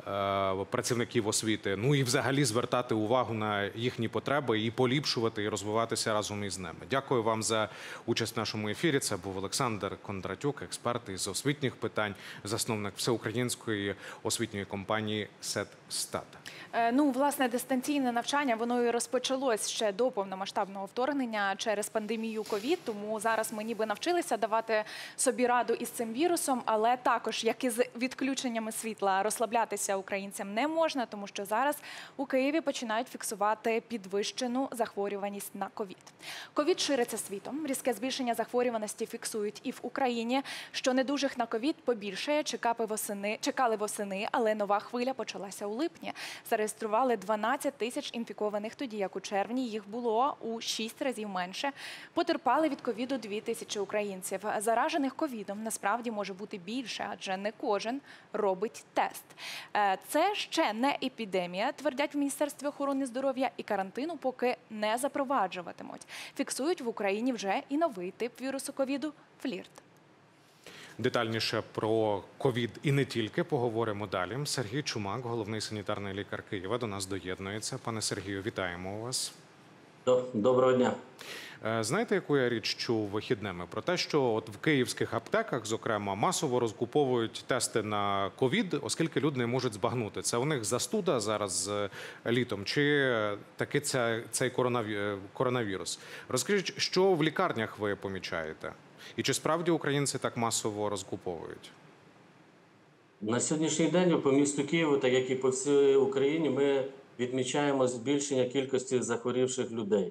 працівників освіти, ну і взагалі звертати увагу на їхні потреби і поліпшувати і розвиватися разом із ними. Дякую вам за участь в нашому ефірі. Це був Олександр Кондратюк, експерт із освітніх питань, засновник всеукраїнської освітньої компанії СЕТ-СТАТ. Ну, власне, дистанційне навчання, воно і розпочалось ще до повномасштабного вторгнення через пандемію ковід, тому зараз ми ніби навчилися давати собі раду із цим вірусом, але також, як і з відключеннями світла, розслаблятися українцям не можна, тому що зараз у Києві починають фіксувати підвищену захворюваність на ковід. Ковід шириться світом, різке збільшення захворюваності фіксують і в Україні. Щонедужих на ковід побільшає, чекали восени, чекали восени, але нова хвиля почалася у липні. Зареєстрували дванадцять тисяч інфікованих, тоді як у червні їх було у шість разів менше. Потерпали від ковіду дві тисячі українців. Заражених ковідом насправді може бути більше, адже не кожен робить тест. Це ще не епідемія, твердять в Міністерстві охорони здоров'я, і карантину поки не запроваджуватимуть. Фіксують в Україні вже і новий тип вірусу ковіду – флірт. Детальніше про ковід і не тільки поговоримо далі. Сергій Чумак, головний санітарний лікар Києва, до нас доєднується. Пане Сергію, вітаємо вас. Доброго дня. Знаєте, яку я річ чув вихідними? Про те, що от в київських аптеках, зокрема, масово розкуповують тести на ковід, оскільки люди не можуть збагнути. Це у них застуда зараз літом, чи таки це, цей коронавірус? Розкажіть, що в лікарнях ви помічаєте? І чи справді українці так масово розкуповують? На сьогоднішній день по місту Києву, так як і по всій Україні, ми відмічаємо збільшення кількості захворівших людей.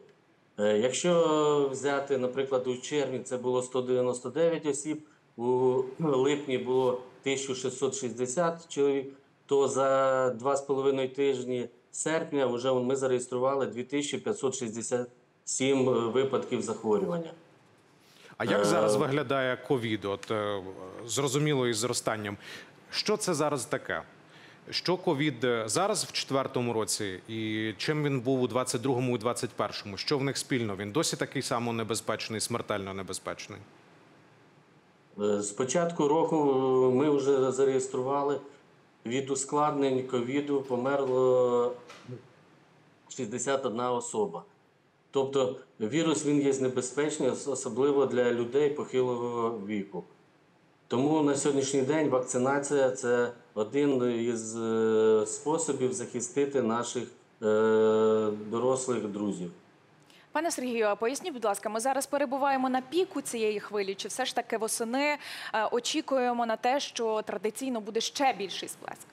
Якщо взяти, наприклад, у червні це було сто дев'яносто дев'ять осіб, у липні було тисяча шістсот шістдесят чоловік, то за два з половиною тижні серпня вже ми зареєстрували дві тисячі п'ятсот шістдесят сім випадків захворювання. А як зараз виглядає ковід? От зрозуміло із зростанням. Що це зараз таке? Що ковід зараз в четвертому році і чим він був у двадцять другому і двадцять першому? Що в них спільно? Він досі такий само небезпечний, смертельно небезпечний? З початку року ми вже зареєстрували, від ускладнень ковіду померло шістдесят одна особа. Тобто вірус він є небезпечний, особливо для людей похилого віку. Тому на сьогоднішній день вакцинація – це один із способів захистити наших дорослих друзів. Пане Сергію, а поясніть, будь ласка, ми зараз перебуваємо на піку цієї хвилі, чи все ж таки восени очікуємо на те, що традиційно буде ще більший сплеск?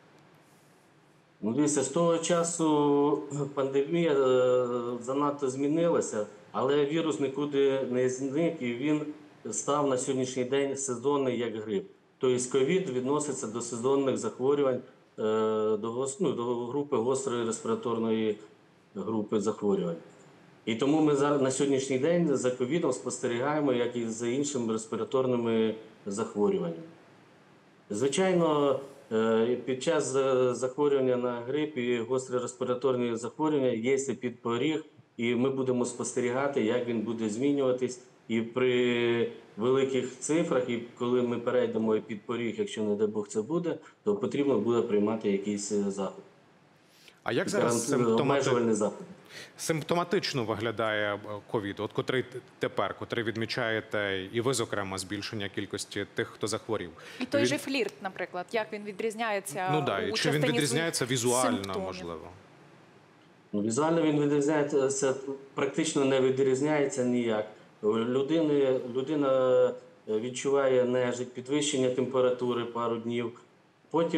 Ну, дивіться, з того часу пандемія занадто змінилася, але вірус нікуди не зник і він став на сьогоднішній день сезонний, як грип. Тобто ковід відноситься до сезонних захворювань, до, ну, до групи гострої респіраторної групи захворювань. І тому ми зараз на сьогоднішній день за ковідом спостерігаємо, як і за іншими респіраторними захворюваннями. Звичайно, під час захворювання на грип і гострі респіраторні захворювання є підпоріг, і ми будемо спостерігати, як він буде змінюватись. І при великих цифрах, і коли ми перейдемо під поріг, якщо, не дай Бог, це буде, то потрібно буде приймати якийсь заход. А як зараз симптомати... заход. симптоматично виглядає ковід? От котрий тепер, котрий відмічаєте, і ви, зокрема, збільшення кількості тих, хто захворів? І той він... же флірт, наприклад, як він відрізняється ну, да, у чи він відрізняється візуально, симптомів? Можливо? Ну, візуально він відрізняється, практично не відрізняється ніяк. Людини, людина відчуває нежить, підвищення температури пару днів, потім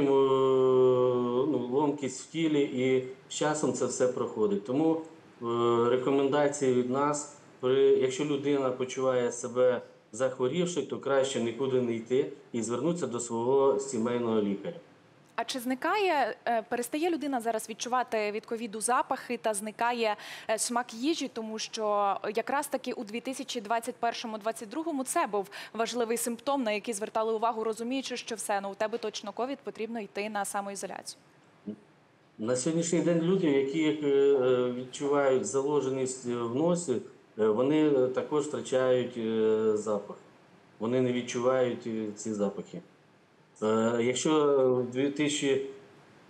ну, ломкість в тілі і з часом це все проходить. Тому рекомендації від нас, якщо людина почуває себе захворівши, то краще нікуди не йти і звернутися до свого сімейного лікаря. А чи зникає, перестає людина зараз відчувати від ковіду запахи та зникає смак їжі, тому що якраз таки у дві тисячі двадцять першому - двадцять другому це був важливий симптом, на який звертали увагу, розуміючи, що все, ну у тебе точно ковід, потрібно йти на самоізоляцію? На сьогоднішній день люди, які відчувають заложеність в носі, вони також втрачають запах. Вони не відчувають ці запахи. Якщо в дві тисячі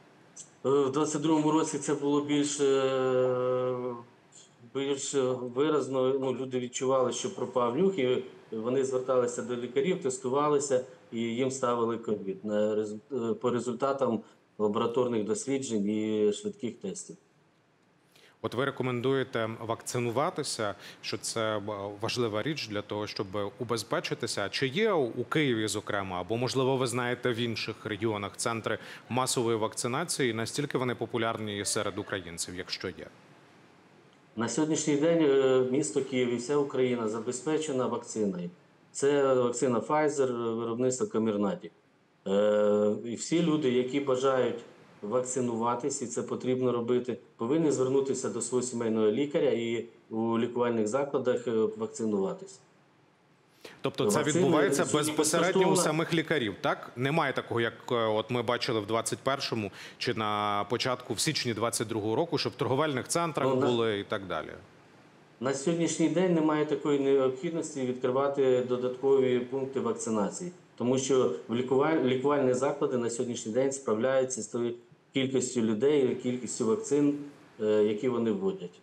В двадцять другому році це було більш, е, більш виразно. Ну, люди відчували, що пропав нюх, і вони зверталися до лікарів, тестувалися, і їм ставили ковід на резу- по результатам лабораторних досліджень і швидких тестів. От ви рекомендуєте вакцинуватися, що це важлива річ для того, щоб убезпечитися. Чи є у Києві, зокрема, або, можливо, ви знаєте в інших регіонах центри масової вакцинації? Настільки вони популярні серед українців, якщо є? На сьогоднішній день е, місто Київ і вся Україна забезпечена вакциною. Це вакцина Pfizer, виробництво Комірнаті. Е, І всі люди, які бажають вакцинуватись, і це потрібно робити, повинні звернутися до свого сімейного лікаря і у лікувальних закладах е, вакцинуватись. Тобто це Вакцини відбувається сьогодні безпосередньо у безкоштовно. самих лікарів, так? Немає такого, як е, от ми бачили в двадцять першому чи на початку, в січні двадцять другого року, щоб в торговельних центрах Ну, на- були і так далі. На сьогоднішній день немає такої необхідності відкривати додаткові пункти вакцинації, тому що в лікуваль- лікувальні заклади на сьогоднішній день справляються з тою кількістю людей, кількістю вакцин, е, які вони вводять.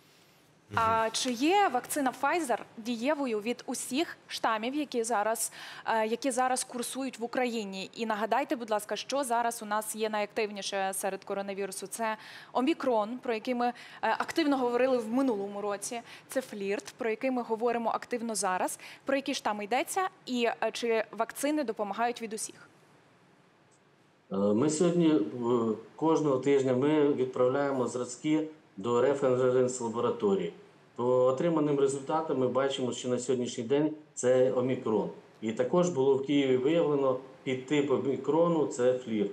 А чи є вакцина Pfizer дієвою від усіх штамів, які зараз, е, які зараз курсують в Україні? І нагадайте, будь ласка, що зараз у нас є найактивніше серед коронавірусу? Це омікрон, про який ми е, активно говорили в минулому році. Це флірт, про який ми говоримо активно зараз. Про які штами йдеться? І е, чи вакцини допомагають від усіх? Е, Ми сьогодні е, кожного тижня ми відправляємо зразки до референс-лабораторії. По отриманим результатам ми бачимо, що на сьогоднішній день це омікрон. І також було в Києві виявлено підтип омікрону – це флірт.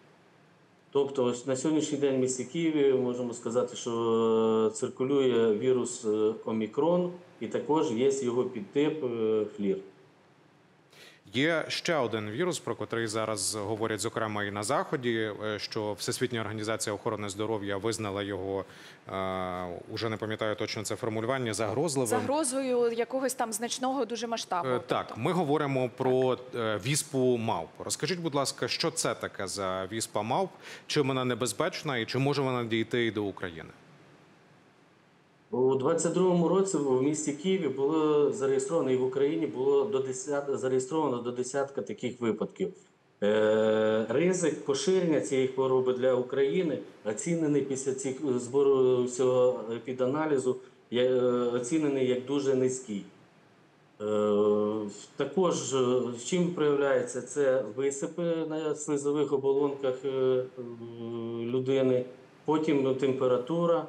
Тобто ось на сьогоднішній день в місті Києві можемо сказати, що е, циркулює вірус е, омікрон і також є його підтип е, флірт. Є ще один вірус, про котрий зараз говорять, зокрема, і на Заході, е, що Всесвітня організація охорони здоров'я визнала його, е, уже не пам'ятаю точно це формулювання, загрозливим. Загрозою якогось там значного дуже масштабу. Е, Так, ми говоримо про е, віспу мавп. Розкажіть, будь ласка, що це таке за віспа мавп, чим вона небезпечна і чи може вона дійти і до України? У двадцять другому році в місті Києві було зареєстровано, і в Україні було до десятка, зареєстровано до десятка таких випадків. Е, ризик поширення цієї хвороби для України оцінений після цих збору всього епіданалізу, е, оцінений як дуже низький. Е, також е, чим проявляється? Це висипи на слизових оболонках е, е, людини, потім ну, температура.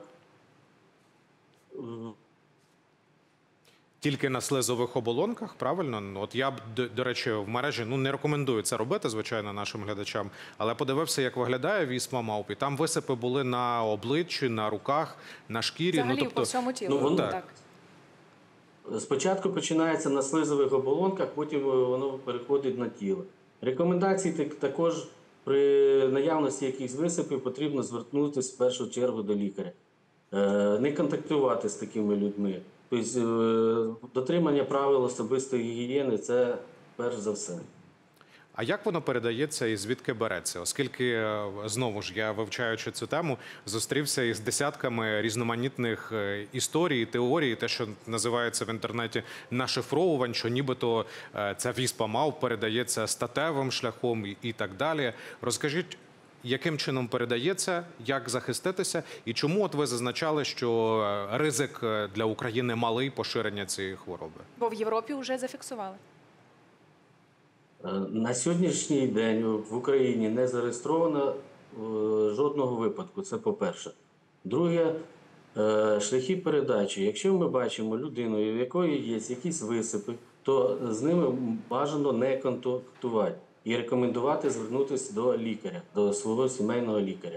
Тільки на слизових оболонках, правильно? Ну, от я б, до, до речі, в мережі ну не рекомендую це робити, звичайно, нашим глядачам, але подивився, як виглядає віспа мавп, і там висипи були на обличчі, на руках, на шкірі. Взагалі ну, тобто, по всьому тілу. ну, вон- так. так. Спочатку починається на слизових оболонках, потім воно переходить на тіло. Рекомендації так- також при наявності якихось висипів потрібно звернутися в першу чергу до лікаря. Е, Не контактувати з такими людьми. Тобто е, дотримання правил особистої гігієни – це перш за все. А як воно передається і звідки береться? Оскільки, е, знову ж, я, вивчаючи цю тему, зустрівся із десятками різноманітних е, історій, теорій, те, що називається в інтернеті нашифровувань, що нібито е, ця віспа мавп передається статевим шляхом і, і так далі. Розкажіть, яким чином передається, як захиститися, і чому от ви зазначали, що е, ризик е, для України малий поширення цієї хвороби? Бо в Європі вже зафіксували. Е, На сьогоднішній день в Україні не зареєстровано е, жодного випадку, це по-перше. Друге, е, шляхи передачі. Якщо ми бачимо людину, в якої є якісь висипи, то з ними бажано не контактувати і рекомендувати звернутися до лікаря, до свого сімейного лікаря.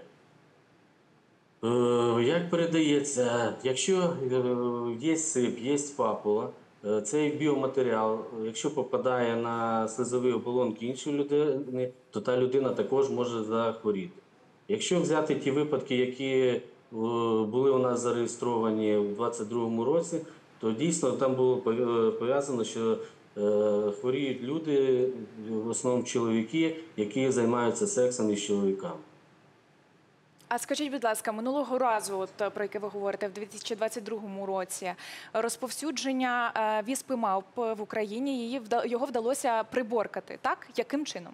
Е, Як передається? Якщо е, є сип, є папула, е, цей біоматеріал, якщо попадає на слизові оболонки іншої людини, то та людина також може захворіти. Якщо взяти ті випадки, які е, були у нас зареєстровані у двадцять другому році, то дійсно там було пов'язано, що е, хворіють люди, в основному чоловіки, які займаються сексом із чоловіками. А скажіть, будь ласка, минулого разу, от, про яке ви говорите, в дві тисячі двадцять другому році, розповсюдження е, віспи мавп в Україні, її, вда- його вдалося приборкати, так? Яким чином?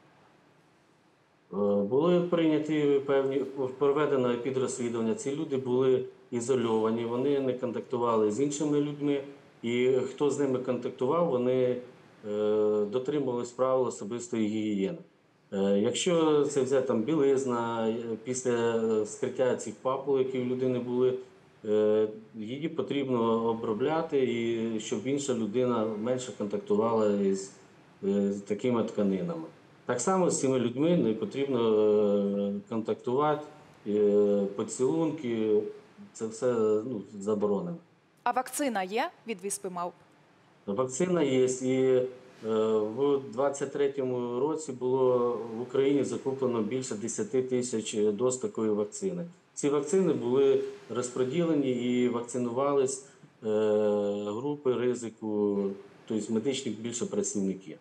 Е, Були прийняті певні, проведено підрозслідування. Ці люди були ізольовані, вони не контактували з іншими людьми, і хто з ними контактував, вони е, дотримувались правил особистої гігієни. Е, Якщо це взяти там білизна, е, після скриття цих папул, у людини були, е, її потрібно обробляти, і щоб інша людина менше контактувала із е, з такими тканинами. Так само з цими людьми не потрібно е, контактувати, е, поцілунки, це все ну, заборонено. А вакцина є від віспи мавп? Вакцина є, і е, в двадцять третьому році було в Україні закуплено більше десять тисяч доз такої вакцини. Ці вакцини були розподілені і вакцинувались е, групи ризику, тобто медичні більше працівники.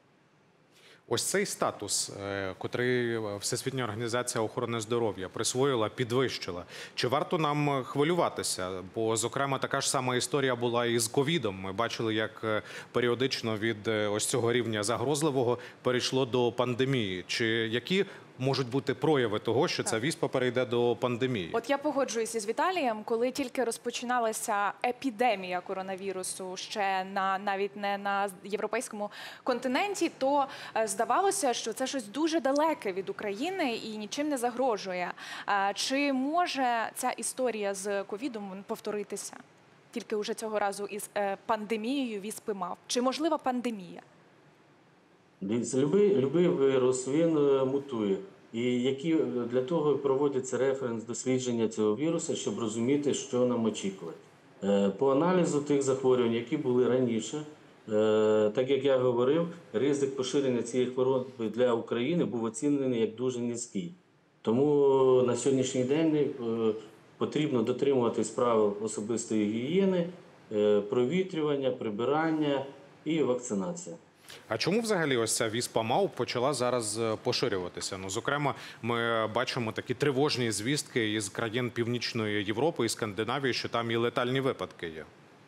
Ось цей статус, е, котрий Всесвітня організація охорони здоров'я присвоїла, підвищила. Чи варто нам хвилюватися? Бо, зокрема, така ж сама історія була і з ковідом. Ми бачили, як е, періодично від е, ось цього рівня загрозливого перейшло до пандемії. Чи які можуть бути прояви того, що ця віспа перейде до пандемії? От я погоджуюся із Віталієм, коли тільки розпочиналася епідемія коронавірусу, ще на навіть не на європейському континенті, то е, здавалося, що це щось дуже далеке від України і нічим не загрожує. Е, Чи може ця історія з ковідом повторитися? Тільки уже цього разу із е, пандемією віспи мавп. Чи можлива пандемія? Дивіться, любий, любий вірус, він е, мутує. І які для того проводяться референс дослідження цього вірусу, щоб розуміти, що нам очікувати. Е, По аналізу тих захворювань, які були раніше, е, так як я говорив, ризик поширення цієї хвороби для України був оцінений як дуже низький. Тому на сьогоднішній день е, потрібно дотримуватись правил особистої гігієни, е, провітрювання, прибирання і вакцинація. А чому взагалі ось ця віспа мавп почала зараз поширюватися? Ну, зокрема, ми бачимо такі тривожні звістки із країн Північної Європи і Скандинавії, що там і летальні випадки є.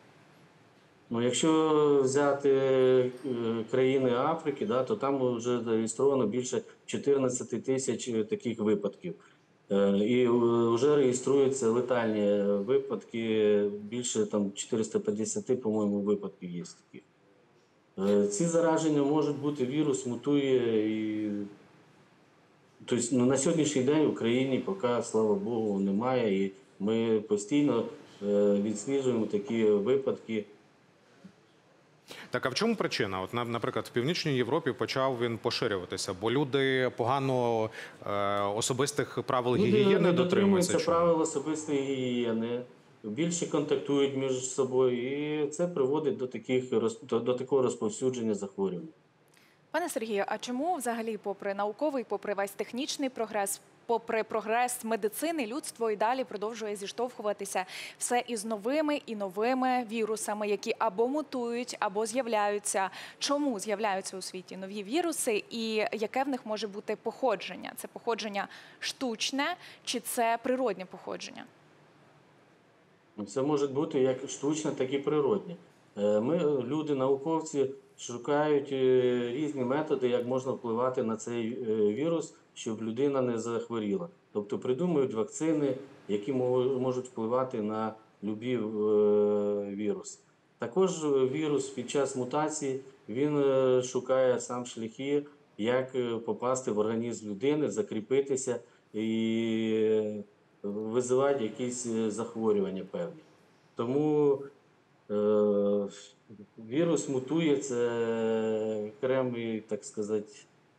Ну, якщо взяти е, країни Африки, да, то там вже зареєстровано більше чотирнадцять тисяч таких випадків. Е, і вже реєструються летальні випадки, більше там чотириста п'ятдесят, по-моєму, випадків є таких. Ці зараження можуть бути, вірус мутує. І... Тобто, ну, на сьогоднішній день в Україні поки, слава Богу, немає. І ми постійно е, відсліджуємо такі випадки. Так, а в чому причина? От, наприклад, в Північній Європі почав він поширюватися, бо люди погано е, особистих правил Люди гігієни не дотримуються. дотримуються Чому? правил особистої гігієни, більше контактують між собою, і це приводить до таких до, до такого розповсюдження захворювань. Пане Сергію, а чому взагалі, попри науковий, попри весь технічний прогрес, попри прогрес медицини, людство і далі продовжує зіштовхуватися все із новими і новими вірусами, які або мутують, або з'являються? Чому з'являються у світі нові віруси і яке в них може бути походження? Це походження штучне чи це природне походження? Це може бути як штучне, так і природне. Ми, люди, науковці, шукають різні методи, як можна впливати на цей вірус, щоб людина не захворіла. Тобто придумують вакцини, які можуть впливати на будь-який вірус. Також вірус під час мутації, він шукає сам шляхи, як попасти в організм людини, закріпитися і визивати якісь захворювання певні. Тому е, вірус мутує, це окремий, так сказати,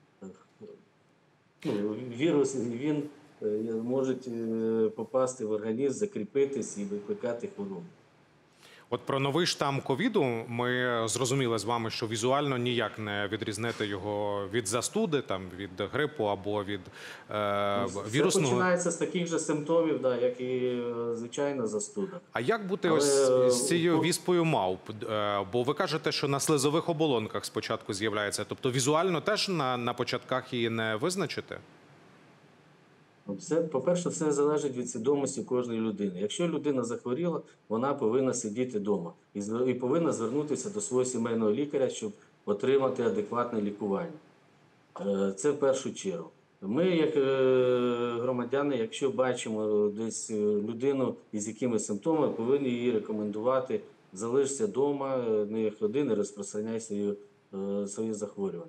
ну, вірус, він е, може попасти в організм, закріпитись і викликати хворобу. От про новий штам ковіду ми зрозуміли з вами, що візуально ніяк не відрізнити його від застуди, там, від грипу або від е, вірусного. Це починається з таких же симптомів, да, як і звичайна застуда. А як бути Але... ось з цією віспою мавп? Е, бо ви кажете, що на слизових оболонках спочатку з'являється. Тобто візуально теж на, на початках її не визначити? Все, по-перше, все залежить від свідомості кожної людини. Якщо людина захворіла, вона повинна сидіти вдома і, зв- і повинна звернутися до свого сімейного лікаря, щоб отримати адекватне лікування. Е, Це в першу чергу. Ми, як е, громадяни, якщо бачимо десь е, людину із якимись симптомами, повинні її рекомендувати: залишся вдома, не ходи, не розпространяй свої, е, свої захворювання.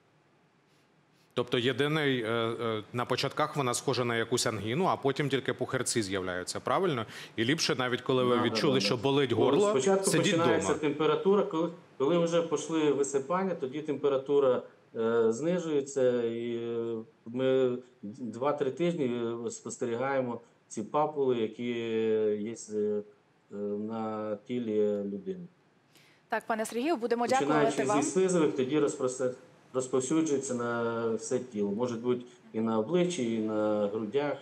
Тобто єдиний, е, е, на початках вона схожа на якусь ангіну, а потім тільки пухирці з'являються, правильно? І ліпше, навіть коли ви Да, відчули, да, да, що да. болить Ну, горло, спочатку сидіть починається вдома. температура, коли, коли вже пішли висипання, тоді температура е, знижується, і е, ми два-три тижні спостерігаємо ці папули, які є е, на тілі людини. Так, пане Сергію, будемо дякувати Починаючи вам. зі слизових, тоді розпростра- розповсюджується на все тіло. Може бути і на обличчі, і на грудях.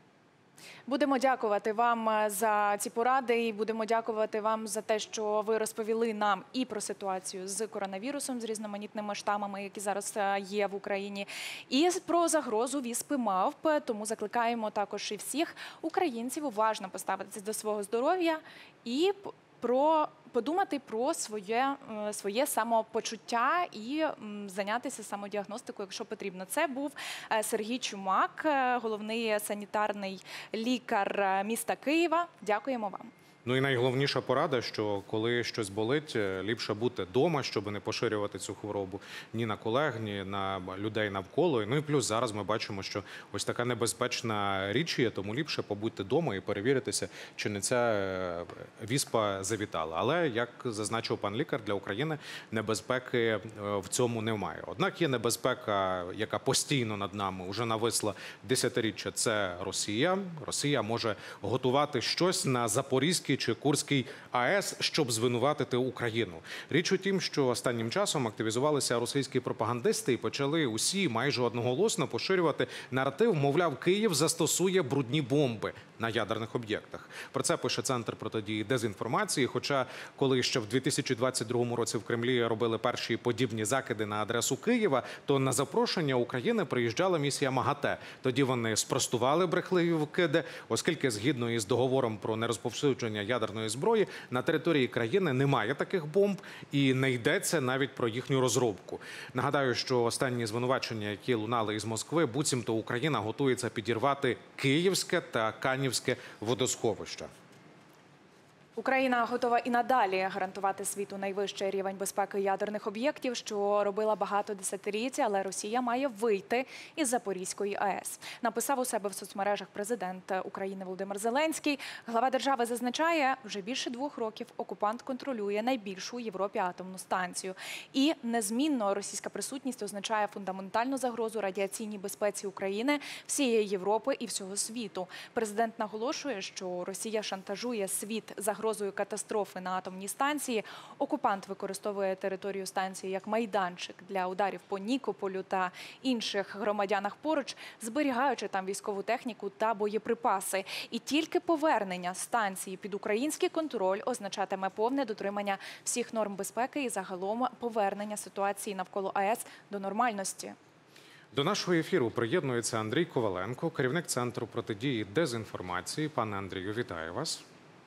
Будемо дякувати вам за ці поради і будемо дякувати вам за те, що ви розповіли нам і про ситуацію з коронавірусом, з різноманітними штамами, які зараз е, є в Україні, і про загрозу віспи мавп. Тому закликаємо також і всіх українців уважно поставитися до свого здоров'я і п- про подумати про своє, е, своє самопочуття і м, зайнятися самодіагностикою, якщо потрібно. Це був е, Сергій Чумак, е, головний санітарний лікар е, міста Києва. Дякуємо вам. Ну і найголовніша порада, що коли щось болить, е, ліпше бути вдома, щоб не поширювати цю хворобу ні на колег, ні на людей навколо. Ну і плюс зараз ми бачимо, що ось така небезпечна річ є, тому ліпше побудьте вдома і перевіритися, чи не ця е, віспа завітала. Але, як зазначив пан лікар, для України небезпеки е, в цьому немає. Однак є небезпека, яка постійно над нами вже нависла десятиріччя – це Росія. Росія може готувати щось на Запорізькій чи Курській АЕС, щоб звинуватити Україну. Річ у тім, що останнім часом активізувалися російські пропагандисти і почали усі майже одноголосно поширювати наратив, мовляв, Київ застосує брудні бомби на ядерних об'єктах. Про це пише Центр протидії дезінформації. Хоча, коли ще в дві тисячі двадцять другому році в Кремлі робили перші подібні закиди на адресу Києва, то на запрошення України приїжджала місія МАГАТЕ. Тоді вони спростували брехливі вкиди, оскільки згідно із договором про нерозповсюдження ядерної зброї на території країни немає таких бомб і не йдеться навіть про їхню розробку. Нагадаю, що останні звинувачення, які лунали із Москви, буцімто Україна готується підірвати Київське та Канівське водосховища. Україна готова і надалі гарантувати світу найвищий рівень безпеки ядерних об'єктів, що робила багато десятиліть, але Росія має вийти із Запорізької АЕС. Написав у себе в соцмережах президент України Володимир Зеленський. Глава держави зазначає, вже більше двох років окупант контролює найбільшу у Європі атомну станцію. І незмінно російська присутність означає фундаментальну загрозу радіаційній безпеці України, всієї Європи і всього світу. Президент наголошує, що Росія шантажує світ загрозою катастрофи на атомній станції. Окупант використовує територію станції як майданчик для ударів по Нікополю та інших громадянах поруч, зберігаючи там військову техніку та боєприпаси. І тільки повернення станції під український контроль означатиме повне дотримання всіх норм безпеки і загалом повернення ситуації навколо АЕС до нормальності. До нашого ефіру приєднується Андрій Коваленко, керівник Центру протидії дезінформації. Пане Андрію, вітаю вас.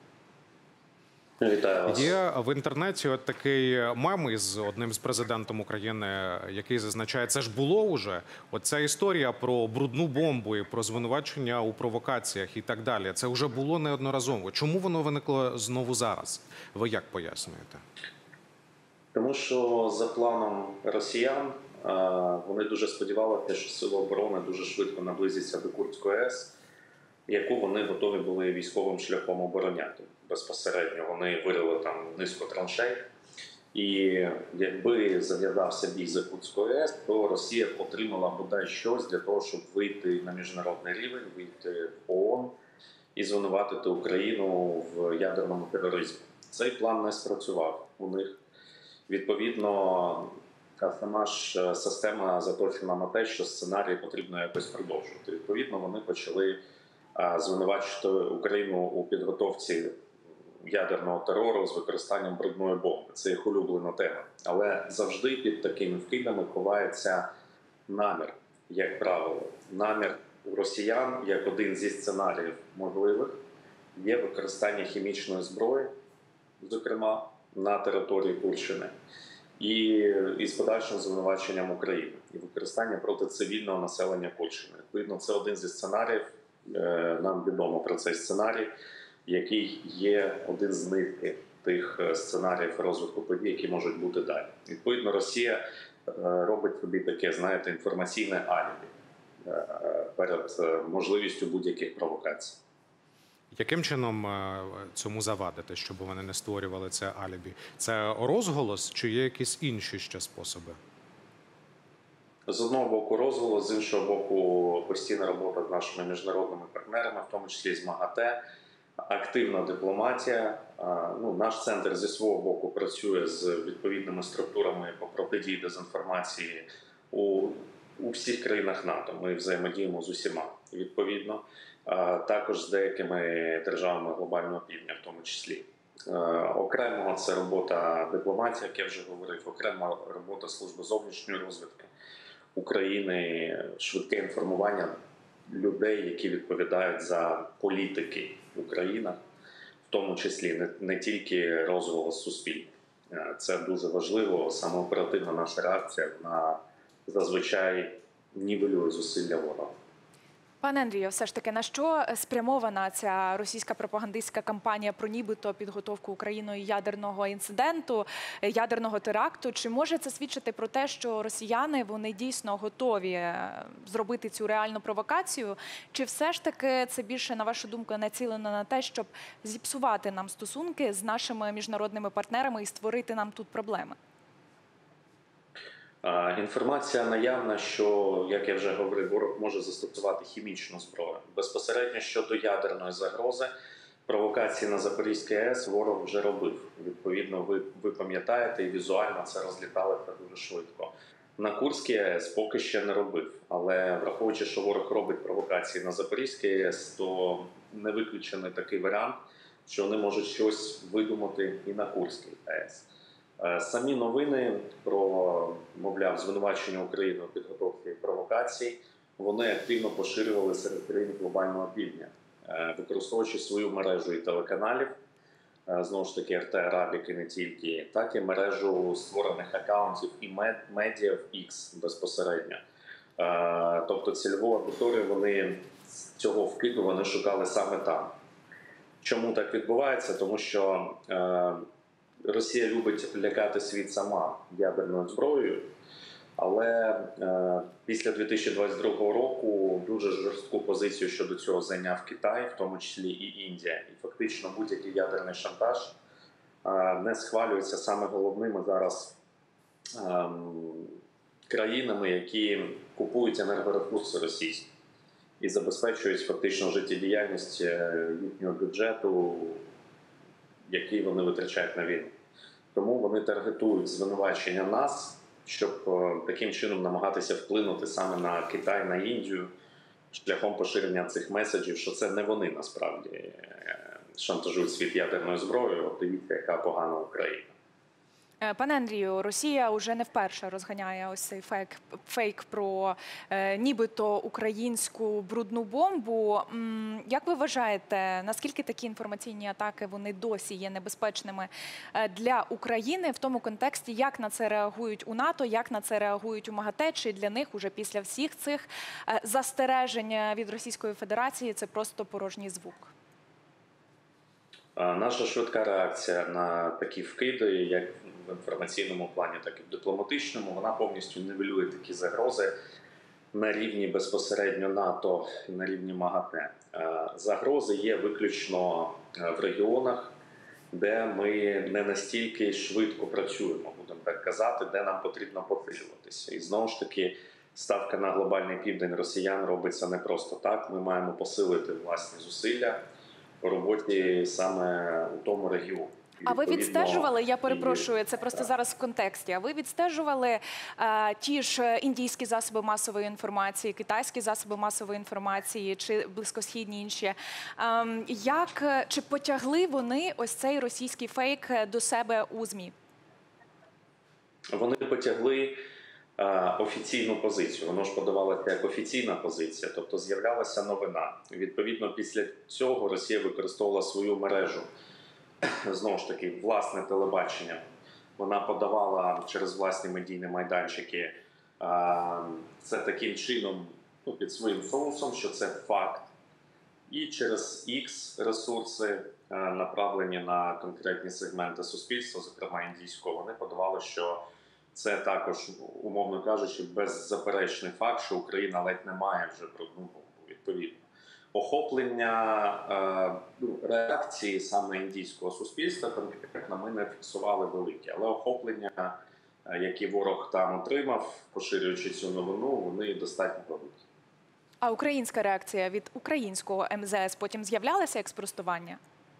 Вітаю вас. Є в інтернеті от такий мем із одним з президентом України, який зазначає, це ж було уже. Оця історія про брудну бомбу і про звинувачення у провокаціях і так далі. Це вже було неодноразово. Чому воно виникло знову зараз? Ви як пояснюєте? Тому що за планом росіян вони дуже сподівалися, що сили оборони дуже швидко наблизяться до Курської АЕС, яку вони готові були військовим шляхом обороняти. Безпосередньо вони вирили там низку траншей, і якби зав'язався бій за Курською АЕС, то Росія отримала бодай щось для того, щоб вийти на міжнародний рівень, вийти в ООН і звинуватити Україну в ядерному тероризмі. Цей план не спрацював у них. Відповідно, сама ж система заточена на те, що сценарій потрібно якось продовжувати. Відповідно, вони почали звинувачувати Україну у підготовці ядерного терору з використанням брудної бомби. Це їх улюблена тема. Але завжди під такими вкидами ховається намір, як правило. Намір у росіян, як один зі сценаріїв можливих, є використання хімічної зброї, зокрема на території Курщини, і із подальшим звинуваченням України і використання проти цивільного населення Курщини. Відповідно, це один зі сценаріїв, нам відомо про цей сценарій, який є один з нитки тих сценаріїв розвитку подій, які можуть бути далі. Відповідно, Росія робить собі таке, знаєте, інформаційне алібі перед можливістю будь-яких провокацій. Яким чином цьому завадити, щоб вони не створювали це алібі? Це розголос чи є якісь інші ще способи? З одного боку розголос, з іншого боку постійна робота з нашими міжнародними партнерами, в тому числі з МАГАТЕ, активна дипломатія. Ну, наш центр зі свого боку працює з відповідними структурами по протидії дезінформації у, у всіх країнах НАТО. Ми взаємодіємо з усіма, відповідно. Також з деякими державами глобального півдня, в тому числі. Окремо це робота дипломатії, як я вже говорив, окрема робота Служби зовнішньої розвідки України, швидке інформування людей, які відповідають за політики України, в тому числі не, не тільки розголос суспільний. Це дуже важливо, саме оперативна наша реакція, вона зазвичай нівелює зусилля ворога. Пане Андрію, все ж таки, на що спрямована ця російська пропагандистська кампанія про нібито підготовку Україною ядерного інциденту, ядерного теракту? Чи може це свідчити про те, що росіяни, вони дійсно готові зробити цю реальну провокацію? Чи все ж таки це більше, на вашу думку, націлено на те, щоб зіпсувати нам стосунки з нашими міжнародними партнерами і створити нам тут проблеми? Інформація наявна, що, як я вже говорив, ворог може застосувати хімічну зброю. Безпосередньо щодо ядерної загрози, провокації на Запорізькій АЕС ворог вже робив. Відповідно, ви, ви пам'ятаєте, і візуально це розліталося дуже швидко. На Курській АЕС поки ще не робив, але враховуючи, що ворог робить провокації на Запорізькій АЕС, то не виключений такий варіант, що вони можуть щось видумати і на Курській АЕС. Самі новини про, мовляв, звинувачення України у підготовці провокацій, вони активно поширювали серед країн глобального півдня, використовуючи свою мережу і телеканалів, знову ж таки, ар те Арабік і не тільки, так і мережу створених акаунтів і медіа в X безпосередньо. Тобто цільову аудиторію вони цього вкиду вони шукали саме там. Чому так відбувається? Тому що Росія любить лякати світ сама ядерною зброєю, але е, після дві тисячі двадцять другого року дуже жорстку позицію щодо цього зайняв Китай, в тому числі і Індія. І фактично будь-який ядерний шантаж е, не схвалюється саме головними зараз е, країнами, які купують енергоресурси російські і забезпечують фактично життєдіяльність їхнього бюджету, які вони витрачають на війну. Тому вони таргетують звинувачення нас, щоб таким чином намагатися вплинути саме на Китай, на Індію, шляхом поширення цих меседжів, що це не вони насправді шантажують світ ядерною зброєю, от дивіться, яка погана Україна. Пане Андрію, Росія вже не вперше розганяє ось цей фейк, фейк про е, нібито українську брудну бомбу. М, як ви вважаєте, наскільки такі інформаційні атаки вони досі є небезпечними для України в тому контексті, як на це реагують у НАТО, як на це реагують у МАГАТЕ, чи для них уже після всіх цих застережень від Російської Федерації це просто порожній звук? Наша швидка реакція на такі вкиди, як в інформаційному плані, так і в дипломатичному, вона повністю нівелює такі загрози на рівні безпосередньо НАТО і на рівні МАГАТЕ. Загрози є виключно в регіонах, де ми не настільки швидко працюємо, будемо так казати, де нам потрібно посилюватися. І знову ж таки, ставка на глобальний південь росіян робиться не просто так. Ми маємо посилити власні зусилля у роботі саме у тому регіоні. А ви відстежували, я перепрошую, це просто зараз в контексті, а ви відстежували а, ті ж індійські засоби масової інформації, китайські засоби масової інформації чи близькосхідні інші? А, як, чи потягли вони ось цей російський фейк до себе у ЗМІ? Вони потягли офіційну позицію. Воно ж подавалося як офіційна позиція, тобто з'являлася новина. Відповідно, після цього Росія використовувала свою мережу, знову ж таки, власне телебачення. Вона подавала через власні медійні майданчики це таким чином, ну, під своїм соусом, що це факт. І через X ресурси, направлені на конкретні сегменти суспільства, зокрема індійського, вони подавали, що це також, умовно кажучи, беззаперечний факт, що Україна ледь не має вже брудну бомбу, відповідно. Охоплення е, реакції саме індійського суспільства, конкретно, ми не фіксували великі, але охоплення, які ворог там отримав, поширюючи цю новину, вони достатньо великі. А українська реакція від українського ем зе ес потім з'являлася як спростування?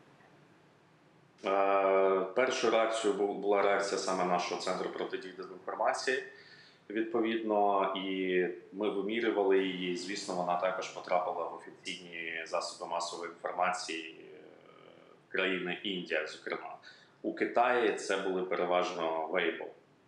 Е, першою реакцією була реакція саме нашого центру протидії дезінформації. Відповідно, і ми вимірювали її. Звісно, вона також потрапила в офіційні засоби масової інформації країни Індія, зокрема. У Китаї це були переважно Weibo.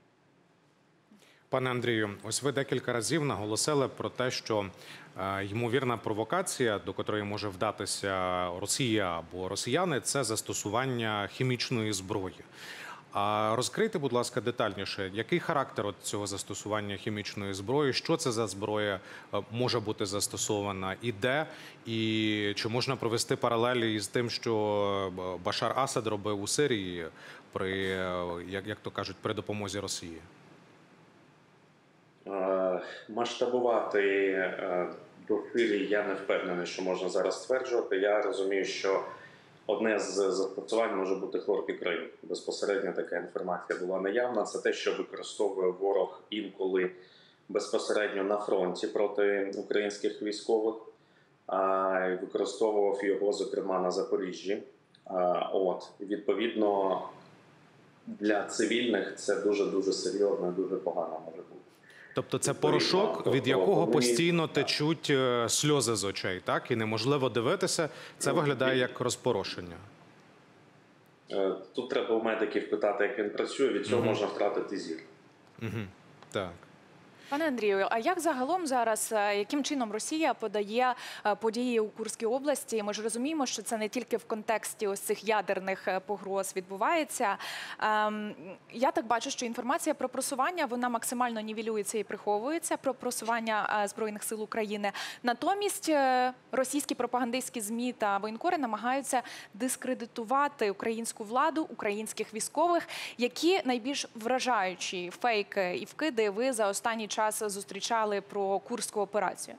Пане Андрію, ось ви декілька разів наголосили про те, що е, ймовірна провокація, до котрої може вдатися Росія або росіяни, це застосування хімічної зброї. А розкрийте, будь ласка, детальніше, який характер от цього застосування хімічної зброї, що це за зброя може бути застосована і де, і чи можна провести паралелі із тим, що Башар Асад робив у Сирії при, як, як то кажуть, при допомозі Росії? Масштабувати до Сирії я не впевнений, що можна зараз стверджувати. Я розумію, що одне з застосувань може бути хлорпікрин. Безпосередньо така інформація була наявна. Це те, що використовує ворог інколи безпосередньо на фронті проти українських військових. А використовував його, зокрема, на Запоріжжі. А, от, відповідно, для цивільних це дуже-дуже серйозно і дуже погано може бути. Тобто це порошок, від якого постійно течуть сльози з очей, так? І неможливо дивитися. Це виглядає як розпорошення. Тут треба у медиків питати, як він працює. Від цього угу. можна втратити зір. Угу. Так. Пане Андрію, а як загалом зараз, яким чином Росія подає події у Курській області? Ми ж розуміємо, що це не тільки в контексті ось цих ядерних погроз відбувається. Я так бачу, що інформація про просування, вона максимально нівелюється і приховується, про просування Збройних сил України. Натомість російські пропагандистські ЗМІ та воєнкори намагаються дискредитувати українську владу, українських військових. Які найбільш вражаючі фейки і вкиди ви за останній час зустрічали про Курську операцію?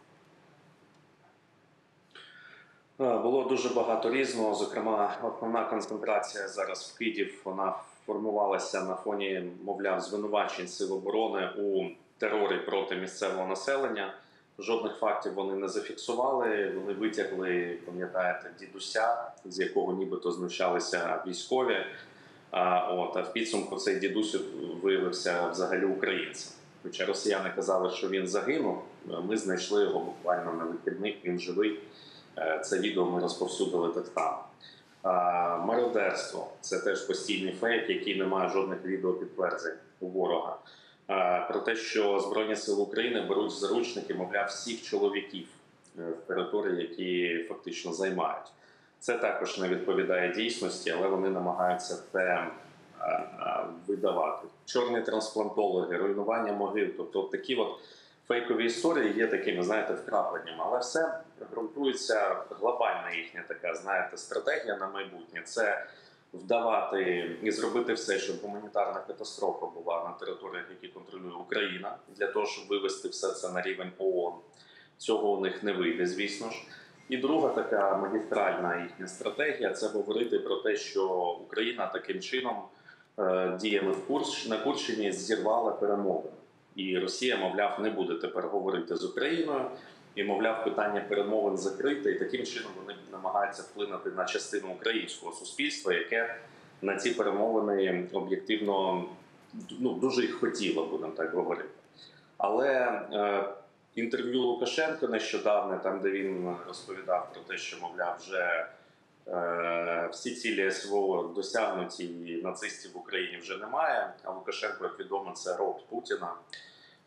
Було дуже багато різного. Зокрема, основна концентрація зараз вкидів, вона формувалася на фоні, мовляв, звинувачень Сил оборони у терорі проти місцевого населення. Жодних фактів вони не зафіксували. Вони витягли, пам'ятаєте, дідуся, з якого нібито знущалися військові. А, от, а в підсумку цей дідусь виявився взагалі українцем. Хоча росіяни казали, що він загинув, ми знайшли його буквально на вихідних, він живий. Це відео ми розповсюдили так само. Мародерство – це теж постійний фейк, який не має жодних відеопідтверджень у ворога. Про те, що Збройні Сили України беруть в заручники, мовляв, всіх чоловіків в території, які фактично займають. Це також не відповідає дійсності, але вони намагаються це видавати. Чорні трансплантологи, руйнування могил. Тобто от такі от фейкові історії є такими, знаєте, вкрапленнями. Але все ґрунтується глобальна їхня така, знаєте, стратегія на майбутнє. Це вдавати і зробити все, щоб гуманітарна катастрофа була на територіях, які контролює Україна, для того, щоб вивести все це на рівень ООН. Цього у них не вийде, звісно ж. І друга така магістральна їхня стратегія – це говорити про те, що Україна таким чином діями в Курщ... на Курщині зірвала перемовини. І Росія, мовляв, не буде тепер говорити з Україною. І, мовляв, питання перемовин закрите. І таким чином вони намагаються вплинути на частину українського суспільства, яке на ці перемовини об'єктивно ну, дуже їх хотіло, будемо так говорити. Але е, інтерв'ю Лукашенка нещодавне, там, де він розповідав про те, що, мовляв, вже всі цілі СВО досягнуті і нацистів в Україні вже немає. А Лукашенко, як відомо, це роб Путіна.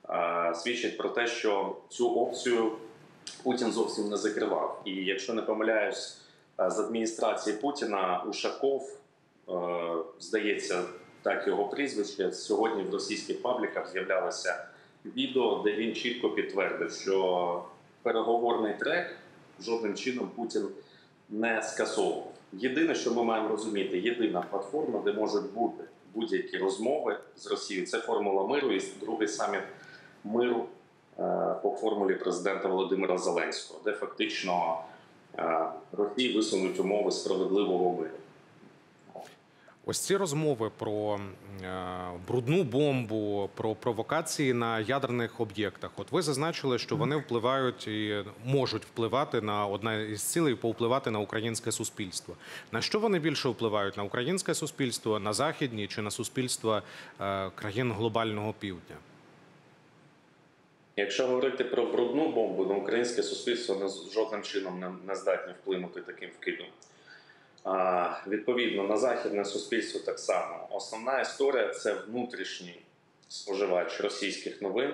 свідчить про те, що цю опцію Путін зовсім не закривав. І якщо не помиляюсь, з адміністрації Путіна Ушаков, здається, так його прізвище, сьогодні в російських пабліках з'являлося відео, де він чітко підтвердив, що переговорний трек жодним чином Путін не скасовував. Єдине, що ми маємо розуміти, єдина платформа, де можуть бути будь-які розмови з Росією, це формула миру і другий саміт миру по формулі президента Володимира Зеленського, де фактично Росії висунуть умови справедливого миру. Ось ці розмови про брудну бомбу, про провокації на ядерних об'єктах. От ви зазначили, що вони впливають і можуть впливати на одна із цілей повпливати на українське суспільство. На що вони більше впливають? На українське суспільство, на західні чи на суспільство країн глобального півдня? Якщо говорити про брудну бомбу, на українське суспільство жодним чином не здатні вплинути таким вкидом. Відповідно, на західне суспільство так само. Основна історія – це внутрішній споживач російських новин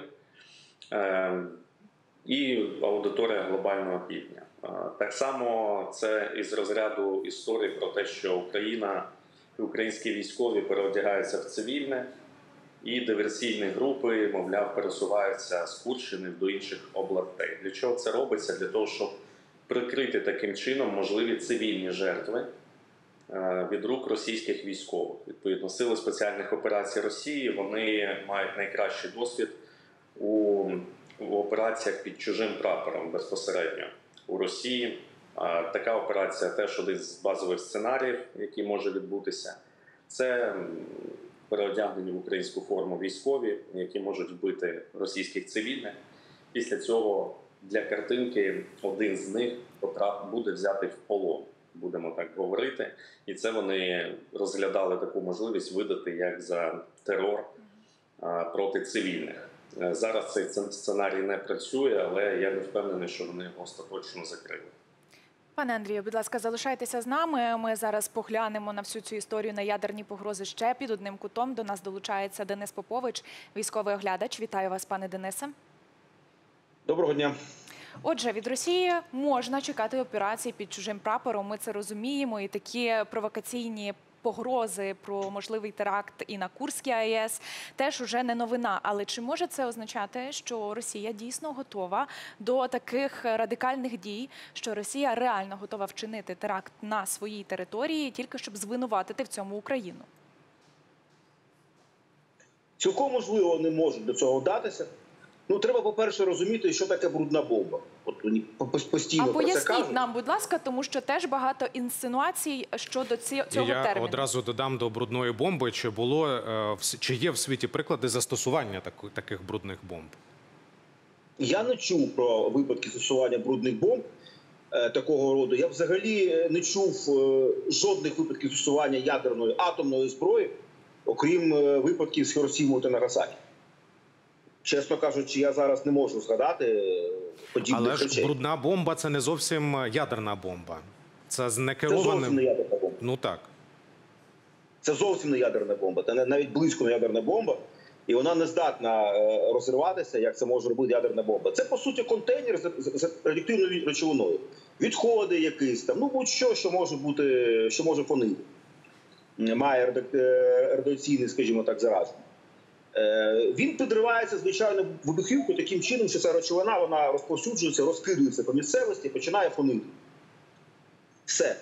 і аудиторія глобального півдня. Так само це із розряду історії про те, що Україна і українські військові переодягаються в цивільне, і диверсійні групи, мовляв, пересуваються з Курщини до інших областей. Для чого це робиться? Для того, щоб прикрити таким чином можливі цивільні жертви від рук російських військових. Відповідно, сили спеціальних операцій Росії, вони мають найкращий досвід у, у операціях під чужим прапором безпосередньо у Росії. Така операція теж один з базових сценаріїв, який може відбутися. Це переодягнені в українську форму військові, які можуть вбити російських цивільних. Після цього для картинки один з них буде взятий в полон, будемо так говорити. І це вони розглядали таку можливість видати як за терор проти цивільних. Зараз цей сценарій не працює, але я не впевнений, що вони його остаточно закрили. Пане Андрію, будь ласка, залишайтеся з нами. Ми зараз поглянемо на всю цю історію, на ядерні погрози ще під одним кутом. До нас долучається Денис Попович, військовий оглядач. Вітаю вас, пане Денисе. Доброго дня. Отже, від Росії можна чекати операцій під чужим прапором. Ми це розуміємо. І такі провокаційні погрози про можливий теракт і на Курській АЕС теж уже не новина. Але чи може це означати, що Росія дійсно готова до таких радикальних дій, що Росія реально готова вчинити теракт на своїй території, тільки щоб звинуватити в цьому Україну? Цілком можливо не можуть до цього вдатися. Ну, треба, по-перше, розуміти, що таке брудна бомба. От постійно а про це кажуть. поясніть нам, будь ласка, тому що теж багато інсинуацій щодо цього Я терміну. Я одразу додам до брудної бомби, чи було, чи є в світі приклади застосування таких брудних бомб? Я не чув про випадки застосування брудних бомб такого роду. Я взагалі не чув жодних випадків застосування ядерної атомної зброї, окрім випадків з Хіросімою та Нагасакі. Чесно кажучи, я зараз не можу згадати подібних речей. Але ж брудна бомба – це не зовсім ядерна бомба. Це з некерованим... Це зовсім не ядерна бомба. Ну так. Це зовсім не ядерна бомба. Це навіть близько не ядерна бомба. І вона не здатна розірватися, як це може робити ядерна бомба. Це, по суті, контейнер з радіоактивною речовиною. Відходи якісь там, ну будь-що, що може бути, що може фонити. Має радіаційний, скажімо так, зараження. Він підривається, звичайно, вибухівку таким чином, що ця речовина вона розповсюджується, розкидується по місцевості і починає фонити. Все.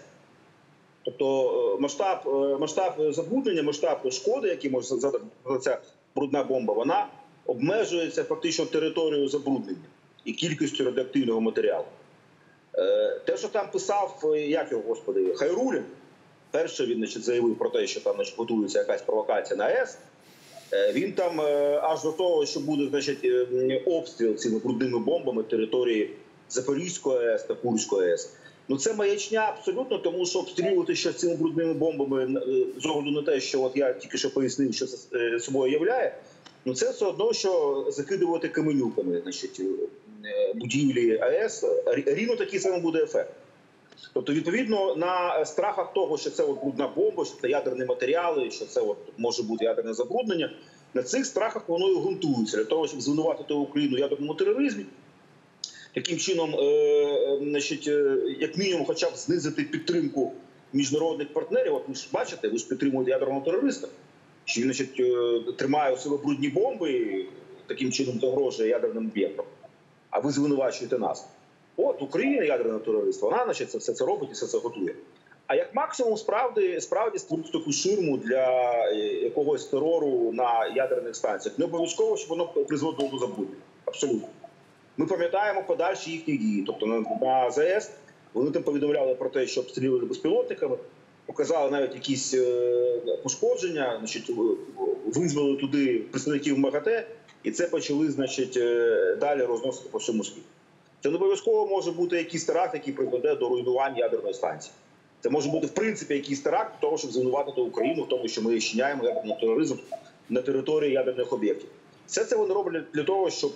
Тобто масштаб, масштаб забруднення, масштаб шкоди, який може завдати ця брудна бомба, вона обмежується фактично територією забруднення і кількістю радіоактивного матеріалу. Те, що там писав, як його, господи, Хайрулін, перше він, значить, заявив про те, що там, значить, готується якась провокація на АЕС. Він там аж до того, що буде, значить, обстріл цими брудними бомбами території Запорізької АЕС та Курської АЕС. Ну це маячня абсолютно, тому що обстрілювати ще цими брудними бомбами, з огляду на те, що от я тільки що пояснив, що це собою являє, ну це все одно, що закидувати каменюками, значить, будівлі АЕС, рівно такий самий буде ефект. Тобто, відповідно, на страхах того, що це от брудна бомба, що це ядерні матеріали, що це от може бути ядерне забруднення, На цих страхах воно і ґрунтується для того, щоб звинуватити Україну в ядерному тероризмі. Таким чином, е, значить, е, як мінімум, хоча б знизити підтримку міжнародних партнерів. От ви ж бачите, ви ж підтримуєте ядерного терориста, що він, значить, е, тримає у себе брудні бомби і таким чином загрожує ядерним об'єктам. А ви звинувачуєте нас. От Україна ядерна терорист, вона, значить, це все це робить і все це готує. А як максимум справді, справді створити таку ширму для якогось терору на ядерних станціях. Не обов'язково, щоб воно призводило до забруднення. Абсолютно. Ми пам'ятаємо подальші їхні дії. Тобто на, на ЗАЕС вони там повідомляли про те, що обстрілювали безпілотниками, показали навіть якісь е, пошкодження, значить, визвали туди представників МАГАТЕ, і це почали, значить, е, далі розносити по всьому світу. Це не обов'язково може бути якийсь теракт, який приведе до руйнування ядерної станції. Це може бути, в принципі, якийсь теракт того, щоб звинуватити Україну в тому, що ми щиняємо ядерний тероризм на території ядерних об'єктів. Все це вони роблять для того, щоб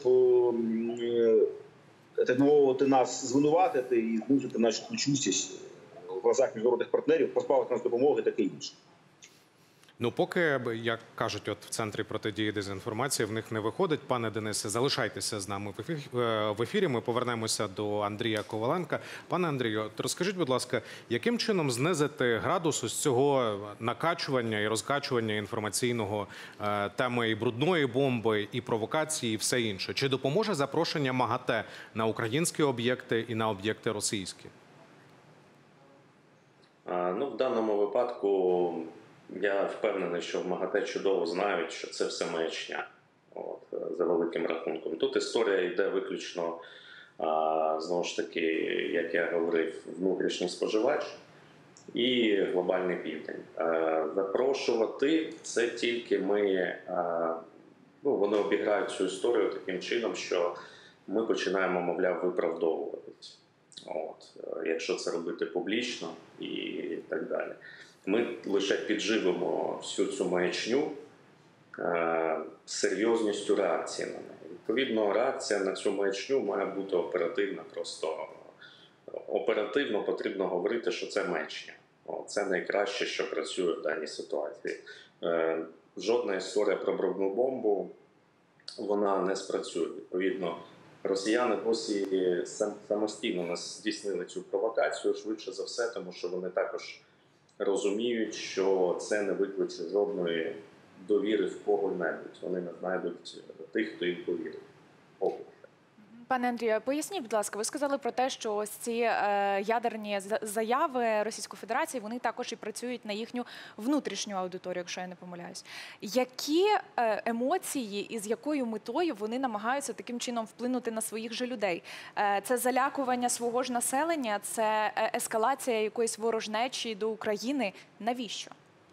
так мовити, нас звинуватити і знизити нашу ключустість в глазах міжнародних партнерів, позбавити нас допомоги, таке інше. Ну, поки, як кажуть, от в Центрі протидії дезінформації в них не виходить. Пане Денисе, залишайтеся з нами в ефірі. Ми повернемося до Андрія Коваленка. Пане Андрію, от розкажіть, будь ласка, яким чином знизити градус ось цього накачування і розкачування інформаційного е, теми і брудної бомби, і провокації, і все інше? Чи допоможе запрошення МАГАТЕ на українські об'єкти і на об'єкти російські? А, ну, в даному випадку я впевнений, що в МАГАТЕ чудово знають, що це все маячня, от, за великим рахунком. Тут історія йде виключно, а, знову ж таки, як я говорив, внутрішній споживач і глобальний південь. А, запрошувати це тільки ми, а, ну, вони обіграють цю історію таким чином, що ми починаємо, мовляв, виправдовуватись. От, якщо це робити публічно і так далі. Ми лише підживимо всю цю маячню е, серйозністю реакції на неї. Відповідно, реакція на цю маячню має бути оперативна. Просто оперативно потрібно говорити, що це маячня. О, це найкраще, що працює в даній ситуації. Е, жодна історія про брудну бомбу, вона не спрацює. Відповідно, росіяни досі самостійно нас здійснили цю провокацію, швидше за все, тому що вони також розуміють, що це не викличе жодної довіри в кого-небудь. Вони не знайдуть тих, хто їм повірить. Пане Андрію, поясніть, будь ласка, ви сказали про те, що ось ці е, ядерні заяви Російської Федерації, вони також і працюють на їхню внутрішню аудиторію, якщо я не помиляюсь. Які е, емоції і з якою метою вони намагаються таким чином вплинути на своїх же людей? Е, це залякування свого ж населення, це ескалація якоїсь ворожнечі до України? Навіщо?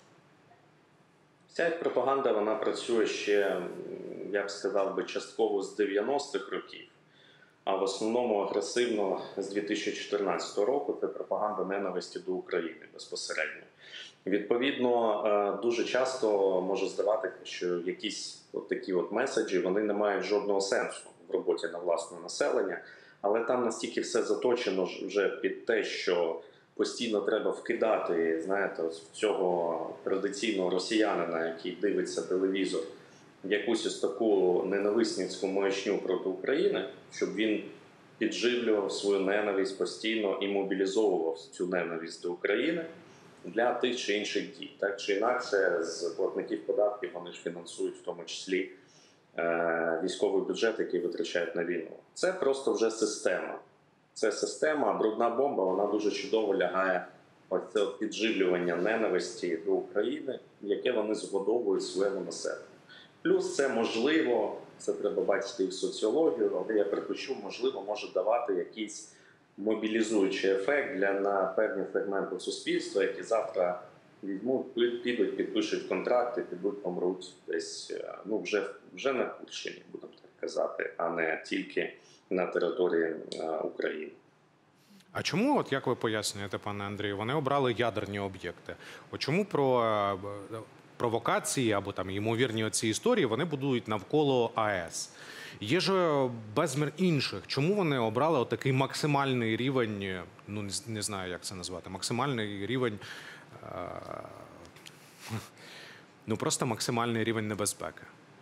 Ця пропаганда, вона працює ще, я б сказав би, частково з дев'яностих років. А в основному агресивно з дві тисячі чотирнадцятого року це пропаганда ненависті до України безпосередньо. Відповідно, дуже часто може здаватися, що якісь от такі от меседжі, вони не мають жодного сенсу в роботі на власне населення, але там настільки все заточено вже під те, що постійно треба вкидати, знаєте, в цього традиційного росіянина, який дивиться телевізор, якусь ось таку ненависницьку маячню проти України, щоб він підживлював свою ненависть постійно і мобілізовував цю ненависть до України для тих чи інших дій. Так чи інакше, з платників податків вони ж фінансують в тому числі е- військовий бюджет, який витрачають на війну. Це просто вже система. Це система, а брудна бомба, вона дуже чудово лягає ось це підживлювання ненависті до України, яке вони згодовують своєму населенню. Плюс це можливо, це треба бачити і в соціологію, але я припущу, можливо, може давати якийсь мобілізуючий ефект для на певні сегменти суспільства, які завтра візьмуть, підуть, підпишуть контракти, підуть, помруть десь, ну, вже, вже на Курщині, будемо так казати, а не тільки на території України. А чому, от як ви пояснюєте, пане Андрію, вони обрали ядерні об'єкти? От чому про провокації або там ймовірні оці історії вони будують навколо АЕС? Є ж безмір інших. Чому вони обрали отакий максимальний рівень, ну не знаю, як це назвати, максимальний рівень, ну просто максимальний рівень небезпеки?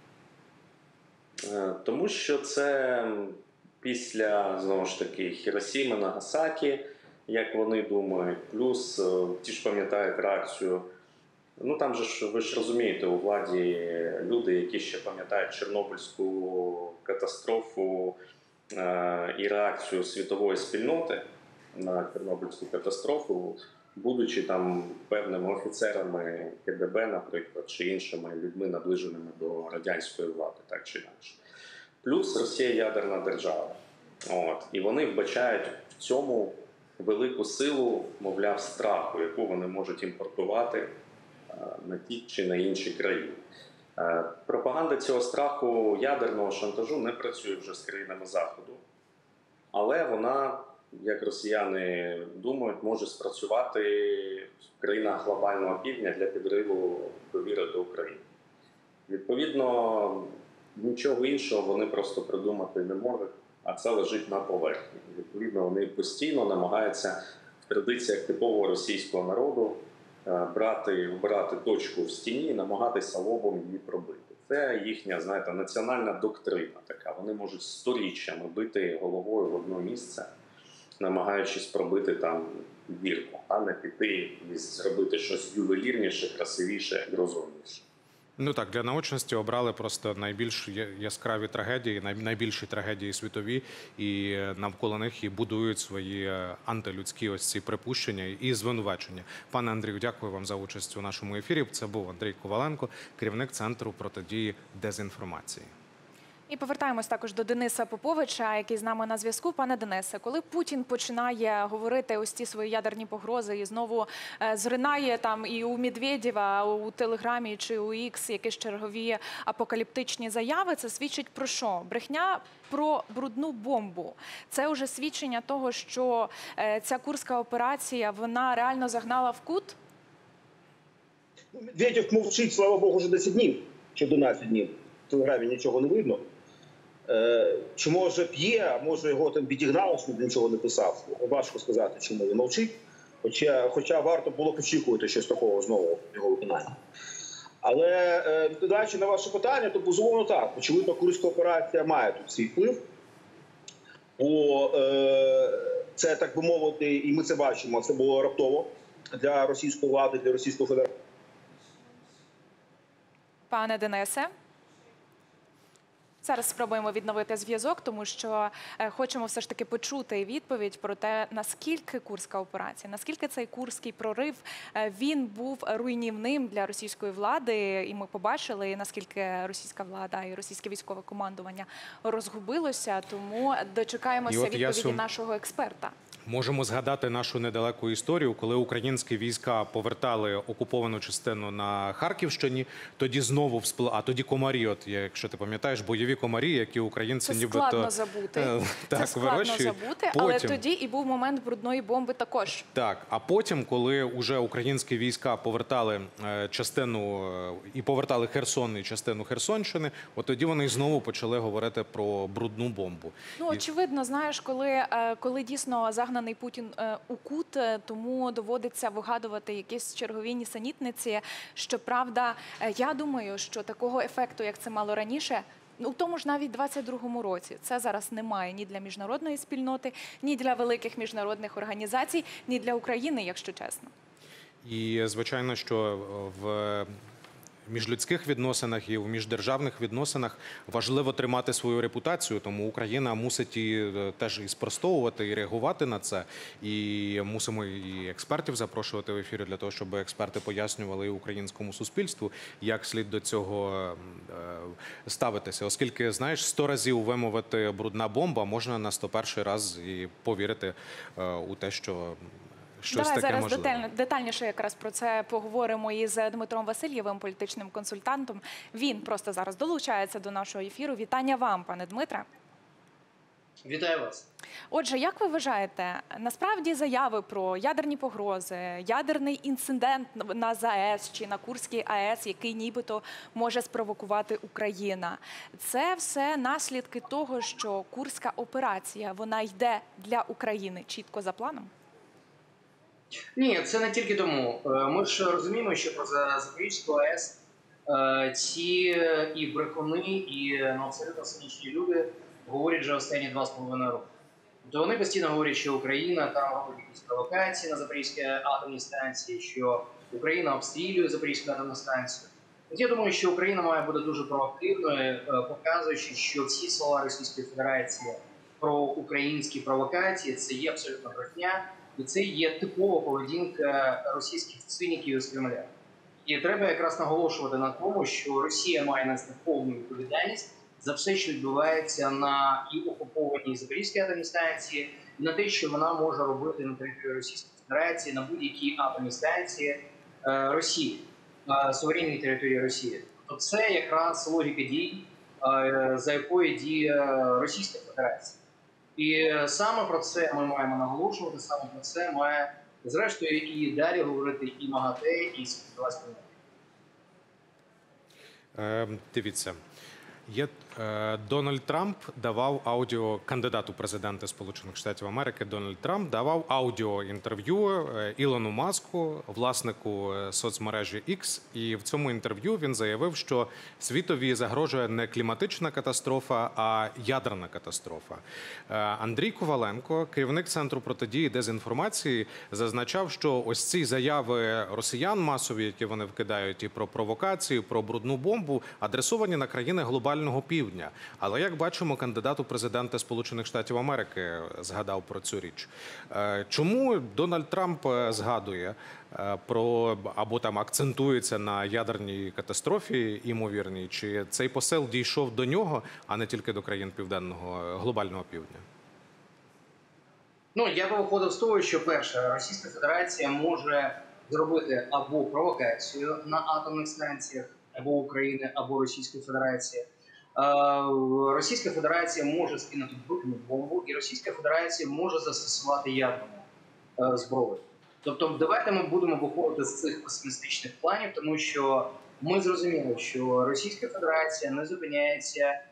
Тому що це після, знову ж таки, Хіросіми, Нагасакі, як вони думають, плюс ті ж пам'ятають реакцію. Ну там же ж, ви ж розумієте, у владі люди, які ще пам'ятають Чорнобильську катастрофу е- і реакцію світової спільноти на Чорнобильську катастрофу, будучи там певними офіцерами КДБ, наприклад, чи іншими людьми, наближеними до радянської влади, так чи інакше. Плюс Росія ядерна держава. От. І вони вбачають в цьому велику силу, мовляв, страху, яку вони можуть імпортувати на ті чи на інші країни. Пропаганда цього страху ядерного шантажу не працює вже з країнами Заходу, але вона, як росіяни думають, може спрацювати в країнах глобального півдня для підриву довіри до України. Відповідно, нічого іншого вони просто придумати не можуть, а це лежить на поверхні. Відповідно, вони постійно намагаються в традиціях типового російського народу брати, вбирати точку в стіні і намагатися лобом її пробити. Це їхня, знаєте, національна доктрина така. Вони можуть сторіччями бити головою в одне місце, намагаючись пробити там дірку, а не піти і зробити щось ювелірніше, красивіше, розумніше. Ну так, для наочності обрали просто найбільш яскраві трагедії, найбільші трагедії світові, і навколо них і будують свої антилюдські ось ці припущення і звинувачення. Пане Андрію, дякую вам за участь у нашому ефірі. Це був Андрій Коваленко, керівник Центру протидії дезінформації. І повертаємось також до Дениса Поповича, який з нами на зв'язку. Пане Денисе, коли Путін починає говорити ось ці свої ядерні погрози і знову зринає там і у Медведєва, у Телеграмі чи у Ікс якісь чергові апокаліптичні заяви, це свідчить про що? Брехня про брудну бомбу. Це вже свідчення того, що ця Курська операція, вона реально загнала в кут? Медведєв мовчить, слава Богу, вже десять днів, чи одинадцять днів. В Телеграмі нічого не видно. Чи може п'є, а може його там підігнало, щоб нічого не писав. Важко сказати, чому він мовчить. Хоча, хоча варто було очікувати щось такого знову в його виконанні. Але відповідаючи на ваше питання, то безумовно так. Очевидно, Курська операція має тут свій вплив. Бо це, так би мовити, і ми це бачимо, це було раптово для російської влади, для Російської Федерації. Пане Денисе. Зараз спробуємо відновити зв'язок, тому що хочемо все ж таки почути відповідь про те, наскільки Курська операція, наскільки цей курський прорив, він був руйнівним для російської влади. І ми побачили, наскільки російська влада і російське військове командування розгубилося. Тому дочекаємося відповіді сум... нашого експерта. Можемо згадати нашу недалеку історію, коли українські війська повертали окуповану частину на Харківщині, тоді знову всплив, а тоді комарі, от якщо ти пам'ятаєш, бойові комарі, які українці це нібито... складно забути. Так, це складно вирощують. забути, Потім... але тоді і був момент брудної бомби також. Так, а потім, коли вже українські війська повертали частину, і повертали Херсон і частину Херсонщини, от тоді вони знову почали говорити про брудну бомбу. Ну, очевидно, знаєш, коли, коли дійсно загнаний Путін у кут, тому доводиться вигадувати якісь чергові нісенітниці. Щоправда, я думаю, що такого ефекту, як це мало раніше, у тому ж навіть двадцять другому році, це зараз немає ні для міжнародної спільноти, ні для великих міжнародних організацій, ні для України, якщо чесно. І, звичайно, що в міжлюдських відносинах і в міждержавних відносинах важливо тримати свою репутацію, тому Україна мусить і теж і спростовувати, і реагувати на це. І мусимо і експертів запрошувати в ефірі для того, щоб експерти пояснювали і українському суспільству, як слід до цього ставитися. Оскільки, знаєш, сто разів вимовити брудна бомба, можна на сто перший раз і повірити у те, що... Щось Давай таке зараз можливо. детальніше якраз про це поговоримо із Дмитром Васильєвим, політичним консультантом. Він просто зараз долучається до нашого ефіру. Вітання вам, пане Дмитре. Вітаю вас. Отже, як ви вважаєте, насправді заяви про ядерні погрози, ядерний інцидент на ЗАЕС чи на Курській АЕС, який нібито може спровокувати Україна, це все наслідки того, що Курська операція, вона йде для України чітко за планом? Ні, це не тільки тому. Ми ж розуміємо, що про Запорізьку АЕС ці і брехуни, і ну, абсолютно цинічні люди говорять вже останні два з половиною роки. Тобто вони постійно говорять, що Україна там робить якісь провокації на Запорізькій атомній станції, що Україна обстрілює Запорізьку атомну станцію. От я думаю, що Україна має бути дуже проактивною, показуючи, що всі слова Російської Федерації про українські провокації – це є абсолютно брехня, і це є типова поведінка російських циніків з Кремля. І треба якраз наголошувати на тому, що Росія має нести повну відповідальність за все, що відбувається на і окупованій Запорізькій атомній станції, і на те, що вона може робити на території Російської Федерації, на будь-якій атомній станції е, Росії, е, суверенній території Росії. Тобто це якраз логіка дій, е, за якою діє Російська Федерація. І саме про це ми маємо наголошувати, саме про це має, зрештою, і далі говорити і МАГАТЕ, і світова спільнота. Е, дивіться. Є, е, Дональд Трамп давав аудіо кандидату президента Сполучених Штатів Америки. Дональд Трамп давав аудіоінтерв'ю е, Ілону Маску, власнику е, соцмережі X. І в цьому інтерв'ю він заявив, що світові загрожує не кліматична катастрофа, а ядерна катастрофа. Е, Андрій Коваленко, керівник Центру протидії дезінформації, зазначав, що ось ці заяви росіян масові, які вони вкидають і про провокацію, про брудну бомбу, адресовані на країни глобального півдня. Але, як бачимо, кандидат у президенти Сполучених Штатів Америки згадав про цю річ. Чому Дональд Трамп згадує про або там акцентується на ядерній катастрофі імовірній? Чи цей посил дійшов до нього, а не тільки до країн південного глобального півдня? Ну, я би виходив з того, що перше, Російська Федерація може зробити або провокацію на атомних станціях або України, або Російської Федерації. Російська Федерація може скинути брудну бомбу, і Російська Федерація може застосувати ядерну зброю. Тобто давайте ми будемо виходити з цих песимістичних планів, тому що ми зрозуміли, що Російська Федерація не зупиняється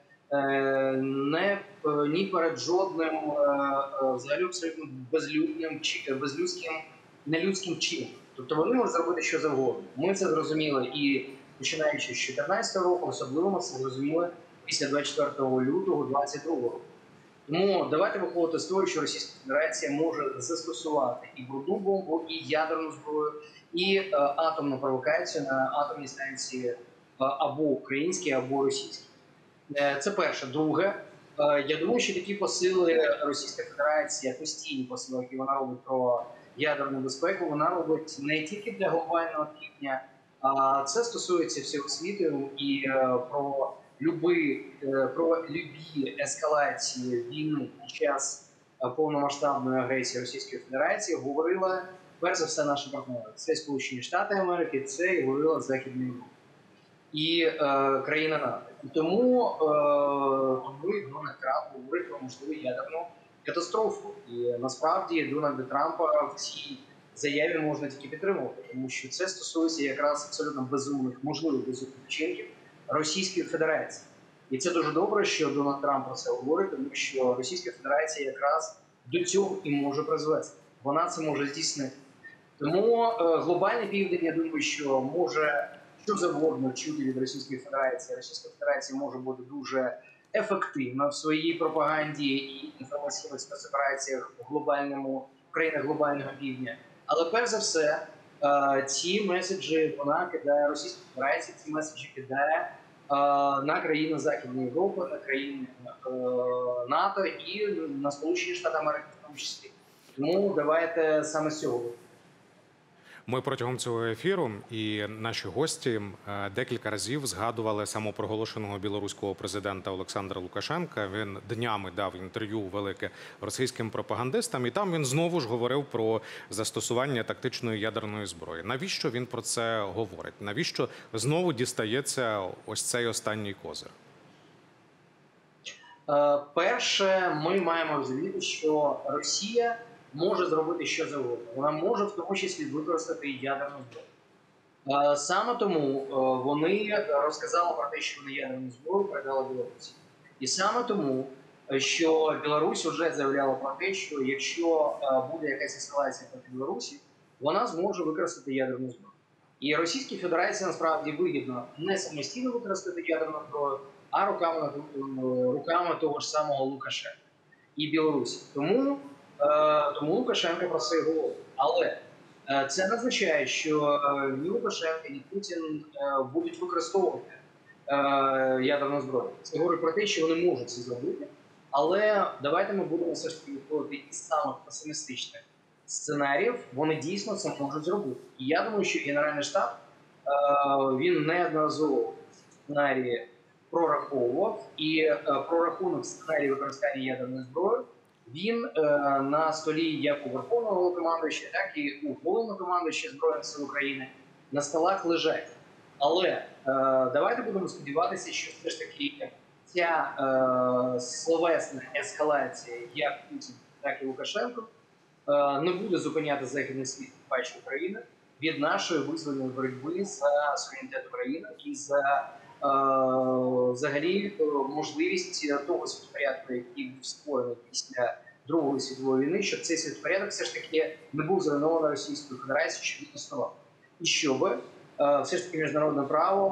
не, ні перед жодним взагалі абсолютно безлюдним, безлюдським, нелюдським чином. Тобто вони можуть зробити що завгодно. Ми це зрозуміли і починаючи з дві тисячі чотирнадцятого року, особливо ми це зрозуміли після двадцять четвертого лютого двадцять другого року. Тому давайте виходити з того, що Російська Федерація може застосувати і брудну бомбу, і ядерну зброю, і е, атомну провокацію на атомній станції е, або українській, або російській. Е, це перше. Друге, е, я думаю, що такі посили Російська Федерація, постійні посили, які вона робить про ядерну безпеку, вона робить не тільки для глобального півдня, а це стосується всього світу і е, про Люби, про любі ескалації війни під час повномасштабної агресії Російської Федерації говорила перш за все наші партнери. Це Сполучені Штати Америки, це і говорила Західна Європа і е, країна НАТО. І тому е, Дональд Трамп говорить про можливу ядерну катастрофу. І насправді Дональда Трампа в цій заяві можна тільки підтримувати, тому що це стосується якраз абсолютно безумних, можливих безумних вчинків Російської Федерації. І це дуже добре, що Дональд Трамп про це говорить, тому що Російська Федерація якраз до цього і може призвести. Вона це може здійснити. Тому е, глобальний південь, я думаю, що може що завгодно чути від Російської Федерації. Російська Федерація може бути дуже ефективна в своїй пропаганді і інформаційних спецопераціях в глобальному, в країнах глобального півдня. Але перш за все, ці меседжі вона кидає, Російська Федерація ці меседжі кидає на країни Західної Європи, на країни НАТО і на Сполучені Штати Америки в тому числі. Тому давайте саме з цього. Ми протягом цього ефіру і наші гості декілька разів згадували самопроголошеного білоруського президента Олександра Лукашенка. Він днями дав інтерв'ю велике російським пропагандистам, і там він знову ж говорив про застосування тактичної ядерної зброї. Навіщо він про це говорить? Навіщо знову дістається ось цей останній козир? Перше, ми маємо розуміти, що Росія може зробити що завгодно. Вона може в тому числі використати ядерну зброю. Саме тому вони розказали про те, що вони ядерну зброю передали Білорусі. І саме тому, що Білорусь вже заявляла про те, що якщо буде якась ескалація проти Білорусі, вона зможе використати ядерну зброю. І Російській Федерації насправді вигідно не самостійно використати ядерну зброю, а руками, руками того ж самого Лукашенка і Білорусі. Тому, е, тому Лукашенко про це і говорить. Але е, це не означає, що ні Лукашенко, ні Путін е, будуть використовувати е, ядерну зброю. Це говорить про те, що вони можуть це зробити. Але давайте ми будемо все ж таки виходити із самих песимістичних сценаріїв, вони дійсно це можуть зробити. І я думаю, що Генеральний штаб, е, він неодноразово сценарії прораховував, і е, прорахунок сценарію використання ядерної зброї, він е, на столі як у Верховного Головнокомандуюча, так і у Головнокомандуюча Збройних сил України на столах лежать. Але е, давайте будемо сподіватися, що все ж таки ця е, словесна ескалація як Путін, так і Лукашенко е, не буде зупиняти західний світ, бачу України, від нашої визвольної боротьби за суверенітет України і за е, взагалі можливість того світопорядку, який був створений після Другої світової війни, щоб цей світопорядок все ж таки не був зруйнований Російською Федерацією, щоб він існував. І щоб е, все ж таки міжнародне право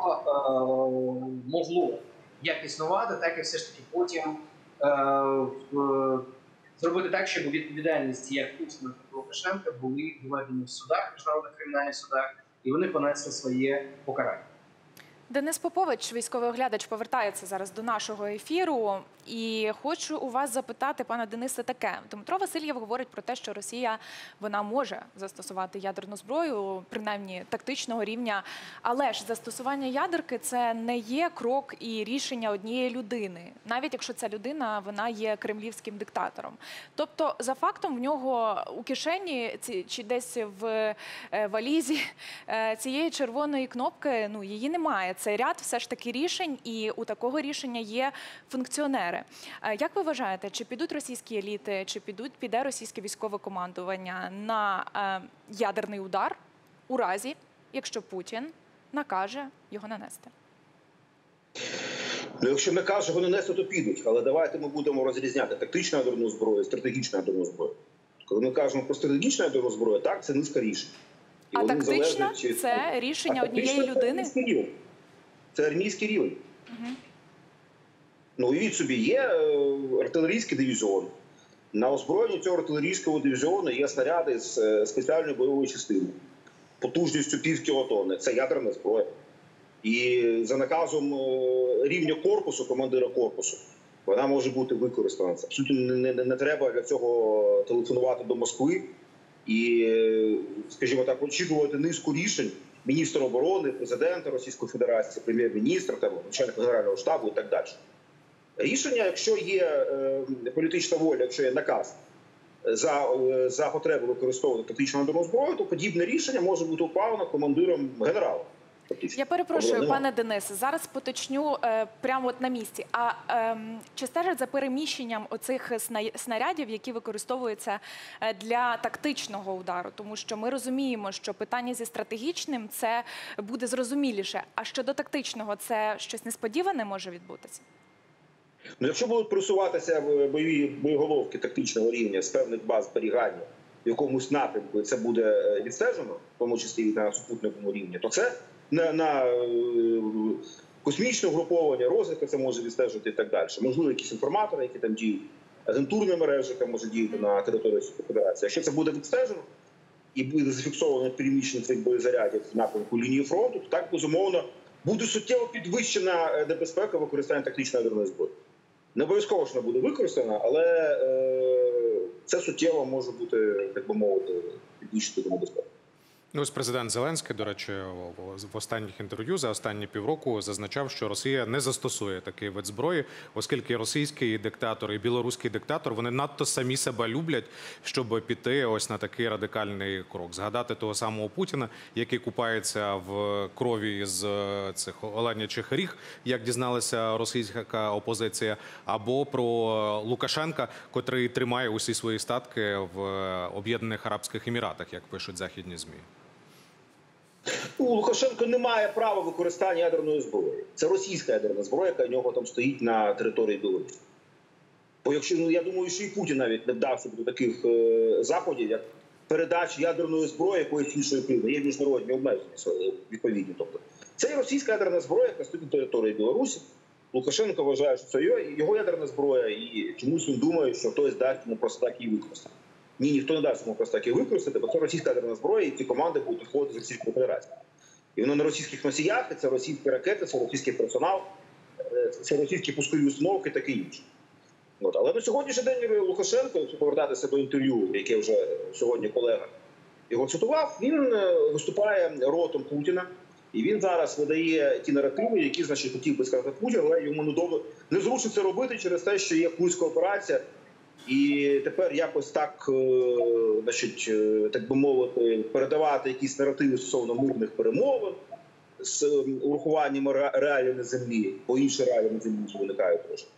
е, могло як існувати, так і все ж таки потім е, в, зробити так, щоб відповідальність як Путіна та Лукашенка були доведені в судах, міжнародних кримінальних судах, і вони понесли своє покарання. Денис Попович, військовий оглядач, повертається зараз до нашого ефіру. І хочу у вас запитати, пане Денисе, таке. Дмитро Васильєв говорить про те, що Росія, вона може застосувати ядерну зброю, принаймні тактичного рівня. Але ж застосування ядерки – це не є крок і рішення однієї людини. Навіть якщо ця людина, вона є кремлівським диктатором. Тобто, за фактом, в нього у кишені чи десь в валізі цієї червоної кнопки, ну, її немає. Це ряд все ж таки рішень, і у такого рішення є функціонери. Як ви вважаєте, чи підуть російські еліти, чи підуть, піде російське військове командування на е, ядерний удар у разі, якщо Путін накаже його нанести? Ну, якщо накаже його нанести, то підуть. Але давайте ми будемо розрізняти тактичну ядерну зброю і стратегічну ядерну зброю. Коли ми кажемо про стратегічну ядерну зброю, так, це низка рішень. І а тактична залежать... – це рішення а однієї людини? Це, це армійський рівень. Угу. Ну, уявіть собі, є артилерійський дивізіон. На озброєнні цього артилерійського дивізіону є снаряди з спеціальної бойової частини. Потужністю пів кілотонни. Це ядерна зброя. І за наказом рівня корпусу, командира корпусу, вона може бути використана. Це абсолютно не, не, не треба для цього телефонувати до Москви і, скажімо так, очікувати низку рішень міністра оборони, президента Російської Федерації, прем'єр-міністра, начальника Генерального штабу і так далі. Рішення, якщо є е, політична воля, якщо є наказ за, е, за потребу використовувати тактичну ядерну зброю, то подібне рішення може бути ухвалено командиром генерала. Я перепрошую, пане Денисе, зараз поточню е, прямо от на місці. А е, чи стежать за переміщенням оцих снарядів, які використовуються для тактичного удару? Тому що ми розуміємо, що питання зі стратегічним – це буде зрозуміліше. А щодо тактичного, це щось несподіване може відбутися? Ну, якщо будуть просуватися бойові боєголовки тактичного рівня з певних баз зберігання в якомусь напрямку, і це буде відстежено, в тому числі і на супутниковому рівні, то це на, на космічне угруповання, розвідка це може відстежувати і так далі. Можливо, якісь інформатори, які там діють, агентурна мережа, яка може діяти на території Російської Федерації. Якщо це буде відстежено і буде зафіксовано переміщення цих боєзарядів в напрямку лінії фронту, то так, безумовно, буде суттєво підвищена небезпека використання тактичної ядерної зброї. Не обов'язково, що вона буде використана, але е, це суттєво може бути, так би мовити, підвищити небезпеку. Ну, ось президент Зеленський, до речі, в останніх інтерв'ю за останні півроку зазначав, що Росія не застосує такий вид зброї, оскільки російський диктатор і білоруський диктатор, вони надто самі себе люблять, щоб піти ось на такий радикальний крок. Згадати того самого Путіна, який купається в крові з цих оленячих ріг, як дізналася російська опозиція, або про Лукашенка, котрий тримає усі свої статки в Об'єднаних Арабських Еміратах, як пишуть західні ЗМІ. У Лукашенка немає права використання ядерної зброї. Це російська ядерна зброя, яка в нього там стоїть на території Білорусі. Бо якщо, ну, я думаю, що і Путін навіть не вдався до таких е, заходів, як передачі ядерної зброї якоїсь іншої країни. Є міжнародні обмеження відповідні. Тобто це російська ядерна зброя, яка стоїть на території Білорусі. Лукашенко вважає, що це його ядерна зброя, і чомусь він думає, що хтось дасть йому просто так її використати. Ні, ніхто не дасть йому просто так її використати, бо це російська ядерна зброя, і ці команди будуть виходити з Російської Федерації. І воно на російських носіях, і це російські ракети, це російський персонал, це російські пускові установки і таке інше. От. Але на сьогоднішній день Лукашенко, якщо повертатися до інтерв'ю, яке вже сьогодні колега його цитував, він виступає ротом Путіна. І він зараз видає ті наративи, які, значить, хотів би сказати Путін, але йому недовго не зручно це робити через те, що є Курська операція. І тепер якось так, значить, так би мовити, передавати якісь наративи стосовно мирних перемовин з урахуванням реалій на землі, бо інші реалії на землі вже виникають теж.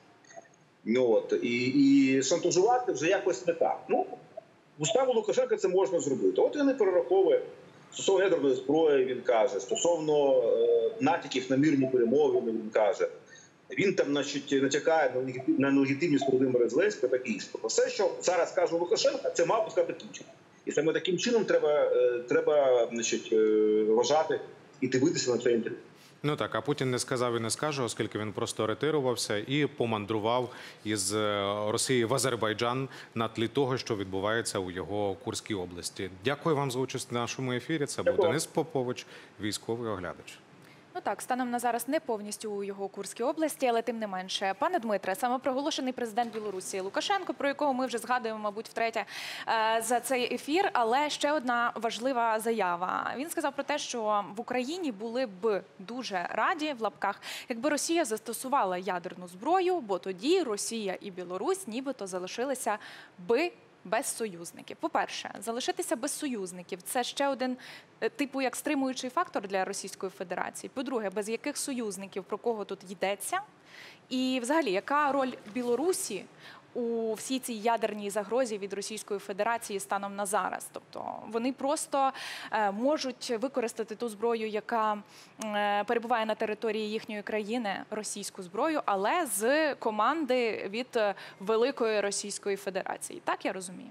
От. І, і шантажувати вже якось не так. Ну, в уставу Лукашенка це можна зробити. От він і перераховує. Стосовно ядерної зброї, він каже, стосовно е, натяків на мирні перемовини, він каже. Він там, значить, натякає на нелегітимність Володимира Зеленського та інше. Тобто все, що зараз каже Лукашенко, це мав би сказати Путін. І саме таким чином треба, е, треба значить, е, вважати і дивитися на це інтерв'ю. Ну так, а Путін не сказав і не скаже, оскільки він просто ретирувався і помандрував із Росії в Азербайджан на тлі того, що відбувається у його Курській області. Дякую вам за участь в нашому ефірі. Це був Денис Попович, військовий оглядач. Ну так, станом на зараз не повністю у його Курській області, але тим не менше. Пане Дмитре, самопроголошений президент Білорусі Лукашенко, про якого ми вже згадуємо, мабуть, втретє за цей ефір, але ще одна важлива заява. Він сказав про те, що в Україні були б дуже раді, в лапках, якби Росія застосувала ядерну зброю, бо тоді Росія і Білорусь нібито залишилися би без союзників. По-перше, залишитися без союзників – це ще один типу як стримуючий фактор для Російської Федерації. По-друге, без яких союзників, про кого тут йдеться? І взагалі, яка роль Білорусі у всій цій ядерній загрозі від Російської Федерації станом на зараз? Тобто вони просто можуть використати ту зброю, яка перебуває на території їхньої країни, російську зброю, але з команди від Великої Російської Федерації. Так я розумію?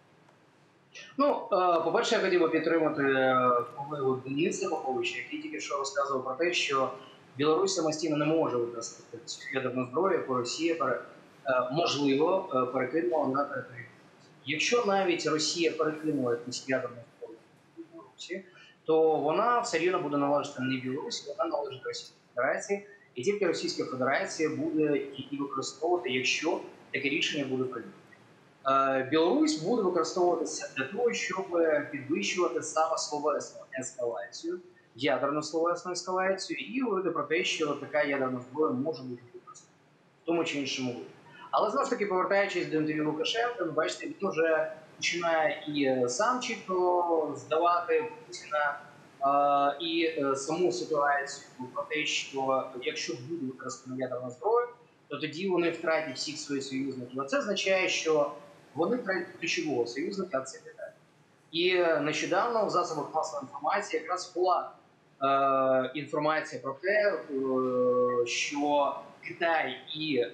Ну, по-перше, я хотів би підтримати колегу Дениса Поповича, який тільки що розказував про те, що Білорусь самостійно не може використати цю ядерну зброю, яку Росія можливо перекинула на територію. Якщо навіть Росія перекинула якусь ядерну зброю в Білорусі, то вона все рівно буде належати не Білорусі, вона належить Російській Федерації, і тільки Російська Федерація буде її використовувати, якщо таке рішення буде прийнято. Білорусь буде використовуватися для того, щоб підвищувати саме словесну ескалацію, ядерну словесну ескалацію, і говорити про те, що така ядерна зброя може бути використана в тому чи іншому випадку. Але, знову ж таки, повертаючись до інтерв'ю Лукашенка, ви бачите, він вже починає і сам чітко здавати Путіна е, і е, саму ситуацію про те, що якщо буде використана ядерна зброя, то тоді вони втратять всіх своїх союзників. А це означає, що вони втратять ключового союзника, а це Китай. І нещодавно в засобах масової інформації якраз була е, інформація про те, е, що Китай і е,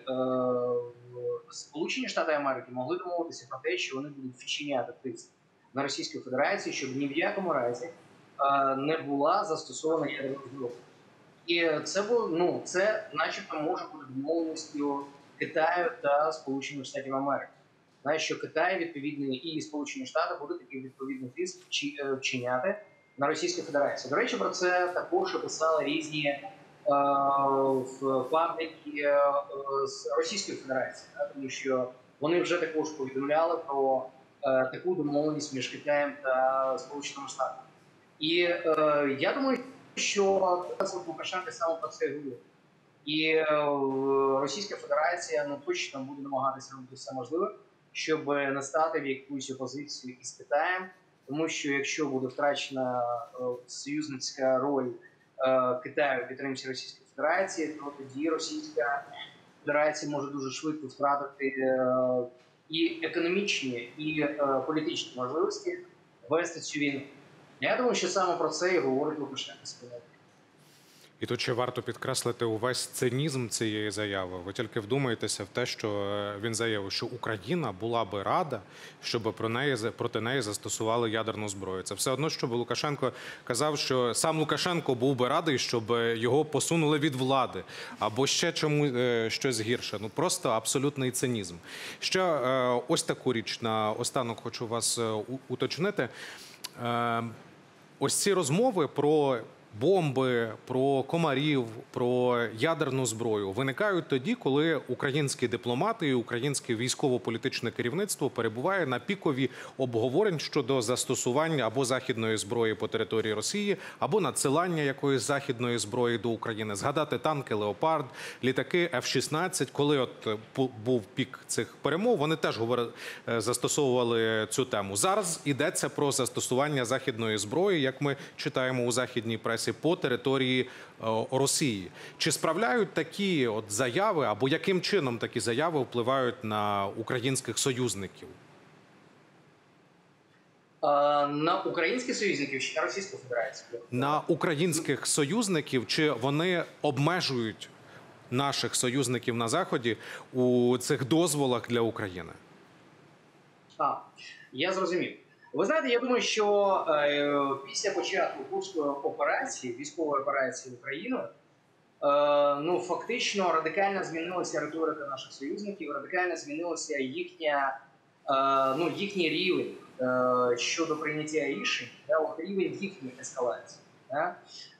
Сполучені Штати Америки могли домовитися про те, що вони будуть вчиняти тиск на Російську Федерацію, щоб ні в якому разі е, не була застосована ядерна зброя. І це було, ну, це начебто може бути домовленістю Китаю та Сполучених Штатів Америки. Знаєш, що Китай відповідний і Сполучені Штати будуть такий відповідний тиск вчиняти на Російську Федерацію. До речі, про це також писали різні вкладники з Російської Федерації, тому що вони вже також повідомляли про таку домовленість між Китаєм та Сполученими Штатами. І я думаю, що Лукашенко саме про це говорить. І Російська Федерація ну, точно буде намагатися робити все можливе, щоб не стати в якусь опозицію із Китаєм, тому що якщо буде втрачена союзницька роль Китаю в підтримці Російської Федерації, то тоді Російська Федерація може дуже швидко втратити і економічні, і політичні можливості вести цю війну. Я думаю, що саме про це і говорить Лукашенко. І тут ще варто підкреслити увесь цинізм цієї заяви. Ви тільки вдумайтеся в те, що він заявив, що Україна була би рада, щоб про неї, проти неї застосували ядерну зброю. Це все одно, щоб Лукашенко казав, що сам Лукашенко був би радий, щоб його посунули від влади. Або ще чому щось гірше. Ну просто абсолютний цинізм. Ще ось таку річ на останок хочу вас уточнити. Ось ці розмови про бомби, про комарів, про ядерну зброю виникають тоді, коли українські дипломати і українське військово-політичне керівництво перебуває на пікові обговорень щодо застосування або західної зброї по території Росії, або надсилання якоїсь західної зброї до України. Згадати танки «Леопард», літаки еф шістнадцять, коли от був пік цих перемов, вони теж говорили, застосовували цю тему. Зараз йдеться про застосування західної зброї, як ми читаємо у західній пресі, по території Росії. Чи справляють такі от заяви, або яким чином такі заяви впливають на українських союзників? А, на українських союзників чи на Російську Федерацію? На українських союзників, чи вони обмежують наших союзників на Заході у цих дозволах для України? А, я зрозумів. Ви знаєте, я думаю, що е, після початку Курської операції, військової операції Україною, е, ну, фактично радикально змінилася риторика наших союзників, радикально змінилася їхня, е, ну, їхній рівень е, щодо прийняття рішень, да, рівень їхньої ескалації. Да?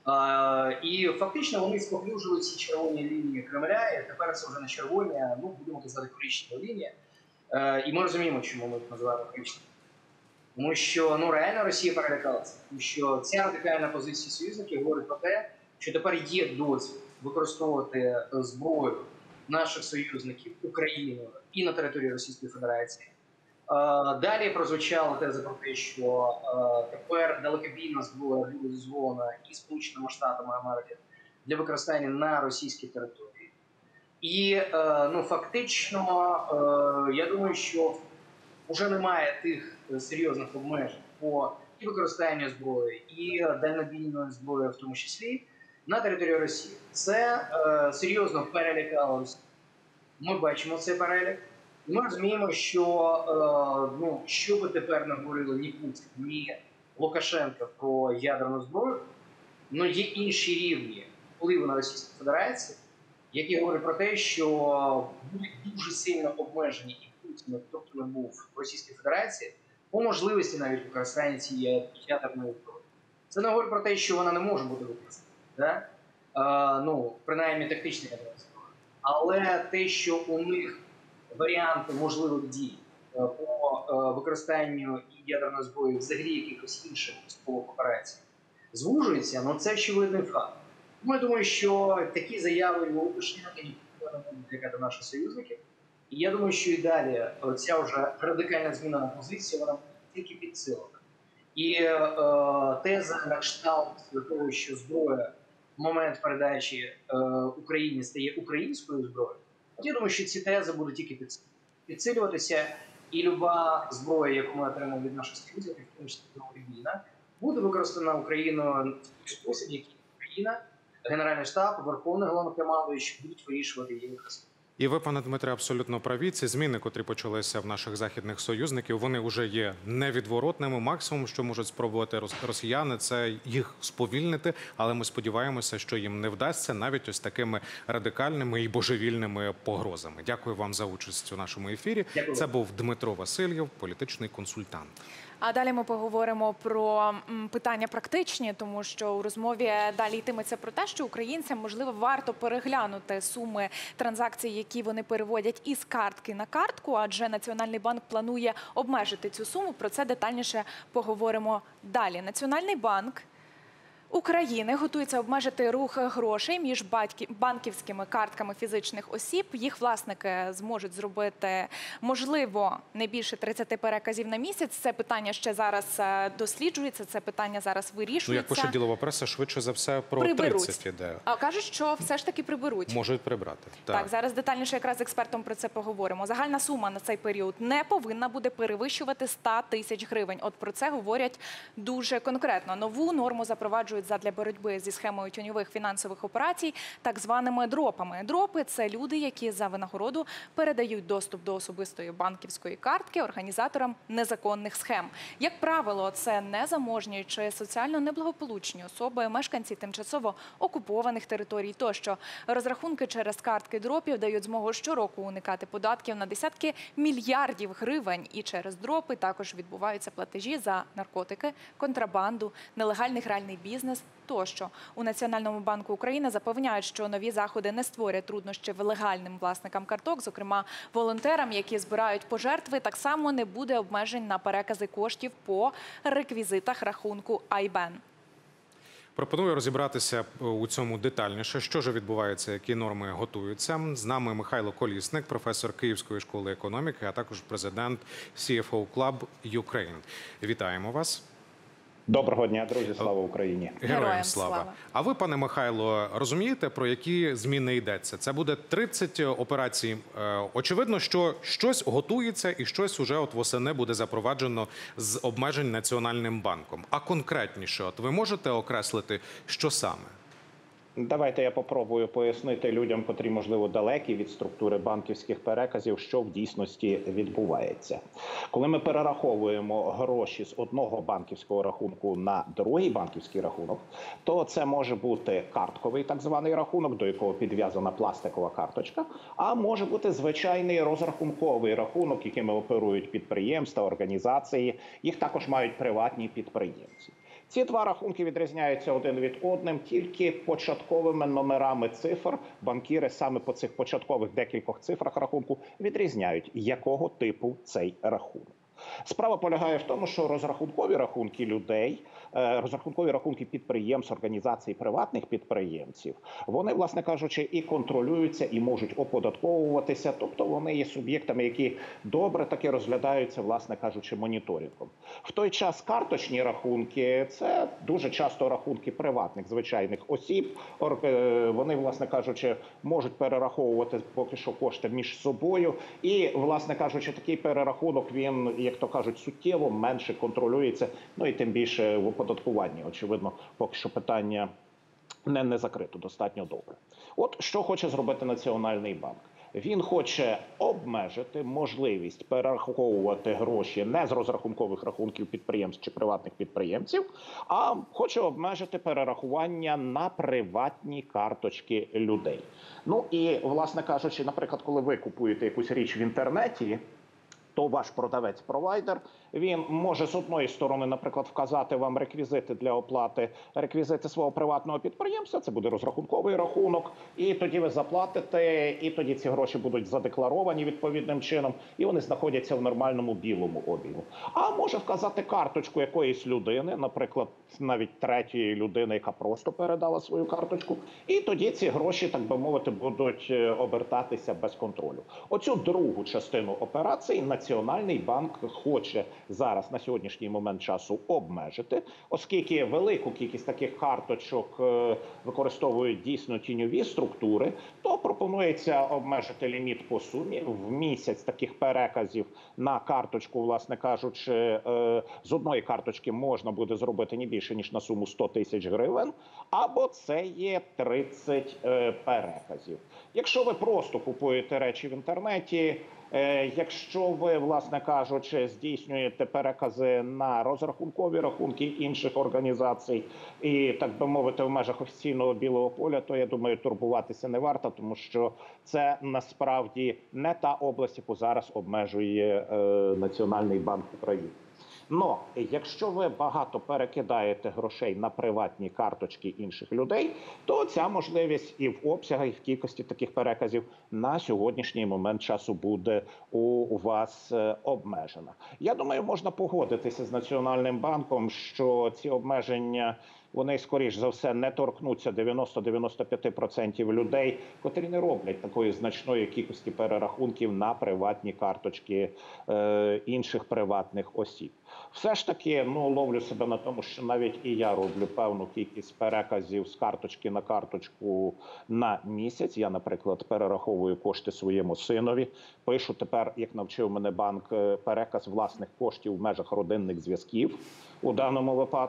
Е, і фактично вони споплюжили ці червоні лінії Кремля, і тепер це вже не червоні, а, ну, будемо казати, коричневі лінії. Е, і ми розуміємо, чому ми їх називаємо коричневі. Тому що, ну, реально Росія перелякалася. Тому що ця радикальна позиція союзників говорить про те, що тепер є дозвіл використовувати зброю наших союзників Україною і на території Російської Федерації. Далі прозвучала теза про те, що тепер далекобійна зброя буде дозволена і Сполученими Штатами Америки для використання на російській території. І, ну, фактично, я думаю, що вже немає тих серйозних обмежень по і використанню зброї, і дальнобійної зброї, в тому числі, на території Росії. Це е, серйозно перелякало Росію. Ми бачимо цей перелік. Ми розуміємо, що, е, ну, що би тепер не говорили ні Путін, ні Лукашенко про ядерну зброю, але є інші рівні впливу на Російську Федерацію, які говорять про те, що будуть дуже сильно обмежені і Путін, тобто не був в Російській Федерації, по можливості навіть використання цієї ядерної зброї. Це не говорить про те, що вона не може бути використана, да? е, ну, принаймні тактична ядерна зброя. Але те, що у них варіанти можливих дій е, по е, використанню ядерної зброї взагалі якихось інших військових операцій звужується, ну це очевидний факт. Тому я думаю, що такі заяви Лукашенка ніхто не будуть лякати наших союзників. І я думаю, що і далі ця вже радикально змінена позиція, вона тільки підсилена. І е, теза на кшталт того, що зброя в момент передачі е, Україні стає українською зброєю, от я думаю, що ці тези будуть тільки підсилюватися, і люба зброя, яку ми отримаємо від наших союзників, в тому числі війна, буде використана Україною в спосіб, який Україна, Генеральний штаб, Верховний Головнокомандуючий будуть вирішувати її використання. І ви, пане Дмитре, абсолютно праві. Ці зміни, котрі почалися в наших західних союзників, вони вже є невідворотними. Максимум, що можуть спробувати росіяни, це їх сповільнити. Але ми сподіваємося, що їм не вдасться навіть ось такими радикальними і божевільними погрозами. Дякую вам за участь у нашому ефірі. Дякую. Це був Дмитро Васильєв, політичний консультант. А далі ми поговоримо про питання практичні, тому що у розмові далі йтиметься про те, що українцям, можливо, варто переглянути суми транзакцій, які вони переводять із картки на картку, адже Національний банк планує обмежити цю суму. Про це детальніше поговоримо далі. Національний банк України готується обмежити рух грошей між банківськими картками фізичних осіб. Їх власники зможуть зробити, можливо, не більше тридцяти переказів на місяць. Це питання ще зараз досліджується, це питання зараз вирішується. Ну, як пише ділова преса, швидше за все про приберуть. тридцять іде. А кажуть, що все ж таки приберуть. Можуть прибрати. Так, так, зараз детальніше якраз з експертом про це поговоримо. Загальна сума на цей період не повинна буде перевищувати ста тисяч гривень. От про це говорять дуже конкретно. Нову норму запроваджують запроваджують задля боротьби зі схемою тіньових фінансових операцій так званими дропами. Дропи – це люди, які за винагороду передають доступ до особистої банківської картки організаторам незаконних схем. Як правило, це незаможні чи соціально неблагополучні особи, мешканці тимчасово окупованих територій тощо. Розрахунки через картки дропів дають змогу щороку уникати податків на десятки мільярдів гривень. І через дропи також відбуваються платежі за наркотики, контрабанду, нелегальний гральний бізнес тощо. У Національному банку України запевняють, що нові заходи не створять труднощів легальним власникам карток, зокрема волонтерам, які збирають пожертви, так само не буде обмежень на перекази коштів по реквізитах рахунку Айбен. Пропоную розібратися у цьому детальніше. Що ж відбувається, які норми готуються. З нами Михайло Колісник, професор Київської школи економіки, а також президент сі еф о Club Ukraine. Вітаємо вас. Доброго дня, друзі. Слава Україні. Героям, Героям слава. слава. А ви, пане Михайло, розумієте, про які зміни йдеться? Це буде тридцять операцій. Очевидно, що щось готується і щось уже от восени буде запроваджено з обмежень Національним банком. А конкретніше, от ви можете окреслити, що саме? Давайте я попробую пояснити людям, котрі, можливо, далекі від структури банківських переказів, що в дійсності відбувається. Коли ми перераховуємо гроші з одного банківського рахунку на другий банківський рахунок, то це може бути картковий так званий рахунок, до якого підв'язана пластикова карточка, а може бути звичайний розрахунковий рахунок, якими оперують підприємства, організації. Їх також мають приватні підприємці. Ці два рахунки відрізняються один від одним тільки початковими номерами цифр. Банкіри саме по цих початкових декількох цифрах рахунку відрізняють, якого типу цей рахунок. Справа полягає в тому, що розрахункові рахунки людей, розрахункові рахунки підприємств, організацій, приватних підприємців, вони, власне кажучи, і контролюються, і можуть оподатковуватися, тобто вони є суб'єктами, які добре таки розглядаються, власне кажучи, моніторингом. В той час карточні рахунки – це дуже часто рахунки приватних, звичайних осіб, вони, власне кажучи, можуть перераховувати поки що кошти між собою, і, власне кажучи, такий перерахунок, він, як то кажуть, суттєво менше контролюється, ну і тим більше в оподаткуванні. Очевидно, поки що питання не, не закрито достатньо добре. От що хоче зробити Національний банк. Він хоче обмежити можливість перераховувати гроші не з розрахункових рахунків підприємств чи приватних підприємців, а хоче обмежити перерахування на приватні карточки людей. Ну і, власне кажучи, наприклад, коли ви купуєте якусь річ в інтернеті, то ваш продавець-провайдер, він може з одної сторони, наприклад, вказати вам реквізити для оплати, реквізити свого приватного підприємства, це буде розрахунковий рахунок, і тоді ви заплатите, і тоді ці гроші будуть задекларовані відповідним чином, і вони знаходяться в нормальному білому обігу. А може вказати карточку якоїсь людини, наприклад, навіть третьої людини, яка просто передала свою карточку, і тоді ці гроші, так би мовити, будуть обертатися без контролю. Оцю другу частину операції Національний банк хоче зараз на сьогоднішній момент часу обмежити, оскільки велику кількість таких карточок використовують дійсно тіньові структури, то пропонується обмежити ліміт по сумі в місяць таких переказів на карточку, власне кажучи, з одної карточки можна буде зробити не більше, ніж на суму сто тисяч гривень, або це є тридцять переказів. Якщо ви просто купуєте речі в інтернеті, якщо ви, власне кажучи, здійснюєте перекази на розрахункові рахунки інших організацій і, так би мовити, в межах офіційного білого поля, то, я думаю, турбуватися не варто, тому що це насправді не та область, яку зараз обмежує е, Національний банк України. Но якщо ви багато перекидаєте грошей на приватні карточки інших людей, то ця можливість і в обсягах, і в кількості таких переказів на сьогоднішній момент часу буде у вас обмежена. Я думаю, можна погодитися з Національним банком, що ці обмеження, вони, скоріш за все, не торкнуться дев'яносто - дев'яносто п'ять відсотків людей, котрі не роблять такої значної кількості перерахунків на приватні карточки е, інших приватних осіб. Все ж таки, ну, ловлю себе на тому, що навіть і я роблю певну кількість переказів з карточки на карточку на місяць. Я, наприклад, перераховую кошти своєму синові. Пишу тепер, як навчив мене банк, переказ власних коштів в межах родинних зв'язків у даному випадку.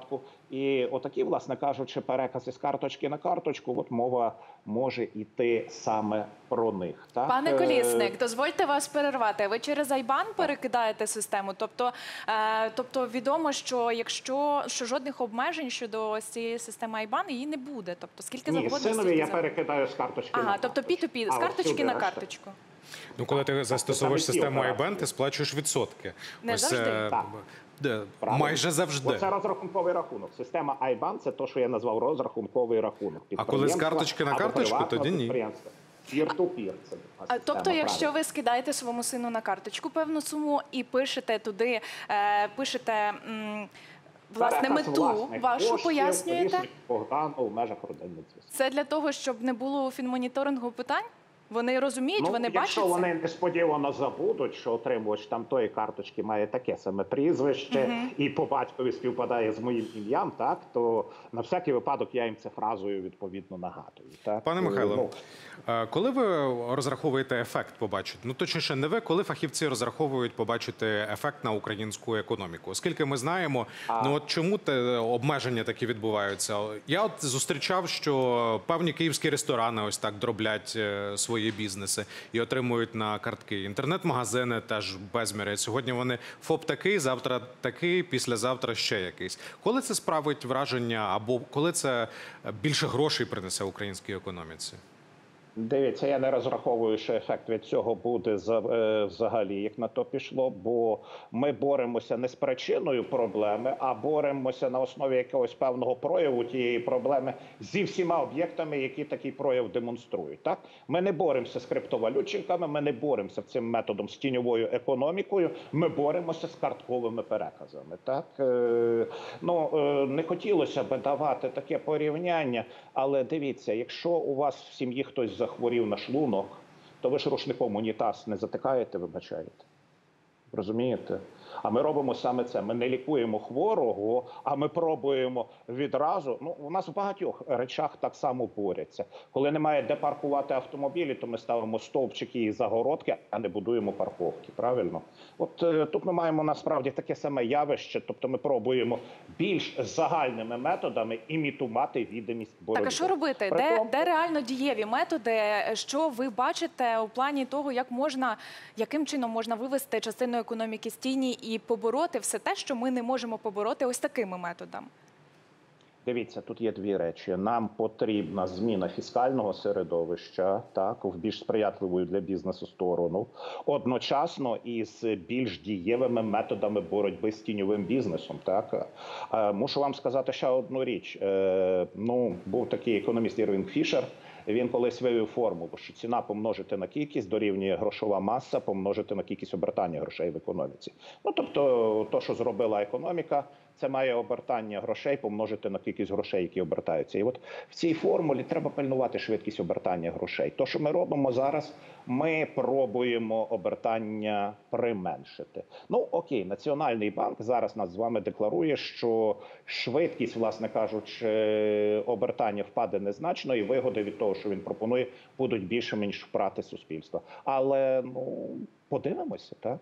І отакі, власне кажучи, перекази з карточки на карточку, от мова може йти саме про них. Так? Пане Колісник, дозвольте вас перервати. Ви через Айбан перекидаєте систему? Тобто, е, тобто відомо, що якщо що жодних обмежень щодо ось цієї системи Айбан її не буде. Тобто, скільки Ні, завгодно? синові стільки я завгодно. перекидаю з карточки Ага, на тобто пі ту пі, з А, карточки всюди на решта. карточку. Ну, коли ти застосовуєш Саме ті систему операції. Айбан, ти сплачуєш відсотки. Не Ось, завжди. е, Так. де, Правильно. майже завжди. Це розрахунковий рахунок. Система Айбан – це те, що я назвав розрахунковий рахунок. А коли з Підприємства карточки на або карточку, приватного тоді ні. підприємства. Пір-ту-пір це А, система, тобто, якщо правильно. ви скидаєте своєму сину на карточку певну суму і пишете туди, е, пишете м, власне Переказ мету власних вашу, коштів, пояснюєте? Різник Богдану в межах родинних зв'язків. Це для того, щоб не було у фінмоніторингу питань? Вони розуміють, Ну, вони якщо бачать це? вони несподівано забудуть, що отримувач там тої карточки має таке саме прізвище Мгм. і по батькові співпадає з моїм ім'ям, так то на всякий випадок я їм це фразою відповідно нагадую. Так? Пане Е, Михайло, ну, е, коли ви розраховуєте ефект побачити, ну точніше, не ви, коли фахівці розраховують побачити ефект на українську економіку? Оскільки ми знаємо, ну от чому те обмеження такі відбуваються? Я от зустрічав, що певні київські ресторани ось так дроблять е, свої бізнеси і отримують на картки. Інтернет-магазини теж безміри. Сьогодні вони ФОП такий, завтра такий, післязавтра ще якийсь. Коли це справить враження, або коли це більше грошей принесе українській економіці? Дивіться, я не розраховую, що ефект від цього буде за- е, взагалі, як на то пішло, бо ми боремося не з причиною проблеми, а боремося на основі якогось певного прояву тієї проблеми зі всіма об'єктами, які такий прояв демонструють. Так? Ми не боремося з криптовалютчиками, ми не боремося цим методом з тіньовою економікою, ми боремося з картковими переказами. Так? Е, ну, е, не хотілося б давати таке порівняння, але дивіться, якщо у вас в сім'ї хтось захворів на шлунок, то ви ж рушником унітаз не затикаєте, вибачаєте. Розумієте? А ми робимо саме це. Ми не лікуємо хворого, а ми пробуємо відразу. Ну, у нас в багатьох речах так само борються. Коли немає де паркувати автомобілі, то ми ставимо стовпчики і загородки, а не будуємо парковки. Правильно? От е, тут ми маємо насправді таке саме явище. Тобто ми пробуємо більш загальними методами імітувати відомість боротьби. Так, а що робити? При Де, тому- де реально дієві методи? Що ви бачите у плані того, як можна, яким чином можна вивести частину економіки з тіні і побороти все те, що ми не можемо побороти ось такими методами? Дивіться, тут є дві речі. Нам потрібна зміна фіскального середовища, так, в більш сприятливу для бізнесу сторону, одночасно із більш дієвими методами боротьби з тіньовим бізнесом. Так. Е, Мушу вам сказати ще одну річ. Е, Ну, був такий економіст Ірвінг Фішер. Він колись вивів формулу, що ціна помножити на кількість дорівнює грошова маса помножити на кількість обертання грошей в економіці. Ну, тобто, то, що зробила економіка, це має обертання грошей помножити на кількість грошей, які обертаються. І от в цій формулі треба пильнувати швидкість обертання грошей. То, що ми робимо зараз, ми пробуємо обертання применшити. Ну, окей, Національний банк зараз нас з вами декларує, що швидкість, власне кажучи, обертання впаде незначно, і вигоди від того, що він пропонує, будуть більше, ніж втрати суспільства. Але, ну, подивимося, так,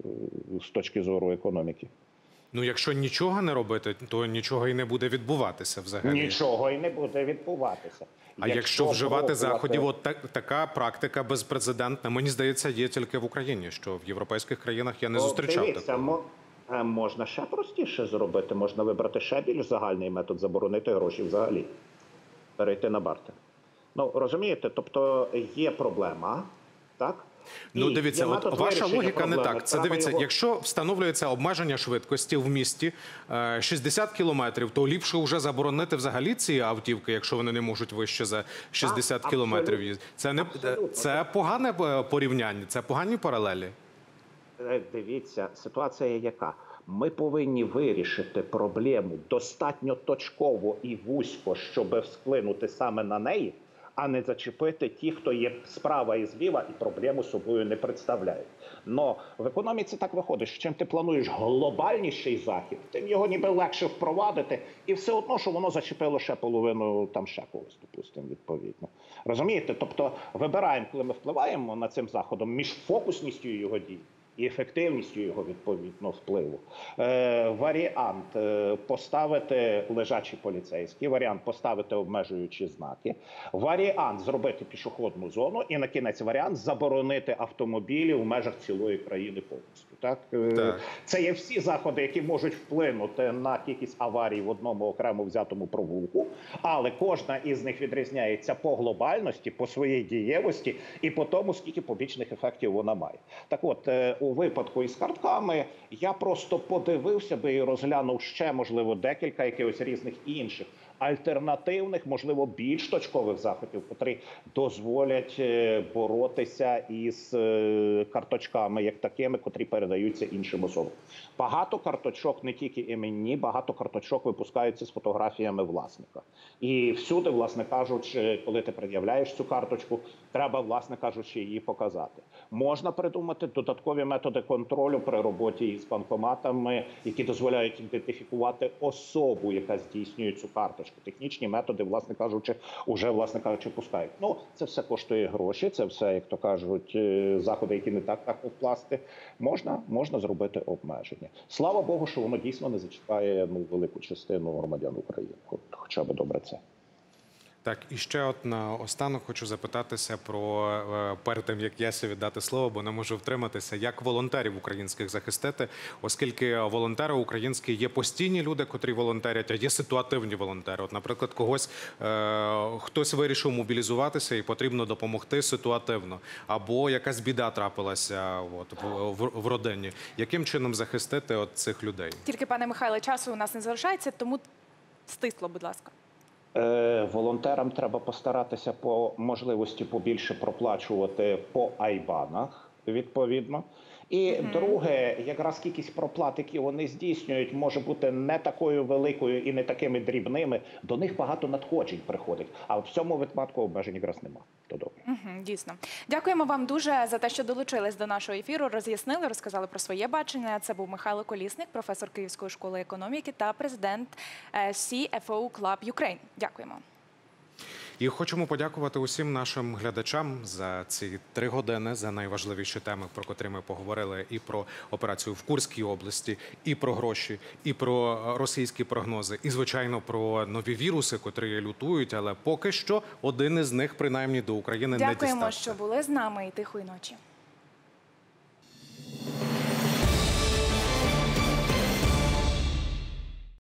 з точки зору економіки. Ну, якщо нічого не робити, то нічого і не буде відбуватися взагалі. Нічого і не буде відбуватися. А якщо вживати пробувати- заходів, от так, така практика безпрецедентна, мені здається, є тільки в Україні, що в європейських країнах я не Ну, зустрічав дивіться, такого. мо- е, можна ще простіше зробити, можна вибрати ще більш загальний метод, заборонити гроші взагалі, перейти на бартер. Ну, розумієте, тобто є проблема, так? Ну, І дивіться, є от метод ваша вирішення логіка не проблеми. так. Це Треба дивіться, його- якщо встановлюється обмеження швидкості в місті е, шістдесят кілометрів, то ліпше вже заборонити взагалі ці автівки, якщо вони не можуть вище за шістдесят Так, кілометрів абсолютно. їздити. Це не Абсолютно. це погане е, порівняння, це погані паралелі. Е, Дивіться, ситуація яка? Ми повинні вирішити проблему достатньо точково і вузько, щоб вплинути саме на неї, а не зачепити ті, хто є справа і зліва, і проблему собою не представляють. Но в економіці так виходить, що чим ти плануєш глобальніший захід, тим його ніби легше впровадити, і все одно, що воно зачепило ще половину там ще когось, допустимо, відповідно. Розумієте? Тобто вибираємо, коли ми впливаємо над цим заходом, між фокусністю його дій і ефективністю його відповідно впливу. Е, варіант е, поставити лежачі поліцейські, варіант поставити обмежуючі знаки, варіант зробити пішохідну зону і на кінець варіант заборонити автомобілі в межах цілої країни повністю. Так? Так. Це є всі заходи, які можуть вплинути на кількість аварій в одному окремо взятому провулку, але кожна із них відрізняється по глобальності, по своїй дієвості і по тому, скільки побічних ефектів вона має. Так от, у випадку із картками я просто подивився би і розглянув ще, можливо, декілька якихось різних інших альтернативних, можливо, більш точкових заходів, які дозволять боротися із карточками, як такими, котрі передаються іншим особам. Багато карточок, не тільки іменні, багато карточок випускаються з фотографіями власника. І всюди, власне кажучи, коли ти пред'являєш цю карточку, треба, власне кажучи, її показати. Можна придумати додаткові методи контролю при роботі із банкоматами, які дозволяють ідентифікувати особу, яка здійснює цю карточку. Технічні методи, власне кажучи, уже, власне кажучи, пускають. Ну, це все коштує гроші, це все, як то кажуть, заходи, які не так легко вкласти. Можна, можна зробити обмеження. Слава Богу, що воно дійсно не зачіпає ну, велику частину громадян України. Хоча б добре це. Так, і ще от на останок хочу запитатися про, перед тим, як Ясі віддати слово, бо не можу втриматися, як волонтерів українських захистити, оскільки волонтери українські є постійні люди, котрі волонтерять, а є ситуативні волонтери. От, наприклад, когось, е, хтось вирішив мобілізуватися і потрібно допомогти ситуативно, або якась біда трапилася от, в, в, в родині. Яким чином захистити от цих людей? Тільки, пане Михайле, часу у нас не залишається, тому стисло, будь ласка. Волонтерам треба постаратися по можливості побільше проплачувати по айбанах, відповідно. І mm-hmm. друге, якраз кількість проплат, які вони здійснюють, може бути не такою великою і не такими дрібними. До них багато надходжень приходить. А в цьому випадку обмежень якраз нема. То добре. Mm-hmm, дійсно. Дякуємо вам дуже за те, що долучились до нашого ефіру, роз'яснили, розказали про своє бачення. Це був Михайло Колісник, професор Київської школи економіки та президент сі еф о Club Ukraine. Дякуємо. І хочемо подякувати усім нашим глядачам за ці три години, за найважливіші теми, про котрі ми поговорили, і про операцію в Курській області, і про гроші, і про російські прогнози, і, звичайно, про нові віруси, котрі лютують, але поки що один із них, принаймні, до України не дістався. Дякуємо, що були з нами, і тихої ночі.